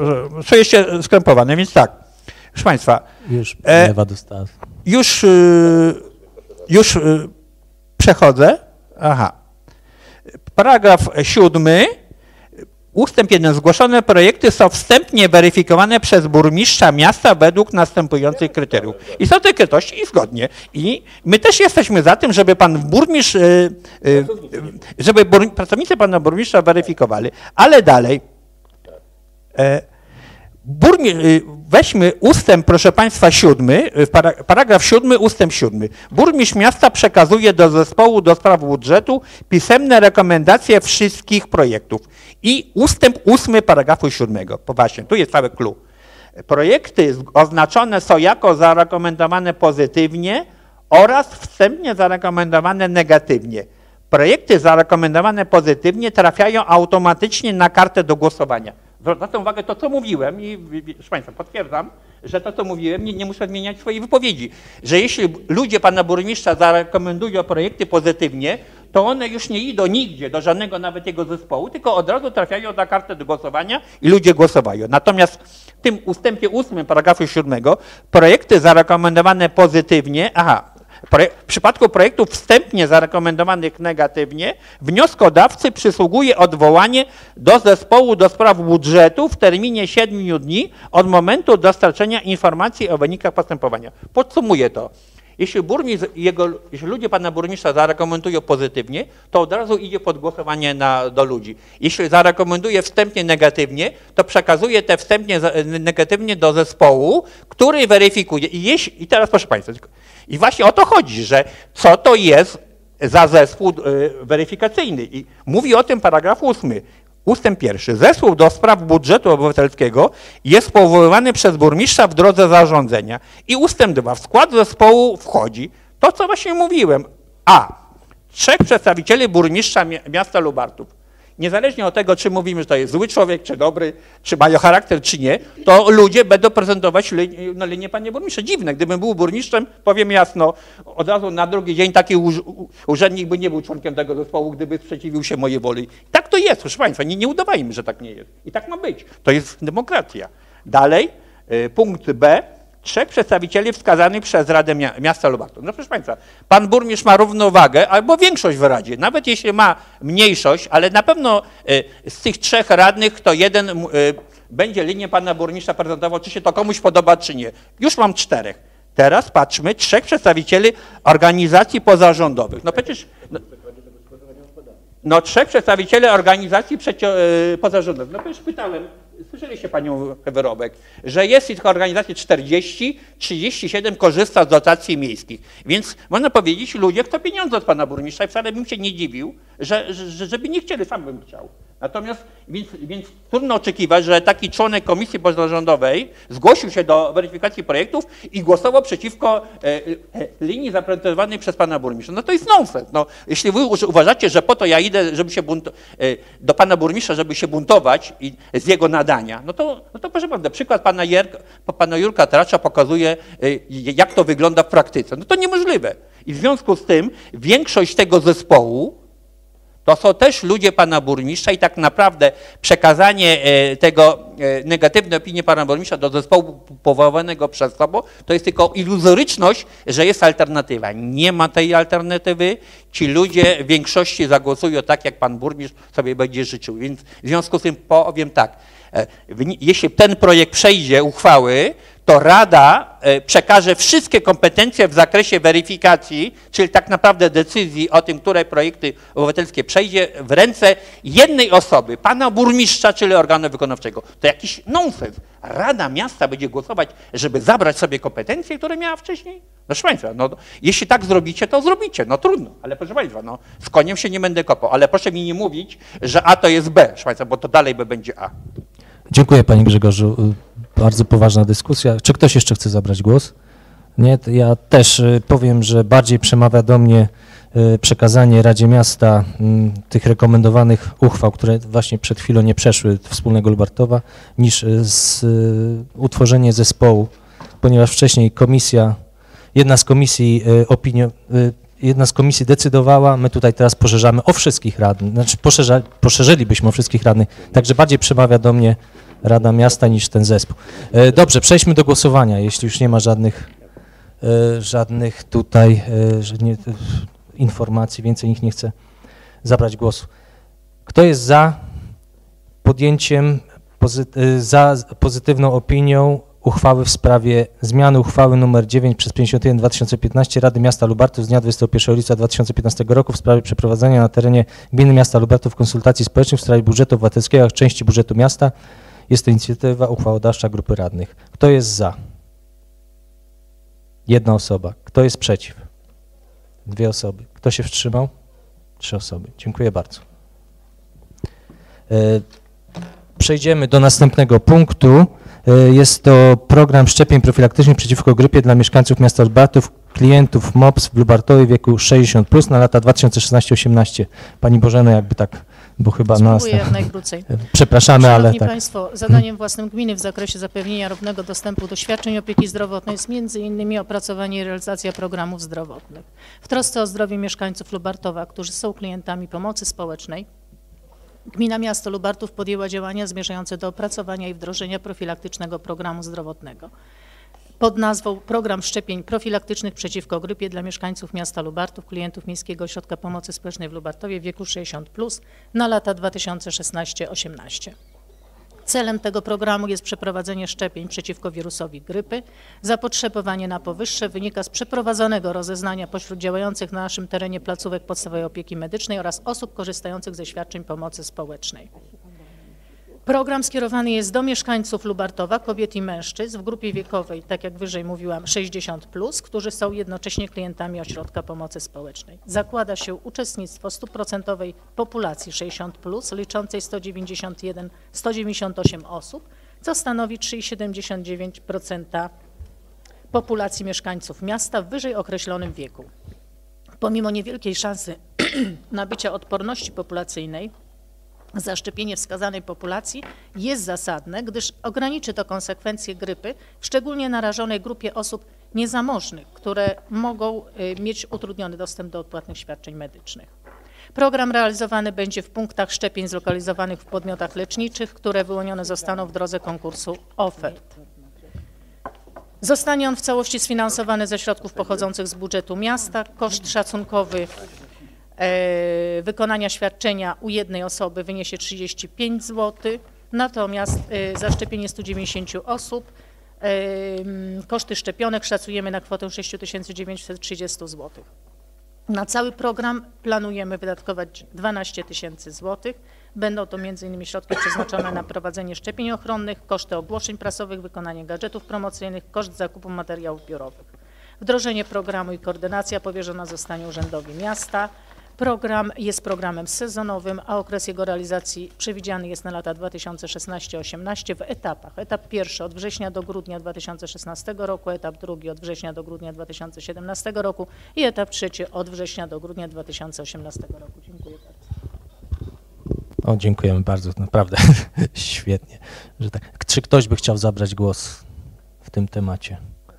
Więc tak. Proszę państwa. Już Ewa dostała. Już przechodzę. Aha. Paragraf 7. Ustęp 1. Zgłoszone projekty są wstępnie weryfikowane przez burmistrza miasta według następujących kryteriów. I są te kryteria i zgodnie. I my też jesteśmy za tym, żeby pan burmistrz, żeby pracownicy pana burmistrza weryfikowali. Ale dalej. Weźmy ustęp, proszę państwa, 7, paragraf 7, ustęp 7. Burmistrz miasta przekazuje do zespołu do spraw budżetu pisemne rekomendacje wszystkich projektów. I ustęp 8 paragrafu 7. Właśnie, tu jest cały clue. Projekty oznaczone są jako zarekomendowane pozytywnie oraz wstępnie zarekomendowane negatywnie. Projekty zarekomendowane pozytywnie trafiają automatycznie na kartę do głosowania. Zwracam uwagę to, co mówiłem i proszę państwa, potwierdzam, że to, co mówiłem, nie muszę zmieniać swojej wypowiedzi, że jeśli ludzie pana burmistrza zarekomendują projekty pozytywnie, to one już nie idą nigdzie, do żadnego nawet jego zespołu, tylko od razu trafiają na kartę do głosowania i ludzie głosowają. Natomiast w tym ustępie 8 paragrafu 7 projekty zarekomendowane pozytywnie, w przypadku projektów wstępnie zarekomendowanych negatywnie, wnioskodawcy przysługuje odwołanie do zespołu do spraw budżetu w terminie 7 dni od momentu dostarczenia informacji o wynikach postępowania. Podsumuję to. Jeśli ludzie pana burmistrza zarekomendują pozytywnie, to od razu idzie pod głosowanie do ludzi. Jeśli zarekomenduje wstępnie negatywnie, to przekazuje te wstępnie negatywnie do zespołu, który weryfikuje. I teraz proszę państwa, i właśnie o to chodzi, że co to jest za zespół weryfikacyjny. I mówi o tym paragraf 8. Ustęp 1. Zespół do spraw budżetu obywatelskiego jest powoływany przez burmistrza w drodze zarządzenia. I ustęp 2. W skład zespołu wchodzi to, co właśnie mówiłem. 3 przedstawicieli burmistrza miasta Lubartów. niezależnie od tego, czy mówimy, że to jest zły człowiek, czy dobry, czy mają charakter, czy nie, to ludzie będą prezentować linię, panie burmistrzu. Dziwne, gdybym był burmistrzem, powiem jasno, od razu na drugi dzień taki urzędnik by nie był członkiem tego zespołu, gdyby sprzeciwił się mojej woli. Tak to jest, proszę państwa, nie udawajmy, że tak nie jest. I tak ma być. To jest demokracja. Dalej, punkt B. 3 przedstawicieli wskazanych przez Radę Miasta Lubartów. No proszę państwa, pan burmistrz ma równowagę albo większość w Radzie. Nawet jeśli ma mniejszość, ale na pewno z tych 3 radnych to jeden będzie linię pana burmistrza prezentował, czy się to komuś podoba, czy nie. Już mam 4. Teraz patrzmy, 3 przedstawicieli organizacji pozarządowych. No przecież... No 3 przedstawicieli organizacji pozarządowych. No przecież pytałem, słyszeliście panią Wyrobek, że jest tych organizacji 40, 37 korzysta z dotacji miejskich. Więc można powiedzieć, ludzie chcą pieniądze od pana burmistrza i wcale bym się nie dziwił, żeby nie chcieli, sam bym chciał. Natomiast, więc trudno oczekiwać, że taki członek komisji pozarządowej zgłosił się do weryfikacji projektów i głosował przeciwko linii zaprezentowanej przez pana burmistrza. No to jest nonsens. No, jeśli wy uważacie, że po to ja idę, żeby się do pana burmistrza, żeby się buntować z jego nadania, no to proszę bardzo, przykład pana Jurka Tracza pokazuje, jak to wygląda w praktyce. No to niemożliwe. I w związku z tym większość tego zespołu to są też ludzie pana burmistrza i tak naprawdę przekazanie tego negatywnej opinii pana burmistrza do zespołu powołanego przez sobą, to jest tylko iluzoryczność, że jest alternatywa. Nie ma tej alternatywy. Ci ludzie w większości zagłosują tak, jak pan burmistrz sobie będzie życzył. Więc w związku z tym powiem tak, jeśli ten projekt przejdzie uchwały, to Rada przekaże wszystkie kompetencje w zakresie weryfikacji, czyli tak naprawdę decyzji o tym, które projekty obywatelskie przejdzie w ręce jednej osoby, pana burmistrza, czyli organu wykonawczego. To jakiś nonsens. Rada Miasta będzie głosować, żeby zabrać sobie kompetencje, które miała wcześniej? No proszę państwa, no, jeśli tak zrobicie, to zrobicie. No trudno, ale proszę państwa, no, z koniem się nie będę kopał, ale proszę mi nie mówić, że A to jest B, proszę państwa, bo to dalej B będzie A. Dziękuję panie Grzegorzu. Bardzo poważna dyskusja. Czy ktoś jeszcze chce zabrać głos? Nie, to ja też powiem, że bardziej przemawia do mnie przekazanie Radzie Miasta tych rekomendowanych uchwał, które właśnie przed chwilą nie przeszły wspólnego Lubartowa, niż utworzenie zespołu, ponieważ wcześniej jedna z komisji decydowała, my tutaj teraz poszerzamy o wszystkich radnych, znaczy poszerzylibyśmy o wszystkich radnych, także bardziej przemawia do mnie Rada Miasta niż ten zespół. Dobrze, przejdźmy do głosowania, jeśli już nie ma żadnych tutaj informacji, więcej nikt nie chce zabrać głosu. Kto jest za podjęciem, za pozytywną opinią uchwały w sprawie zmiany uchwały nr 9 przez 51/2015 Rady Miasta Lubartów z dnia 21 lipca 2015 roku w sprawie przeprowadzenia na terenie gminy miasta Lubartów konsultacji społecznych w sprawie budżetu obywatelskiego jak części budżetu miasta. Jest to inicjatywa uchwałodawcza grupy radnych. Kto jest za? 1 osoba. Kto jest przeciw? 2 osoby. Kto się wstrzymał? 3 osoby. Dziękuję bardzo. Przejdziemy do następnego punktu. Jest to program szczepień profilaktycznych przeciwko grypie dla mieszkańców miasta Lubartów, klientów MOPS w Lubartowie w wieku 60+ na lata 2016-18. Pani Bożeno, jakby tak, bo chyba nas... Spróbuję jak najkrócej. Przepraszamy, ale Szanowni tak. Państwo, zadaniem własnym gminy w zakresie zapewnienia równego dostępu do świadczeń opieki zdrowotnej jest m.in. opracowanie i realizacja programów zdrowotnych. W trosce o zdrowie mieszkańców Lubartowa, którzy są klientami pomocy społecznej, Gmina Miasto Lubartów podjęła działania zmierzające do opracowania i wdrożenia profilaktycznego programu zdrowotnego pod nazwą Program Szczepień Profilaktycznych przeciwko grypie dla mieszkańców miasta Lubartów, klientów Miejskiego Ośrodka Pomocy Społecznej w Lubartowie w wieku 60+ na lata 2016-18. Celem tego programu jest przeprowadzenie szczepień przeciwko wirusowi grypy. Zapotrzebowanie na powyższe wynika z przeprowadzonego rozeznania pośród działających na naszym terenie placówek podstawowej opieki medycznej oraz osób korzystających ze świadczeń pomocy społecznej. Program skierowany jest do mieszkańców Lubartowa, kobiet i mężczyzn w grupie wiekowej, tak jak wyżej mówiłam, 60+, którzy są jednocześnie klientami Ośrodka Pomocy Społecznej. Zakłada się uczestnictwo 100% populacji 60+, liczącej 198 osób, co stanowi 3,79% populacji mieszkańców miasta w wyżej określonym wieku. Pomimo niewielkiej szansy nabycia odporności populacyjnej, zaszczepienie wskazanej populacji jest zasadne, gdyż ograniczy to konsekwencje grypy w szczególnie narażonej grupie osób niezamożnych, które mogą mieć utrudniony dostęp do odpłatnych świadczeń medycznych. Program realizowany będzie w punktach szczepień zlokalizowanych w podmiotach leczniczych, które wyłonione zostaną w drodze konkursu ofert. Zostanie on w całości sfinansowany ze środków pochodzących z budżetu miasta. Koszt szacunkowy wykonania świadczenia u jednej osoby wyniesie 35 zł, natomiast zaszczepienie 190 osób, koszty szczepionek szacujemy na kwotę 6930 zł. Na cały program planujemy wydatkować 12 000 zł. Będą to m.in. środki przeznaczone na prowadzenie szczepień ochronnych, koszty ogłoszeń prasowych, wykonanie gadżetów promocyjnych, koszt zakupu materiałów biurowych. Wdrożenie programu i koordynacja powierzona zostanie Urzędowi Miasta. Program jest programem sezonowym, a okres jego realizacji przewidziany jest na lata 2016-18 w etapach. Etap pierwszy od września do grudnia 2016 roku, etap drugi od września do grudnia 2017 roku i etap trzeci od września do grudnia 2018 roku. Dziękuję bardzo. O, dziękujemy bardzo, naprawdę świetnie. Że tak. Czy ktoś by chciał zabrać głos w tym temacie?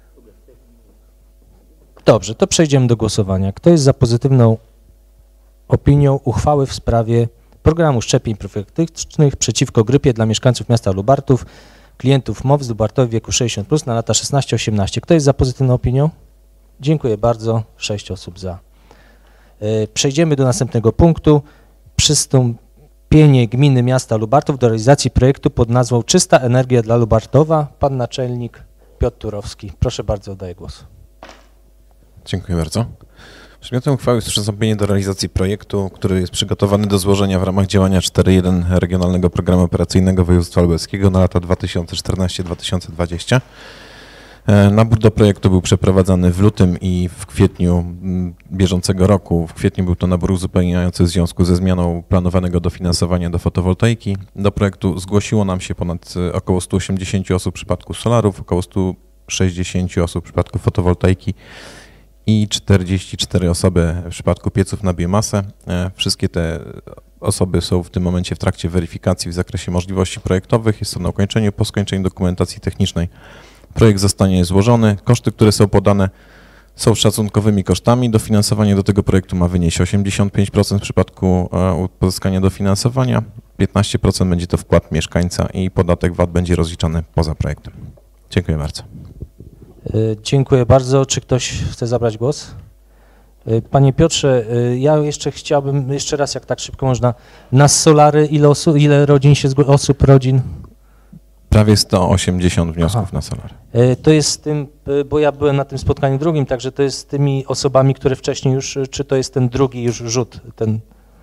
Dobrze, to przejdziemy do głosowania. Kto jest za pozytywną opinią uchwały w sprawie programu szczepień profilaktycznych przeciwko grypie dla mieszkańców miasta Lubartów, klientów MOW z Lubartowi w wieku 60+ na lata 16-18. Kto jest za pozytywną opinią? Dziękuję bardzo. 6 osób za. Przejdziemy do następnego punktu. Przystąpienie gminy miasta Lubartów do realizacji projektu pod nazwą Czysta energia dla Lubartowa. Pan naczelnik Piotr Turowski. Proszę bardzo, oddaję głos. Dziękuję bardzo. Przedmiotem uchwały jest przystąpienie do realizacji projektu, który jest przygotowany do złożenia w ramach działania 4.1 Regionalnego Programu Operacyjnego Województwa Lubelskiego na lata 2014-2020. Nabór do projektu był przeprowadzany w lutym i w kwietniu bieżącego roku. W kwietniu był to nabór uzupełniający w związku ze zmianą planowanego dofinansowania do fotowoltaiki. Do projektu zgłosiło nam się około 180 osób w przypadku solarów, około 160 osób w przypadku fotowoltaiki i 44 osoby w przypadku pieców na biomasę. Wszystkie te osoby są w tym momencie w trakcie weryfikacji w zakresie możliwości projektowych. Jest to na ukończeniu. Po skończeniu dokumentacji technicznej projekt zostanie złożony. Koszty, które są podane, są szacunkowymi kosztami. Dofinansowanie do tego projektu ma wynieść 85% w przypadku pozyskania dofinansowania. 15% będzie to wkład mieszkańca i podatek VAT będzie rozliczany poza projektem. Dziękuję bardzo. Dziękuję bardzo. Czy ktoś chce zabrać głos? Panie Piotrze, ja jeszcze chciałbym, jeszcze raz, jak tak szybko można, na solary ile rodzin się rodzin? Prawie 180 wniosków na solary. To jest z tym, bo ja byłem na tym spotkaniu drugim, także to jest z tymi osobami, które wcześniej już, czy to jest ten drugi już rzut, ten...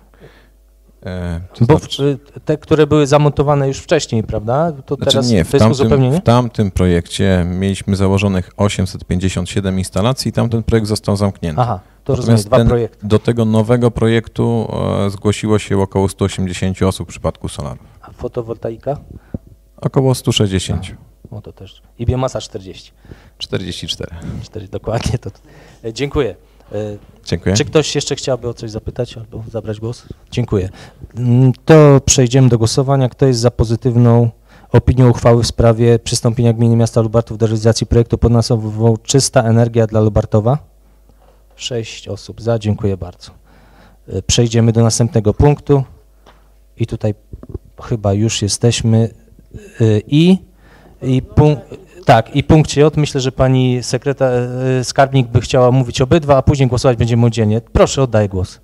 Bo te, które były zamontowane już wcześniej, prawda? To znaczy teraz nie, to jest uzupełnienie? W tamtym projekcie mieliśmy założonych 857 instalacji i tamten projekt został zamknięty. Aha, to rozumiem, dwa projekty. Do tego nowego projektu zgłosiło się około 180 osób w przypadku solarów. A fotowoltaika? Około 160. No to też. I biomasa 40. 44. 4, dokładnie. To. Dziękuję. Dziękuję. Czy ktoś jeszcze chciałby o coś zapytać albo zabrać głos? Dziękuję. To przejdziemy do głosowania. Kto jest za pozytywną opinią uchwały w sprawie przystąpienia gminy miasta Lubartów do realizacji projektu pod nazwą Czysta energia dla Lubartowa? 6 osób za. Dziękuję bardzo. Przejdziemy do następnego punktu. I tutaj chyba już jesteśmy. I punkt J. Myślę, że pani skarbnik by chciała mówić obydwa, a później głosować będziemy oddzielnie. Proszę, oddaję głos.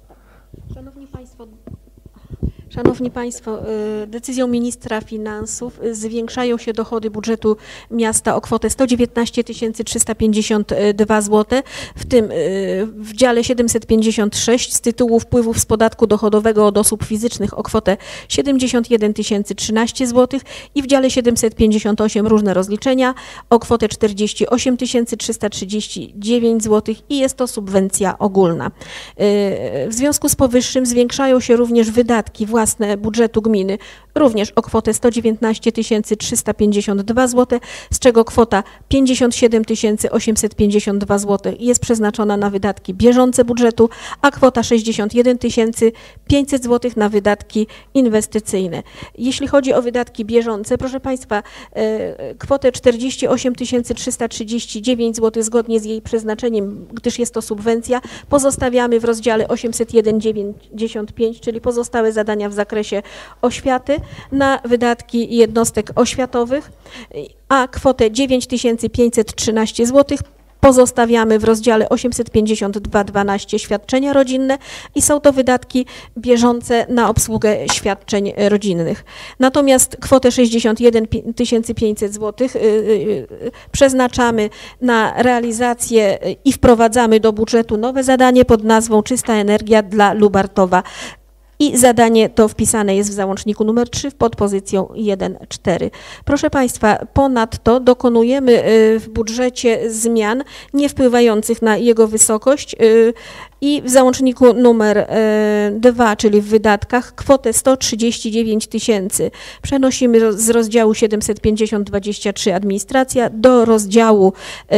Szanowni Państwo, decyzją ministra finansów zwiększają się dochody budżetu miasta o kwotę 119 352 zł, w tym w dziale 756 z tytułu wpływów z podatku dochodowego od osób fizycznych o kwotę 71 013 zł i w dziale 758 różne rozliczenia o kwotę 48 339 zł i jest to subwencja ogólna. W związku z powyższym zwiększają się również wydatki własne własne budżetu gminy również o kwotę 119 352 zł, z czego kwota 57 852 zł jest przeznaczona na wydatki bieżące budżetu, a kwota 61 500 zł na wydatki inwestycyjne. Jeśli chodzi o wydatki bieżące, proszę Państwa, kwotę 48 339 zł zgodnie z jej przeznaczeniem, gdyż jest to subwencja, pozostawiamy w rozdziale 801,95, czyli pozostałe zadania w zakresie oświaty na wydatki jednostek oświatowych, a kwotę 9 513 zł pozostawiamy w rozdziale 852,12 świadczenia rodzinne i są to wydatki bieżące na obsługę świadczeń rodzinnych. Natomiast kwotę 61 500 zł przeznaczamy na realizację i wprowadzamy do budżetu nowe zadanie pod nazwą Czysta energia dla Lubartowa. I zadanie to wpisane jest w załączniku numer 3 w podpozycją 1.4. Proszę Państwa, ponadto dokonujemy w budżecie zmian nie wpływających na jego wysokość i w załączniku numer 2, czyli w wydatkach, kwotę 139 000 przenosimy z rozdziału 750,23 administracja do rozdziału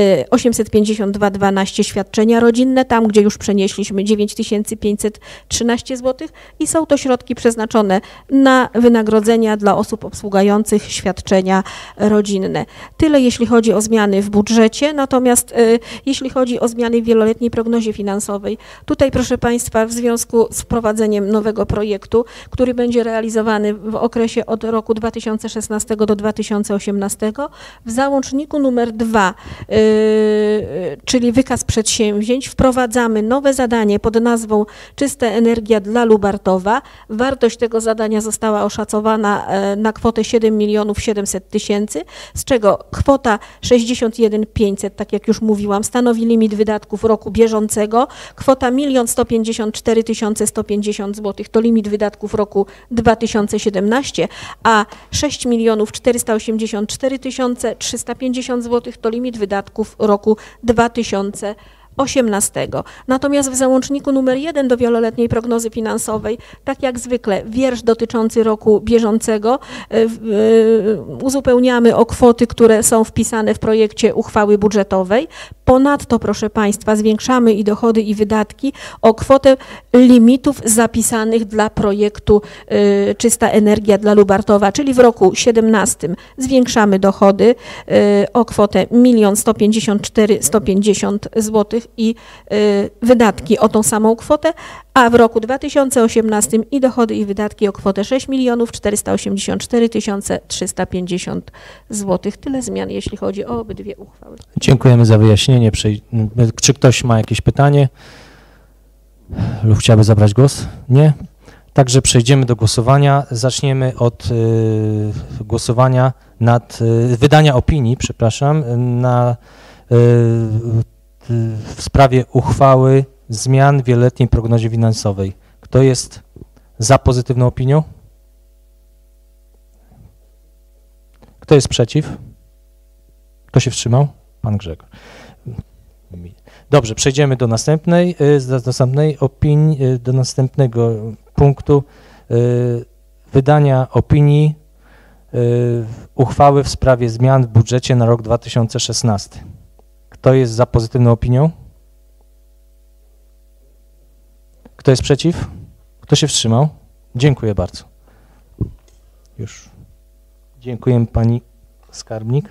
852,12 świadczenia rodzinne, tam gdzie już przenieśliśmy 9 513 zł i są to środki przeznaczone na wynagrodzenia dla osób obsługujących świadczenia rodzinne. Tyle jeśli chodzi o zmiany w budżecie, natomiast jeśli chodzi o zmiany w wieloletniej prognozie finansowej, tutaj proszę Państwa, w związku z wprowadzeniem nowego projektu, który będzie realizowany w okresie od roku 2016 do 2018, w załączniku numer 2, czyli wykaz przedsięwzięć, wprowadzamy nowe zadanie pod nazwą Czysta energia dla Lubartowa. Wartość tego zadania została oszacowana na kwotę 7 700 000, z czego kwota 61 500, tak jak już mówiłam, stanowi limit wydatków roku bieżącego, kwota 1 154 150 zł to limit wydatków roku 2017, a 6 484 350 zł to limit wydatków roku 2018. Natomiast w załączniku numer 1 do wieloletniej prognozy finansowej, tak jak zwykle, wiersz dotyczący roku bieżącego uzupełniamy o kwoty, które są wpisane w projekcie uchwały budżetowej. Ponadto, proszę Państwa, zwiększamy i dochody, i wydatki o kwotę limitów zapisanych dla projektu Czysta energia dla Lubartowa, czyli w roku 2017 zwiększamy dochody o kwotę 1 154 150 zł i wydatki o tą samą kwotę, a w roku 2018 i dochody, i wydatki o kwotę 6 484 350 zł. Tyle zmian, jeśli chodzi o obydwie uchwały. Dziękujemy za wyjaśnienie. Czy ktoś ma jakieś pytanie lub chciałby zabrać głos? Nie? Także przejdziemy do głosowania. Zaczniemy od głosowania nad wydania opinii, przepraszam, w sprawie uchwały zmian w wieloletniej prognozie finansowej. Kto jest za pozytywną opinią? Kto jest przeciw? Kto się wstrzymał? Pan Grzegorz. Dobrze, przejdziemy do następnej opinii, do następnego punktu wydania opinii uchwały w sprawie zmian w budżecie na rok 2016. Kto jest za pozytywną opinią? Kto jest przeciw? Kto się wstrzymał? Dziękuję bardzo. Już. Dziękuję Pani Skarbnik.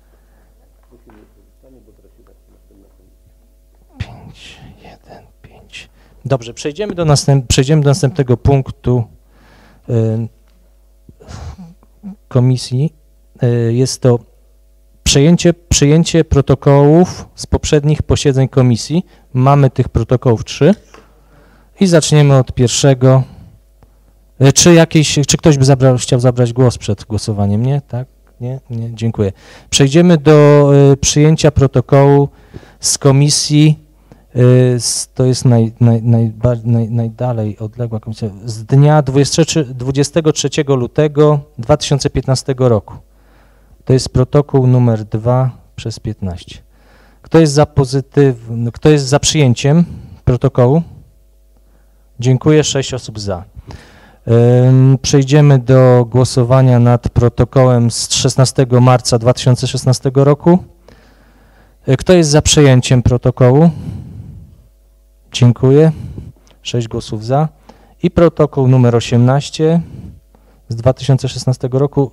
5, 1, 5. Dobrze, przejdziemy do następnego punktu komisji. Jest to przyjęcie protokołów z poprzednich posiedzeń komisji. Mamy tych protokołów 3 i zaczniemy od pierwszego. Czy ktoś by chciał zabrać głos przed głosowaniem? Nie? Tak? Nie? Nie? Dziękuję. Przejdziemy do przyjęcia protokołu z komisji, to jest najdalej odległa komisja, z dnia 23 lutego 2015 roku. To jest protokół numer 2/15. Kto jest za przyjęciem protokołu? Dziękuję, 6 osób za. Przejdziemy do głosowania nad protokołem z 16 marca 2016 roku. Kto jest za przyjęciem protokołu? Dziękuję. 6 głosów za. I protokół numer 18 z 2016 roku,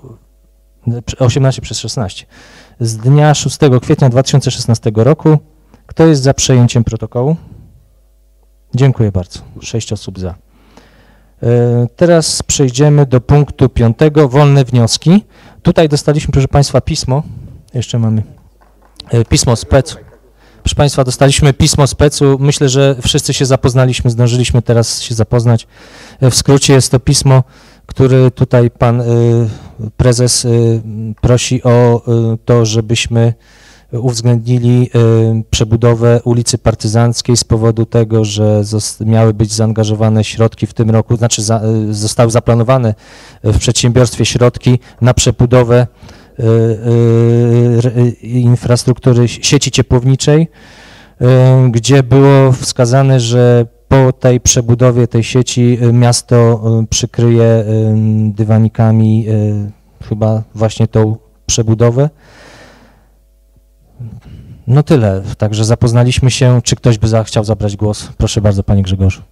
18/16, z dnia 6 kwietnia 2016 roku. Kto jest za przyjęciem protokołu? Dziękuję bardzo. 6 osób za. Teraz przejdziemy do punktu 5. Wolne wnioski. Tutaj dostaliśmy, proszę Państwa, pismo. Jeszcze mamy pismo specu. Proszę Państwa, dostaliśmy pismo specu. Myślę, że wszyscy się zapoznaliśmy, zdążyliśmy teraz się zapoznać. W skrócie jest to pismo, który tutaj pan prezes prosi o to, żebyśmy uwzględnili przebudowę ulicy Partyzanckiej z powodu tego, że miały być zaangażowane środki w tym roku, znaczy zostały zaplanowane w przedsiębiorstwie środki na przebudowę infrastruktury sieci ciepłowniczej, gdzie było wskazane, że po tej przebudowie tej sieci miasto przykryje dywanikami chyba właśnie tą przebudowę. No tyle, także zapoznaliśmy się. Czy ktoś by chciał zabrać głos? Proszę bardzo, panie Grzegorzu.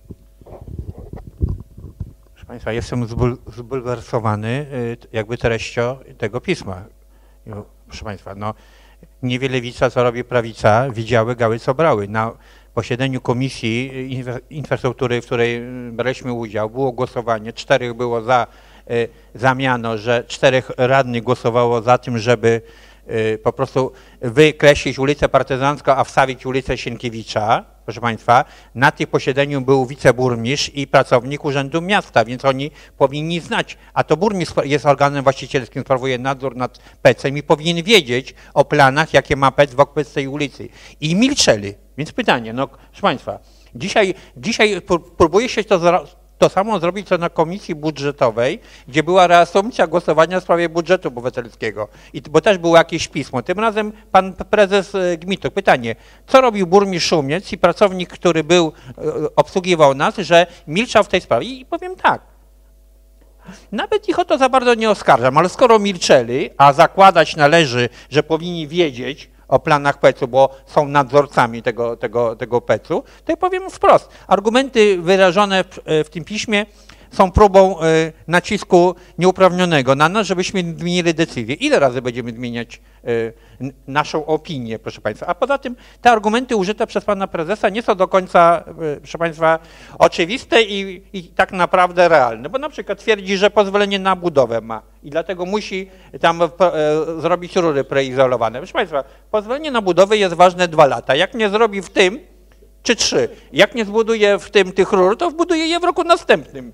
Proszę Państwa, jestem zbulwersowany jakby treścią tego pisma. Proszę Państwa, no niewiele lewica, co robi prawica, widziały, gały, co brały. Na posiedzeniu Komisji Infrastruktury, w której braliśmy udział, było głosowanie, 4 było za miano, że 4 radnych głosowało za tym, żeby po prostu wykreślić ulicę Partyzancką, a wstawić ulicę Sienkiewicza. Proszę Państwa, na tym posiedzeniu był wiceburmistrz i pracownik Urzędu Miasta, więc oni powinni znać, a to burmistrz jest organem właścicielskim, sprawuje nadzór nad PEC-em i powinien wiedzieć o planach, jakie ma PEC wokół tej ulicy. I milczeli. Więc pytanie, no proszę Państwa, dzisiaj próbuje się to samo zrobić, co na Komisji Budżetowej, gdzie była reasumpcja głosowania w sprawie budżetu obywatelskiego, bo też było jakieś pismo. Tym razem pan prezes Gmituk. Pytanie, co robił burmistrz Szumiec i pracownik, który obsługiwał nas, że milczał w tej sprawie? I powiem tak, nawet ich o to za bardzo nie oskarżam, ale skoro milczeli, a zakładać należy, że powinni wiedzieć o planach PEC-u, bo są nadzorcami tego PEC-u, to ja powiem wprost. Argumenty wyrażone w tym piśmie są próbą nacisku nieuprawnionego na nas, żebyśmy zmienili decyzję. Ile razy będziemy zmieniać naszą opinię, proszę Państwa? A poza tym te argumenty użyte przez pana prezesa nie są do końca, proszę Państwa, oczywiste i tak naprawdę realne, bo na przykład twierdzi, że pozwolenie na budowę ma i dlatego musi tam zrobić rury preizolowane. Proszę Państwa, pozwolenie na budowę jest ważne 2 lata. Jak nie zrobi w tym, czy 3, jak nie zbuduje w tym tych rur, to wbuduje je w roku następnym.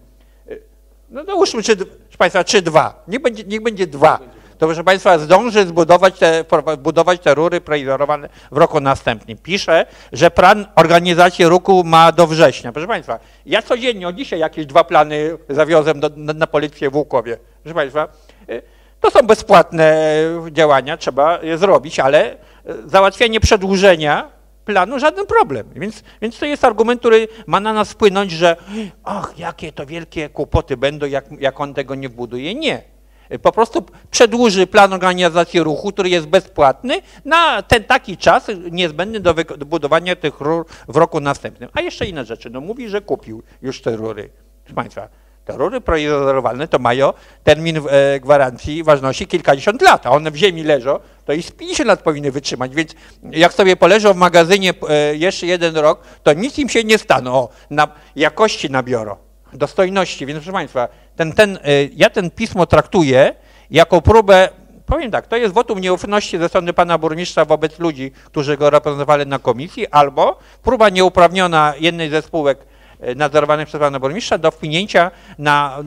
No załóżmy, proszę Państwa, 3-2. Niech będzie 2. To proszę Państwa zdąży budować te rury preizolowane w roku następnym. Pisze, że plan organizacji ruchu ma do września. Proszę Państwa, ja codziennie, dzisiaj jakieś 2 plany zawiozłem na policję w Łukowie. Proszę Państwa, to są bezpłatne działania, trzeba je zrobić, ale załatwienie przedłużenia planu żaden problem. Więc to jest argument, który ma na nas wpłynąć, że ach, jakie to wielkie kłopoty będą, jak on tego nie wbuduje. Nie. Po prostu przedłuży plan organizacji ruchu, który jest bezpłatny, na ten taki czas niezbędny do budowania tych rur w roku następnym. A jeszcze inne rzeczy. No mówi, że kupił już te rury. Proszę Państwa, te rury preizolowane to mają termin gwarancji ważności kilkadziesiąt lat, a one w ziemi leżą, to i z 50 lat powinny wytrzymać, więc jak sobie poleżą w magazynie jeszcze 1 rok, to nic im się nie staną, na jakości nabiorą, dostojności. Więc proszę Państwa, ja ten pismo traktuję jako próbę, powiem tak, to jest wotum nieufności ze strony pana burmistrza wobec ludzi, którzy go reprezentowali na komisji, albo próba nieuprawniona jednej ze spółek nadzorowanych przez pana burmistrza do wpłynięcia na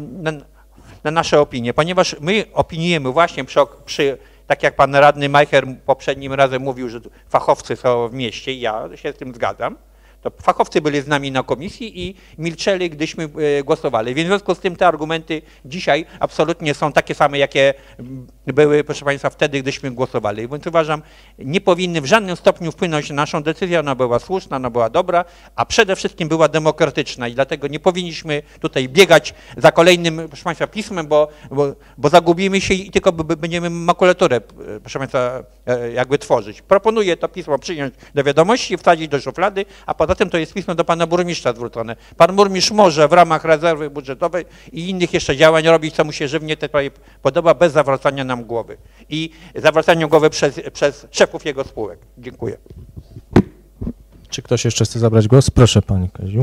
nasze opinie, ponieważ my opiniujemy właśnie tak jak pan radny Majcher poprzednim razem mówił, że fachowcy są w mieście i ja się z tym zgadzam, to fachowcy byli z nami na komisji i milczeli, gdyśmy głosowali. Więc w związku z tym te argumenty dzisiaj absolutnie są takie same, jakie były, proszę Państwa, wtedy, gdyśmy głosowali. Więc uważam, nie powinny w żadnym stopniu wpłynąć na naszą decyzję, ona była słuszna, ona była dobra, a przede wszystkim była demokratyczna i dlatego nie powinniśmy tutaj biegać za kolejnym, proszę Państwa, pismem, bo zagubimy się i tylko będziemy makulaturę, proszę Państwa, jakby tworzyć. Proponuję to pismo przyjąć do wiadomości, wsadzić do szuflady, a poza tym to jest pismo do pana burmistrza zwrócone. Pan burmistrz może w ramach rezerwy budżetowej i innych jeszcze działań robić, co mu się żywnie podoba, bez zawracania nam głowy i zawracania głowy przez szefów jego spółek. Dziękuję. Czy ktoś jeszcze chce zabrać głos? Proszę, Panie Kaziu.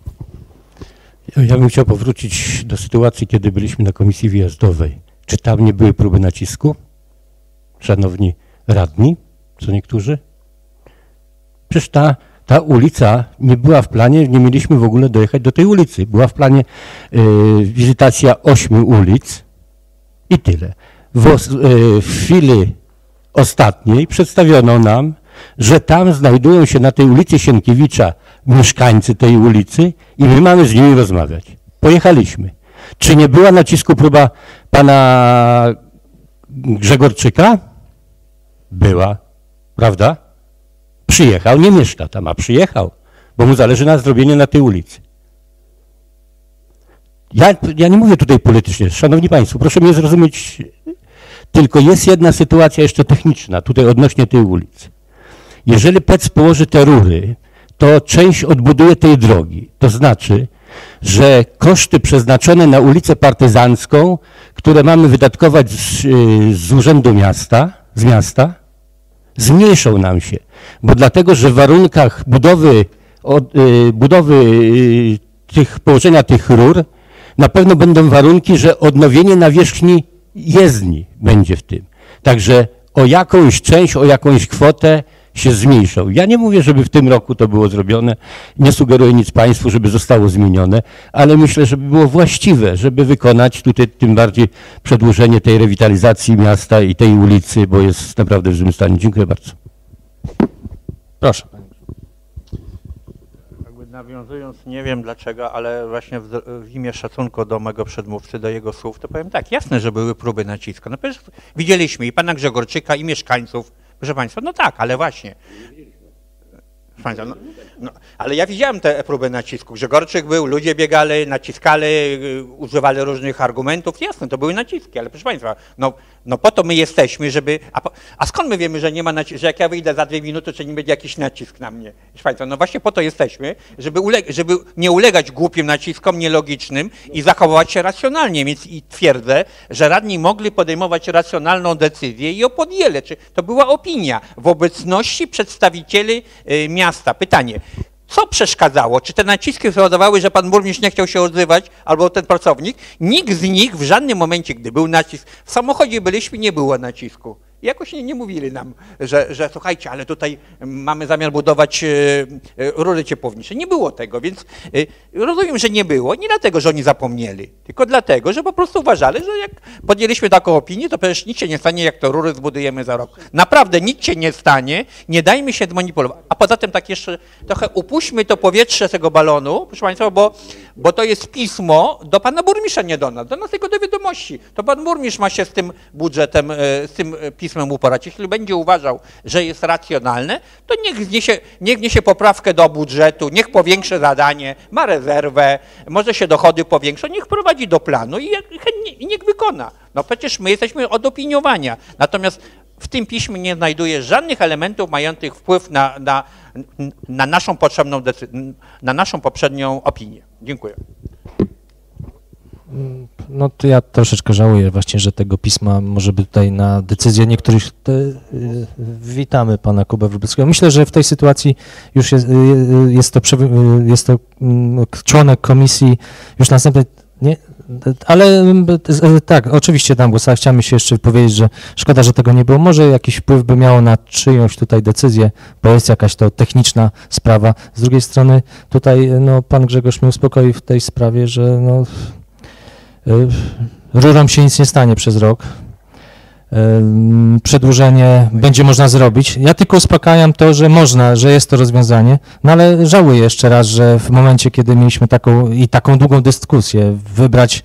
Ja bym chciał powrócić do sytuacji, kiedy byliśmy na komisji wyjazdowej. Czy tam nie były próby nacisku? Szanowni radni, co niektórzy? Przecież ta ulica nie była w planie, nie mieliśmy w ogóle dojechać do tej ulicy. Była w planie wizytacja 8 ulic i tyle. W chwili ostatniej przedstawiono nam, że tam znajdują się na tej ulicy Sienkiewicza mieszkańcy tej ulicy i my mamy z nimi rozmawiać. Pojechaliśmy. Czy nie była nacisku próba pana Grzegorczyka? Była, prawda? Przyjechał, nie mieszka tam, a przyjechał, bo mu zależy na zrobieniu na tej ulicy. Ja nie mówię tutaj politycznie, szanowni państwo, proszę mnie zrozumieć, tylko jest jedna sytuacja jeszcze techniczna tutaj odnośnie tej ulicy. Jeżeli PEC położy te rury, to część odbuduje tej drogi. To znaczy, że koszty przeznaczone na ulicę Partyzancką, które mamy wydatkować z urzędu miasta, z miasta, zmniejszą nam się. Bo dlatego, że w warunkach położenia tych rur na pewno będą warunki, że odnowienie nawierzchni jezdni będzie w tym. Także o jakąś część, o jakąś kwotę się zmniejszą. Ja nie mówię, żeby w tym roku to było zrobione, nie sugeruję nic państwu, żeby zostało zmienione, ale myślę, żeby było właściwe, żeby wykonać tutaj tym bardziej przedłużenie tej rewitalizacji miasta i tej ulicy, bo jest naprawdę w złym stanie. Dziękuję bardzo. Proszę. Nawiązując, nie wiem dlaczego, ale właśnie w imię szacunku do mego przedmówcy, do jego słów, to powiem tak, jasne, że były próby nacisku. No przecież widzieliśmy i pana Grzegorczyka, i mieszkańców. Proszę państwa, no tak, ale właśnie. Proszę państwa, ale ja widziałem te próby nacisku. Grzegorczyk był, ludzie biegali, naciskali, używali różnych argumentów. Jasne, to były naciski, ale proszę państwa, no po to my jesteśmy, żeby... A skąd my wiemy, że nie ma nacisku, że jak ja wyjdę za 2 minuty, czy nie będzie jakiś nacisk na mnie? Proszę państwa, no właśnie po to jesteśmy, żeby nie ulegać głupim naciskom, nielogicznym i zachowywać się racjonalnie. Więc i twierdzę, że radni mogli podejmować racjonalną decyzję i ją podjęli. To była opinia w obecności przedstawicieli miasta. Pytanie, co przeszkadzało? Czy te naciski spowodowały, że pan burmistrz nie chciał się odzywać, albo ten pracownik? Nikt z nich w żadnym momencie, gdy był nacisk, w samochodzie byliśmy, nie było nacisku. Jakoś nie mówili nam, że słuchajcie, ale tutaj mamy zamiar budować rury ciepłownicze. Nie było tego, więc rozumiem, że nie było. Nie dlatego, że oni zapomnieli, tylko dlatego, że po prostu uważali, że jak podjęliśmy taką opinię, to przecież nic się nie stanie, jak to rury zbudujemy za rok. Naprawdę nic się nie stanie, nie dajmy się zmanipulować. A poza tym tak jeszcze trochę upuśćmy to powietrze z tego balonu, proszę państwa, bo to jest pismo do pana burmistrza, nie do nas tylko do wiadomości. To pan burmistrz ma się z tym budżetem, z tym pismem uporać. Jeśli będzie uważał, że jest racjonalne, to niech wniesie poprawkę do budżetu, niech powiększy zadanie, ma rezerwę, może się dochody powiększą, niech prowadzi do planu i niech wykona. No przecież my jesteśmy od opiniowania. Natomiast w tym piśmie nie znajduję żadnych elementów mających wpływ na naszą poprzednią opinię. Dziękuję. No to ja troszeczkę żałuję właśnie, że tego pisma może by tutaj na decyzję niektórych... Witamy pana Kubę Wróblewskiego. Myślę, że w tej sytuacji już jest to członek komisji już następnej... Nie, ale tak, oczywiście dam głos, ale chciałem się jeszcze powiedzieć, że szkoda, że tego nie było. Może jakiś wpływ by miało na czyjąś tutaj decyzję, bo jest jakaś to techniczna sprawa. Z drugiej strony tutaj no, pan Grzegorz mnie uspokoił w tej sprawie, że no, rurom się nic nie stanie przez rok. Przedłużenie będzie można zrobić. Ja tylko uspokajam to, że można, że jest to rozwiązanie, no ale żałuję jeszcze raz, że w momencie, kiedy mieliśmy taką długą dyskusję, wybrać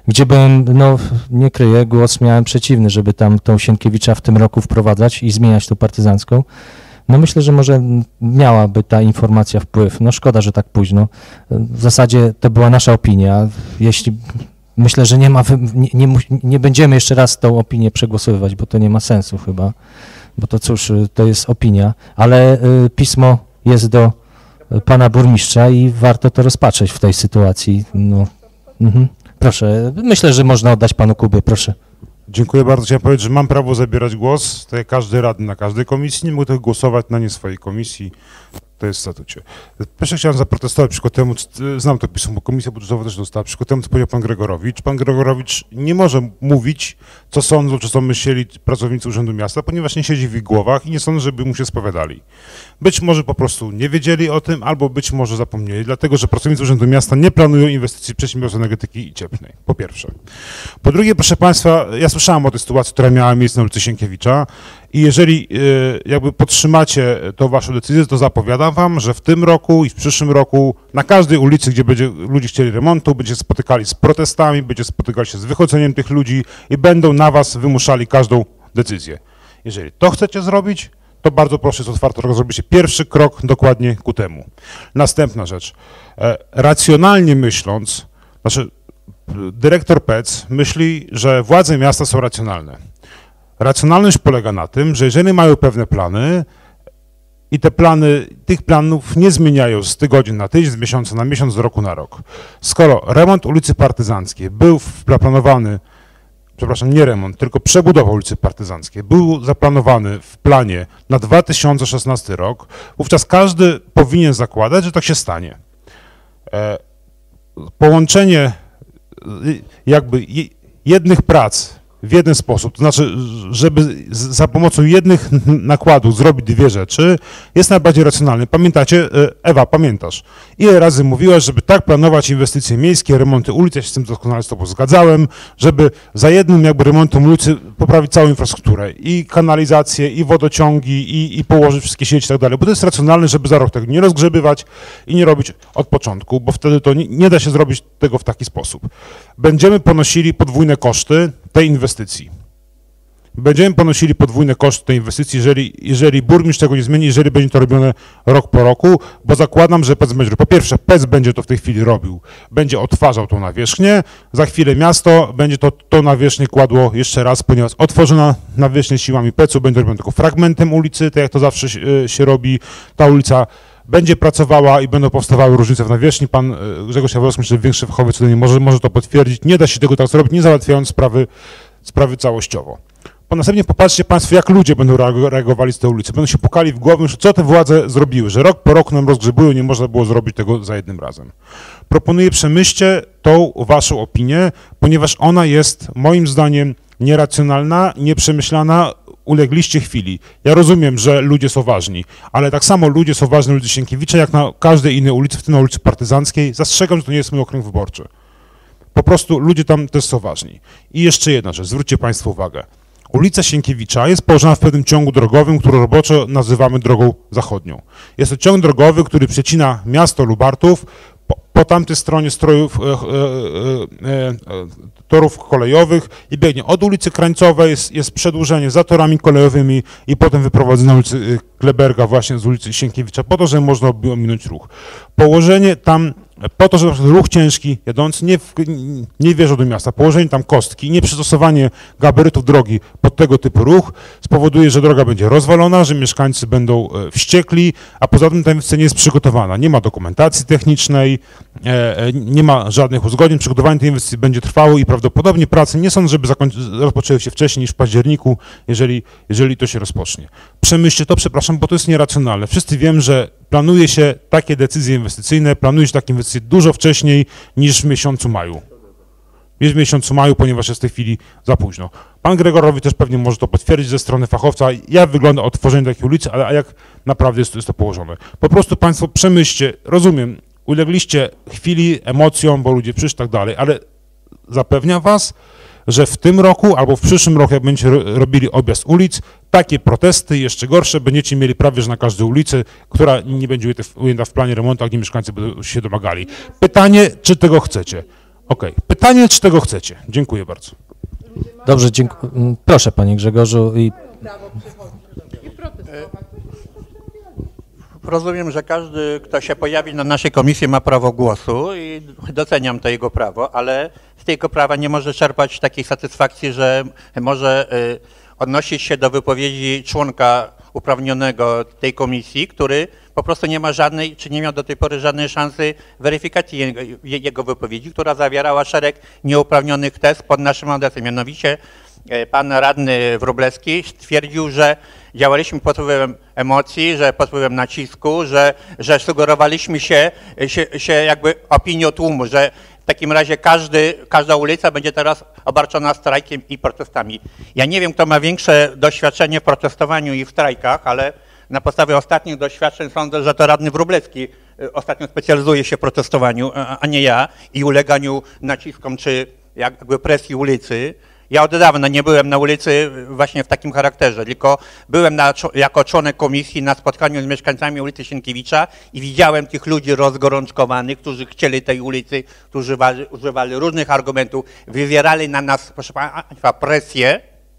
gdzie byłem, no nie kryję, głos miałem przeciwny, żeby tam tą Sienkiewicza w tym roku wprowadzać i zmieniać tą partyzancką. No myślę, że może miałaby ta informacja wpływ. No szkoda, że tak późno. W zasadzie to była nasza opinia. Jeśli myślę, że nie będziemy jeszcze raz tą opinię przegłosowywać, bo to nie ma sensu chyba, bo to cóż, to jest opinia, ale pismo jest do pana burmistrza i warto to rozpatrzeć w tej sytuacji. No, proszę, myślę, że można oddać panu Kubie, proszę. Dziękuję bardzo. Chciałem powiedzieć, że mam prawo zabierać głos, tak jak każdy radny na każdej komisji, nie mogę tylko głosować na nie swojej komisji, to jest w statucie. Pierwsze chciałem zaprotestować przeciwko temu, znam to pismo, bo komisja budżetowa też dostała, przeciwko temu, co powiedział pan Gregorowicz. Pan Gregorowicz nie może mówić, co sądzą, czy co myśleli pracownicy Urzędu Miasta, ponieważ nie siedzi w ich głowach i nie sądzę, żeby mu się spowiadali. Być może po prostu nie wiedzieli o tym, albo być może zapomnieli, dlatego że pracownicy Urzędu Miasta nie planują inwestycji przedsiębiorstw energetyki cieplnej, po pierwsze. Po drugie, proszę państwa, ja słyszałem o tej sytuacji, która miała miejsce na ulicy Sienkiewicza i jeżeli jakby podtrzymacie tą waszą decyzję, to zapowiadam wam, że w tym roku i w przyszłym roku na każdej ulicy, gdzie będzie ludzie chcieli remontu, będziecie spotykali z protestami, będziecie spotykali się z wychodzeniem tych ludzi i będą na was wymuszali każdą decyzję. Jeżeli to chcecie zrobić, to bardzo proszę, jest otwarto, zrobicie pierwszy krok dokładnie ku temu. Następna rzecz. Racjonalnie myśląc, znaczy dyrektor PEC myśli, że władze miasta są racjonalne. Racjonalność polega na tym, że jeżeli mają pewne plany i te plany, tych planów nie zmieniają z tygodnia na tydzień, z miesiąca na miesiąc, z roku na rok. Skoro remont ulicy Partyzanckiej był zaplanowany, przepraszam, nie remont, tylko przebudowa ulicy Partyzanckiej, był zaplanowany w planie na 2016 rok, wówczas każdy powinien zakładać, że tak się stanie. Połączenie jakby jednych prac w jeden sposób, to znaczy, żeby za pomocą jednych nakładów zrobić dwie rzeczy, jest najbardziej racjonalny. Pamiętacie, Ewa, pamiętasz, ile razy mówiłaś, żeby tak planować inwestycje miejskie, remonty ulic, ja się z tym doskonale z tobą zgadzałem, żeby za jednym jakby remontem ulicy poprawić całą infrastrukturę, i kanalizację, i wodociągi, i położyć wszystkie sieci i tak dalej, bo to jest racjonalne, żeby za rok tego nie rozgrzebywać i nie robić od początku, bo wtedy to nie da się zrobić tego w taki sposób. Będziemy ponosili podwójne koszty tej inwestycji. Będziemy ponosili podwójne koszty tej inwestycji, jeżeli burmistrz tego nie zmieni, jeżeli będzie to robione rok po roku, bo zakładam, że PEC będzie, po pierwsze PEC będzie to w tej chwili robił, będzie odtwarzał tą nawierzchnię, za chwilę miasto będzie to nawierzchnię kładło jeszcze raz, ponieważ otworzona nawierzchnię siłami PEC-u będzie robiona tylko fragmentem ulicy, tak jak to zawsze się robi, ta ulica będzie pracowała i będą powstawały różnice w nawierzchni. Pan Grzegorz Jaworowski, myślę, że większy fachowiec tutaj może to potwierdzić. Nie da się tego tak zrobić, nie załatwiając sprawy całościowo. Następnie popatrzcie państwo, jak ludzie będą reagowali z tej ulicy. Będą się pukali w głowę, co te władze zrobiły, że rok po roku nam rozgrzebują, nie można było zrobić tego za jednym razem. Proponuję, przemyślcie tą waszą opinię, ponieważ ona jest moim zdaniem nieracjonalna, nieprzemyślana, ulegliście chwili. Ja rozumiem, że ludzie są ważni, ale tak samo ludzie są ważni na ulicy Sienkiewicza, jak na każdej innej ulicy, w tym na ulicy Partyzanckiej. Zastrzegam, że to nie jest mój okręg wyborczy. Po prostu ludzie tam też są ważni. I jeszcze jedna rzecz, zwróćcie państwo uwagę. Ulica Sienkiewicza jest położona w pewnym ciągu drogowym, który roboczo nazywamy drogą zachodnią. Jest to ciąg drogowy, który przecina miasto Lubartów po tamtej stronie torów kolejowych i biegnie od ulicy Krańcowej, jest przedłużenie za torami kolejowymi i potem wyprowadzenie na ulicy Kleberga właśnie z ulicy Sienkiewicza, po to, żeby można było ominąć ruch. Położenie tam, po to, żeby ruch ciężki jadący nie wjeżdżał do miasta, położenie tam kostki, nieprzystosowanie gabarytów drogi pod tego typu ruch spowoduje, że droga będzie rozwalona, że mieszkańcy będą wściekli, a poza tym ta inwestycja nie jest przygotowana. Nie ma dokumentacji technicznej, nie ma żadnych uzgodnień, przygotowanie tej inwestycji będzie trwało i prawdopodobnie prace nie sądzę, żeby rozpoczęły się wcześniej niż w październiku, jeżeli to się rozpocznie. Przemyślcie to, przepraszam, bo to jest nieracjonalne. Wszyscy wiemy, że planuje się takie decyzje inwestycyjne, planuje się takie inwestycje dużo wcześniej niż w miesiącu maju. Jest w miesiącu maju, ponieważ jest w tej chwili za późno. Pan Gregorowicz też pewnie może to potwierdzić ze strony fachowca, jak wygląda odtworzenie takiej ulicy, a jak naprawdę jest to położone. Po prostu państwo przemyślcie, rozumiem, ulegliście chwili, emocjom, bo ludzie przyszli i tak dalej, ale zapewniam was, że w tym roku albo w przyszłym roku, jak będziecie robili objazd ulic, takie protesty, jeszcze gorsze, będziecie mieli prawie że na każdej ulicy, która nie będzie ujęta w planie remontu, a gdzie mieszkańcy będą się domagali. Pytanie, czy tego chcecie? Okej. Pytanie, czy tego chcecie? Dziękuję bardzo. Dobrze, dziękuję. Proszę panie Grzegorzu. Rozumiem, że każdy, kto się pojawi na naszej komisji, ma prawo głosu i doceniam to jego prawo, ale z tego prawa nie może czerpać takiej satysfakcji, że może odnosić się do wypowiedzi członka uprawnionego tej komisji, który po prostu nie ma żadnej, czy nie miał do tej pory żadnej szansy weryfikacji jego wypowiedzi, która zawierała szereg nieuprawnionych tez pod naszym adresem. Mianowicie pan radny Wróblewski stwierdził, że działaliśmy pod wpływem emocji, że pod wpływem nacisku, że sugerowaliśmy się jakby opinią tłumu, że w takim razie każda ulica będzie teraz obarczona strajkiem i protestami. Ja nie wiem, kto ma większe doświadczenie w protestowaniu i w strajkach, ale na podstawie ostatnich doświadczeń sądzę, że to radny Wróblewski ostatnio specjalizuje się w protestowaniu, a nie ja, i uleganiu naciskom czy jakby presji ulicy. Ja od dawna nie byłem na ulicy właśnie w takim charakterze, tylko byłem jako członek komisji na spotkaniu z mieszkańcami ulicy Sienkiewicza i widziałem tych ludzi rozgorączkowanych, którzy chcieli tej ulicy, którzy używali różnych argumentów, wywierali na nas, proszę państwa, presję.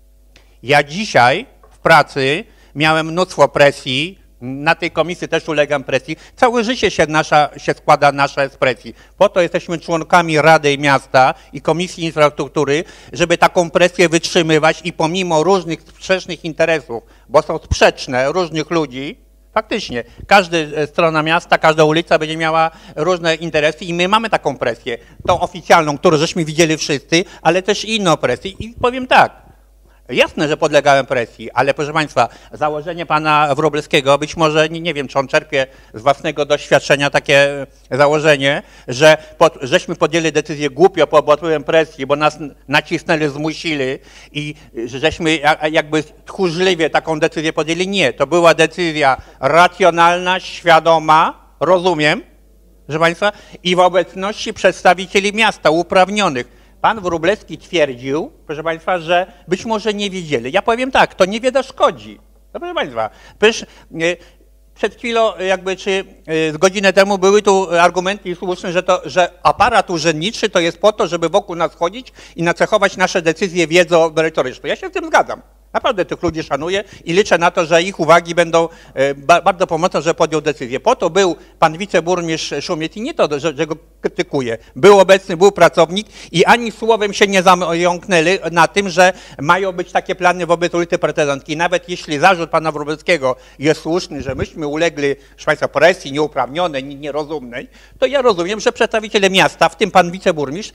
Ja dzisiaj w pracy miałem mnóstwo presji, na tej komisji też ulegam presji. Całe życie się składa nasze z presji. Po to jesteśmy członkami Rady Miasta i Komisji Infrastruktury, żeby taką presję wytrzymywać i pomimo różnych sprzecznych interesów, bo są sprzeczne różnych ludzi, faktycznie każda strona miasta, każda ulica będzie miała różne interesy i my mamy taką presję. Tą oficjalną, którą żeśmy widzieli wszyscy, ale też inną presję. I powiem tak. Jasne, że podlegałem presji, ale proszę państwa, założenie pana Wróblewskiego, być może, nie wiem, czy on czerpie z własnego doświadczenia takie założenie, że żeśmy podjęli decyzję głupio pod wpływem presji, bo nas nacisnęli, zmusili i żeśmy jakby tchórzliwie taką decyzję podjęli. Nie, to była decyzja racjonalna, świadoma, rozumiem, proszę państwa, i w obecności przedstawicieli miasta, uprawnionych. Pan Wróblewski twierdził, proszę państwa, że być może nie wiedzieli. Ja powiem tak, to niewiele szkodzi. No, proszę państwa, przecież przed chwilą, czy z godzinę temu były tu argumenty słuszne, że aparat urzędniczy to jest po to, żeby wokół nas chodzić i nacechować nasze decyzje wiedzą merytoryczną. Ja się z tym zgadzam. Naprawdę tych ludzi szanuję i liczę na to, że ich uwagi będą bardzo pomocne, że podjął decyzję. Po to był pan wiceburmistrz Szumiec i nie to, że go krytykuje. Był obecny, był pracownik i ani słowem się nie zająknęli na tym, że mają być takie plany wobec ulicy Partyzanckiej. Nawet jeśli zarzut pana Wróblewskiego jest słuszny, że myśmy ulegli, proszę państwa, presji nieuprawnionej, nierozumnej, to ja rozumiem, że przedstawiciele miasta, w tym pan wiceburmistrz,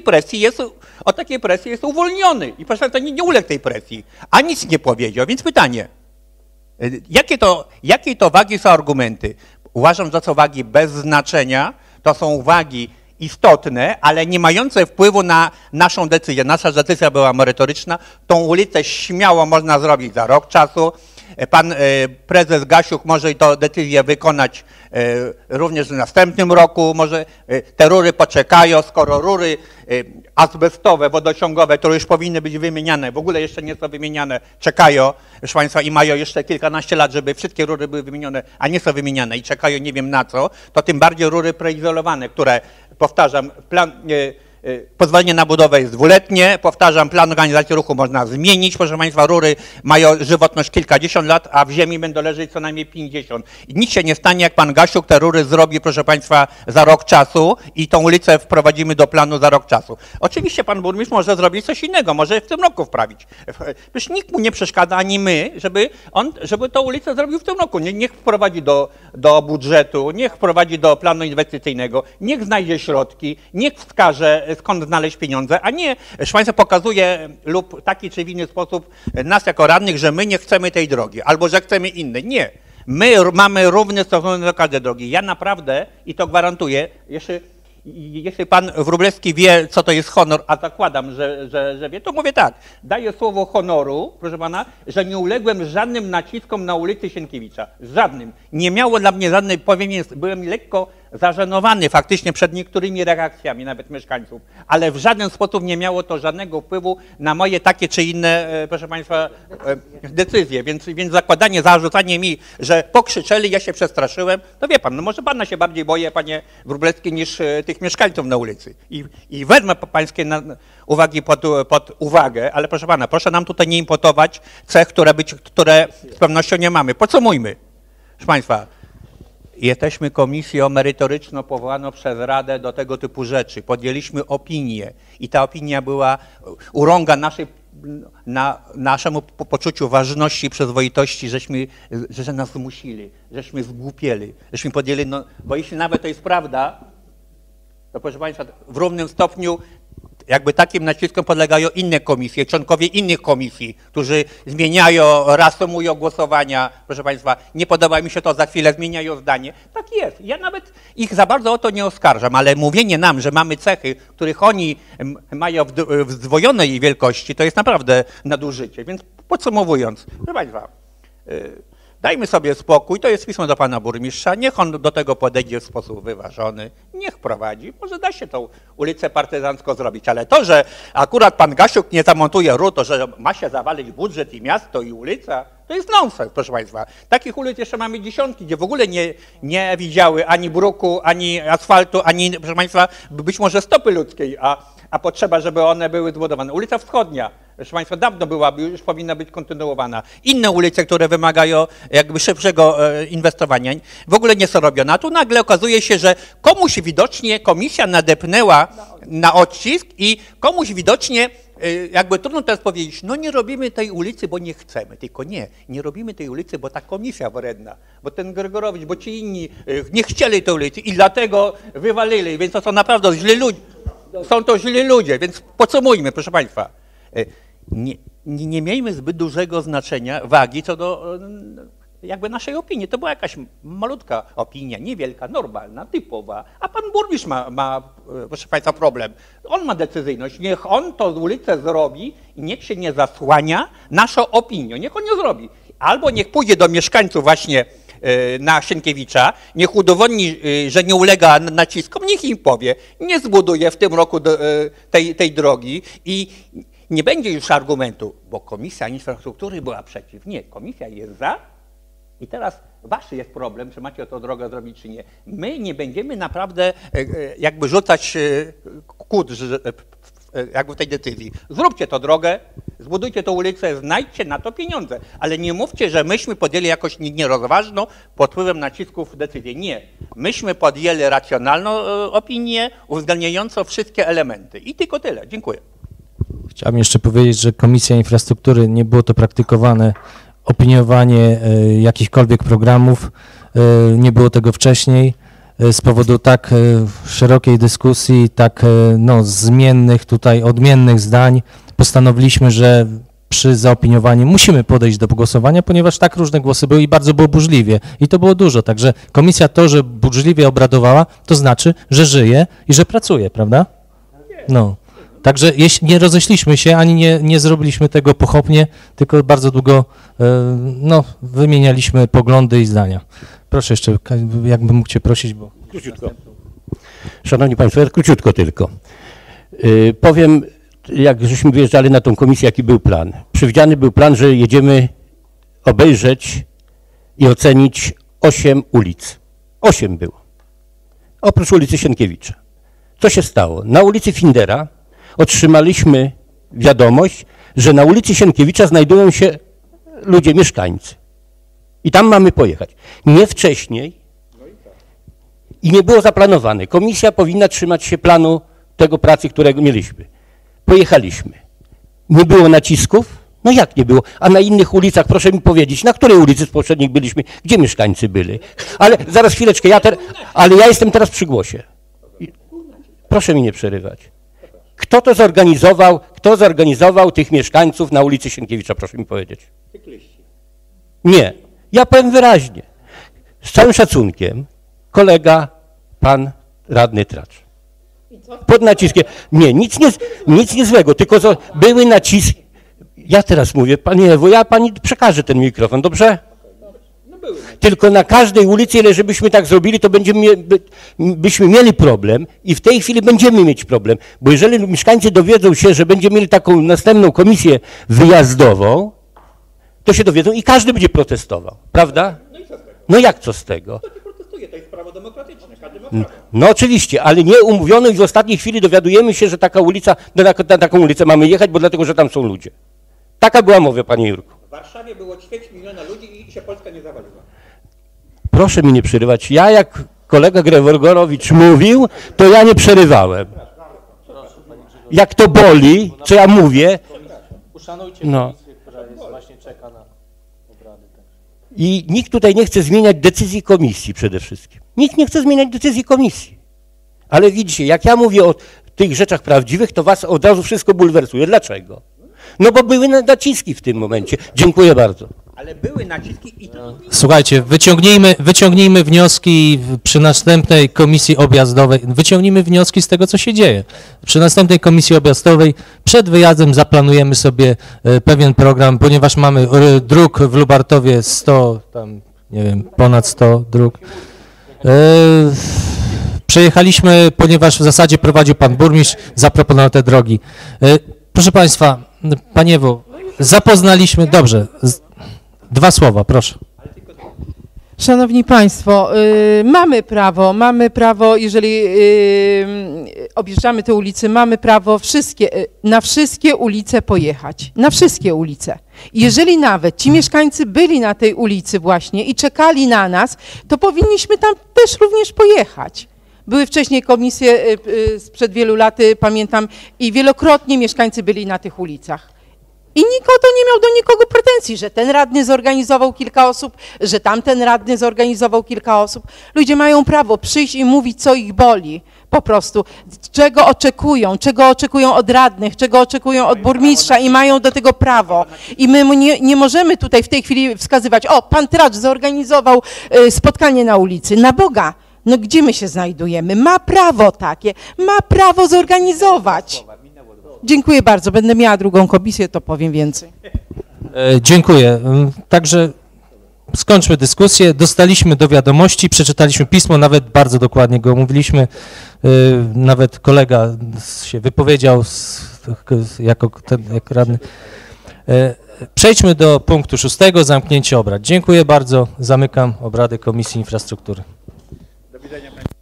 od takiej presji jest uwolniony. I proszę państwa, nie uległ tej presji. Ani nic nie powiedział, więc pytanie, jakie to wagi są argumenty? Uważam, że to są wagi bez znaczenia, to są wagi istotne, ale nie mające wpływu na naszą decyzję. Nasza decyzja była merytoryczna, tą ulicę śmiało można zrobić za rok czasu. Pan prezes Gasiuk może tę decyzję wykonać również w następnym roku, może te rury poczekają, skoro rury azbestowe, wodociągowe, które już powinny być wymieniane, w ogóle jeszcze nie są wymieniane, czekają, proszę państwa, i mają jeszcze kilkanaście lat, żeby wszystkie rury były wymienione, a nie są wymieniane i czekają nie wiem na co, to tym bardziej rury preizolowane, które, powtarzam, pozwolenie na budowę jest dwuletnie, powtarzam, plan organizacji ruchu można zmienić, proszę państwa, rury mają żywotność kilkadziesiąt lat, a w ziemi będą leżeć co najmniej 50. I nic się nie stanie, jak pan Gasiuk te rury zrobi, proszę państwa, za rok czasu i tą ulicę wprowadzimy do planu za rok czasu. Oczywiście pan burmistrz może zrobić coś innego, może w tym roku wprawić. Przecież nikt mu nie przeszkadza, ani my, żeby tą ulicę zrobił w tym roku. Niech wprowadzi do budżetu, niech wprowadzi do planu inwestycyjnego, niech znajdzie środki, niech wskaże, skąd znaleźć pieniądze, a nie, proszę państwa, pokazuje lub taki czy w inny sposób nas jako radnych, że my nie chcemy tej drogi, albo że chcemy innej. Nie. My mamy równy stosunek do każdej drogi. Ja naprawdę, i to gwarantuję, jeśli pan Wróblewski wie, co to jest honor, a zakładam, że wie, to mówię tak, daję słowo honoru, proszę pana, że nie uległem żadnym naciskom na ulicy Sienkiewicza. Żadnym. Nie miało dla mnie żadnej, powiem, byłem lekko zażenowany faktycznie przed niektórymi reakcjami nawet mieszkańców, ale w żaden sposób nie miało to żadnego wpływu na moje takie czy inne, proszę Państwa, decyzje. Więc zakładanie, zarzucanie mi, że pokrzyczeli, ja się przestraszyłem, to wie Pan, no może Pana się bardziej boję, Panie Wróblewski, niż tych mieszkańców na ulicy. I wezmę Pańskie uwagi pod uwagę, ale proszę Pana, proszę nam tutaj nie impotować cech, które z pewnością nie mamy. Podsumujmy. Proszę Państwa, jesteśmy komisją merytoryczną powołaną przez Radę do tego typu rzeczy. Podjęliśmy opinię i ta opinia była urąga naszemu poczuciu ważności i przyzwoitości, że nas zmusili, żeśmy zgłupieli, żeśmy podjęli, no, bo jeśli nawet to jest prawda, to proszę Państwa, w równym stopniu jakby takim naciskom podlegają inne komisje, członkowie innych komisji, którzy zmieniają, reasumują głosowania. Proszę Państwa, nie podoba mi się to, za chwilę zmieniają zdanie. Tak jest. Ja nawet ich za bardzo o to nie oskarżam, ale mówienie nam, że mamy cechy, których oni mają w zdwojonej wielkości, to jest naprawdę nadużycie. Więc podsumowując, proszę Państwa, dajmy sobie spokój, to jest pismo do Pana Burmistrza, niech on do tego podejdzie w sposób wyważony, niech prowadzi, może da się tą ulicę partyzancką zrobić, ale to, że akurat Pan Gasiuk nie zamontuje RUT, to że ma się zawalić budżet i miasto i ulica, to jest nonsens, proszę Państwa. Takich ulic jeszcze mamy dziesiątki, gdzie w ogóle nie widziały ani bruku, ani asfaltu, ani, proszę Państwa, być może stopy ludzkiej, a potrzeba, żeby one były zbudowane. Ulica Wschodnia, proszę Państwa, dawno byłaby, już powinna być kontynuowana. Inne ulice, które wymagają jakby szybszego inwestowania, w ogóle nie są robione. A tu nagle okazuje się, że komuś widocznie komisja nadepnęła na odcisk i komuś widocznie, jakby trudno teraz powiedzieć, no nie robimy tej ulicy, bo nie chcemy. Tylko nie robimy tej ulicy, bo ta komisja wredna, bo ten Gregorowicz, bo ci inni nie chcieli tej ulicy i dlatego wywalili, więc to są naprawdę źli ludzie. Są to źli ludzie, więc podsumujmy, proszę Państwa. Nie miejmy zbyt dużego znaczenia, wagi co do jakby naszej opinii. To była jakaś malutka opinia, niewielka, normalna, typowa, a Pan Burmistrz ma, proszę Państwa, problem. On ma decyzyjność, niech on tą ulicę zrobi i niech się nie zasłania naszą opinią, niech on ją zrobi. Albo niech pójdzie do mieszkańców właśnie na Sienkiewicza, niech udowodni, że nie ulega naciskom, niech im powie, nie zbuduje w tym roku tej drogi i nie będzie już argumentu, bo Komisja Infrastruktury była przeciw. Nie, komisja jest za i teraz wasz jest problem, czy macie tę drogę zrobić, czy nie. My nie będziemy naprawdę jakby rzucać kłód jakby w tej decyzji. Zróbcie tę drogę, zbudujcie tę ulicę, znajdźcie na to pieniądze, ale nie mówcie, że myśmy podjęli jakoś nierozważną pod wpływem nacisków decyzję. Nie. Myśmy podjęli racjonalną opinię, uwzględniającą wszystkie elementy. I tylko tyle. Dziękuję. Chciałbym jeszcze powiedzieć, że Komisja Infrastruktury nie było to praktykowane opiniowanie jakichkolwiek programów, nie było tego wcześniej. Z powodu tak szerokiej dyskusji, tak zmiennych tutaj, odmiennych zdań postanowiliśmy, że przy zaopiniowaniu musimy podejść do głosowania, ponieważ tak różne głosy były i bardzo było burzliwie i to było dużo, także komisja to, że burzliwie obradowała, to znaczy, że żyje i że pracuje, prawda? No. Także jeśli nie roześliśmy się, ani nie zrobiliśmy tego pochopnie, tylko bardzo długo wymienialiśmy poglądy i zdania. Proszę jeszcze, jakbym mógł Cię prosić, bo... Króciutko. Szanowni Państwo, ja króciutko tylko. Powiem, jak żeśmy wyjeżdżali na tą komisję, jaki był plan. Przewidziany był plan, że jedziemy obejrzeć i ocenić 8 ulic. 8 było. Oprócz ulicy Sienkiewicza. Co się stało? Na ulicy Findera otrzymaliśmy wiadomość, że na ulicy Sienkiewicza znajdują się ludzie, mieszkańcy. I tam mamy pojechać. Nie wcześniej i nie było zaplanowane. Komisja powinna trzymać się planu tego pracy, którego mieliśmy. Pojechaliśmy. Nie było nacisków? No jak nie było? A na innych ulicach, proszę mi powiedzieć, na której ulicy z poprzednich byliśmy? Gdzie mieszkańcy byli? Ale zaraz chwileczkę, ale ja jestem teraz przy głosie. Proszę mi nie przerywać. Kto zorganizował tych mieszkańców na ulicy Sienkiewicza, proszę mi powiedzieć? Nie. Ja powiem wyraźnie. Z całym szacunkiem, kolega, pan radny Tracz. Pod naciskiem. Nie, nic niezłego, tylko były naciski. Ja teraz mówię, panie Ewo, ja pani przekażę ten mikrofon, dobrze? Tylko na każdej ulicy, ile żebyśmy tak zrobili, to byśmy mieli problem i w tej chwili będziemy mieć problem, bo jeżeli mieszkańcy dowiedzą się, że będziemy mieli taką następną komisję wyjazdową, to się dowiedzą i każdy będzie protestował, prawda? No jak co z tego? To jest prawo demokratyczne, każdy ma prawo. No oczywiście, ale nie umówiono i w ostatniej chwili dowiadujemy się, że taka ulica, na taką ulicę mamy jechać, bo dlatego, że tam są ludzie. Taka była mowa, panie Jurku. W Warszawie było 250 000 ludzi i się Polska nie zawaliła. Proszę mi nie przerywać. Ja jak kolega Gregorowicz mówił, to ja nie przerywałem. Jak to boli, co ja mówię. Uszanujcie No. komisję, która jest właśnie czeka na obrady. I nikt tutaj nie chce zmieniać decyzji komisji przede wszystkim. Nikt nie chce zmieniać decyzji komisji. Ale widzicie, jak ja mówię o tych rzeczach prawdziwych, to was od razu wszystko bulwersuje. Dlaczego? No bo były naciski w tym momencie. Dziękuję bardzo. Ale były naciski i to... Słuchajcie, wyciągnijmy wnioski przy następnej komisji objazdowej, wyciągnijmy wnioski z tego, co się dzieje. Przy następnej komisji objazdowej przed wyjazdem zaplanujemy sobie pewien program, ponieważ mamy dróg w Lubartowie 100, tam nie wiem, ponad 100 dróg. Przejechaliśmy, ponieważ w zasadzie prowadził pan burmistrz, zaproponował te drogi. Proszę państwa, panie Ewo, zapoznaliśmy, dobrze, 2 słowa, proszę. Szanowni Państwo, mamy prawo, jeżeli objeżdżamy te ulice, mamy prawo na wszystkie ulice pojechać, na wszystkie ulice. Jeżeli nawet ci mieszkańcy byli na tej ulicy właśnie i czekali na nas, to powinniśmy tam też również pojechać. Były wcześniej komisje sprzed wielu lat, pamiętam, i wielokrotnie mieszkańcy byli na tych ulicach. I nikt nie miał do nikogo pretensji, że ten radny zorganizował kilka osób, że tamten radny zorganizował kilka osób. Ludzie mają prawo przyjść i mówić, co ich boli, po prostu, czego oczekują od radnych, czego oczekują od burmistrza i mają do tego prawo. I my nie możemy tutaj w tej chwili wskazywać, o, pan Tracz zorganizował spotkanie na ulicy. Na Boga, no gdzie my się znajdujemy? Ma prawo takie, ma prawo zorganizować. Dziękuję bardzo. Będę miała drugą komisję, to powiem więcej. Dziękuję. Także skończmy dyskusję. Dostaliśmy do wiadomości, przeczytaliśmy pismo, nawet bardzo dokładnie go omówiliśmy. Nawet kolega się wypowiedział jako radny. Przejdźmy do punktu 6. Zamknięcie obrad. Dziękuję bardzo. Zamykam obrady Komisji Infrastruktury. Do widzenia.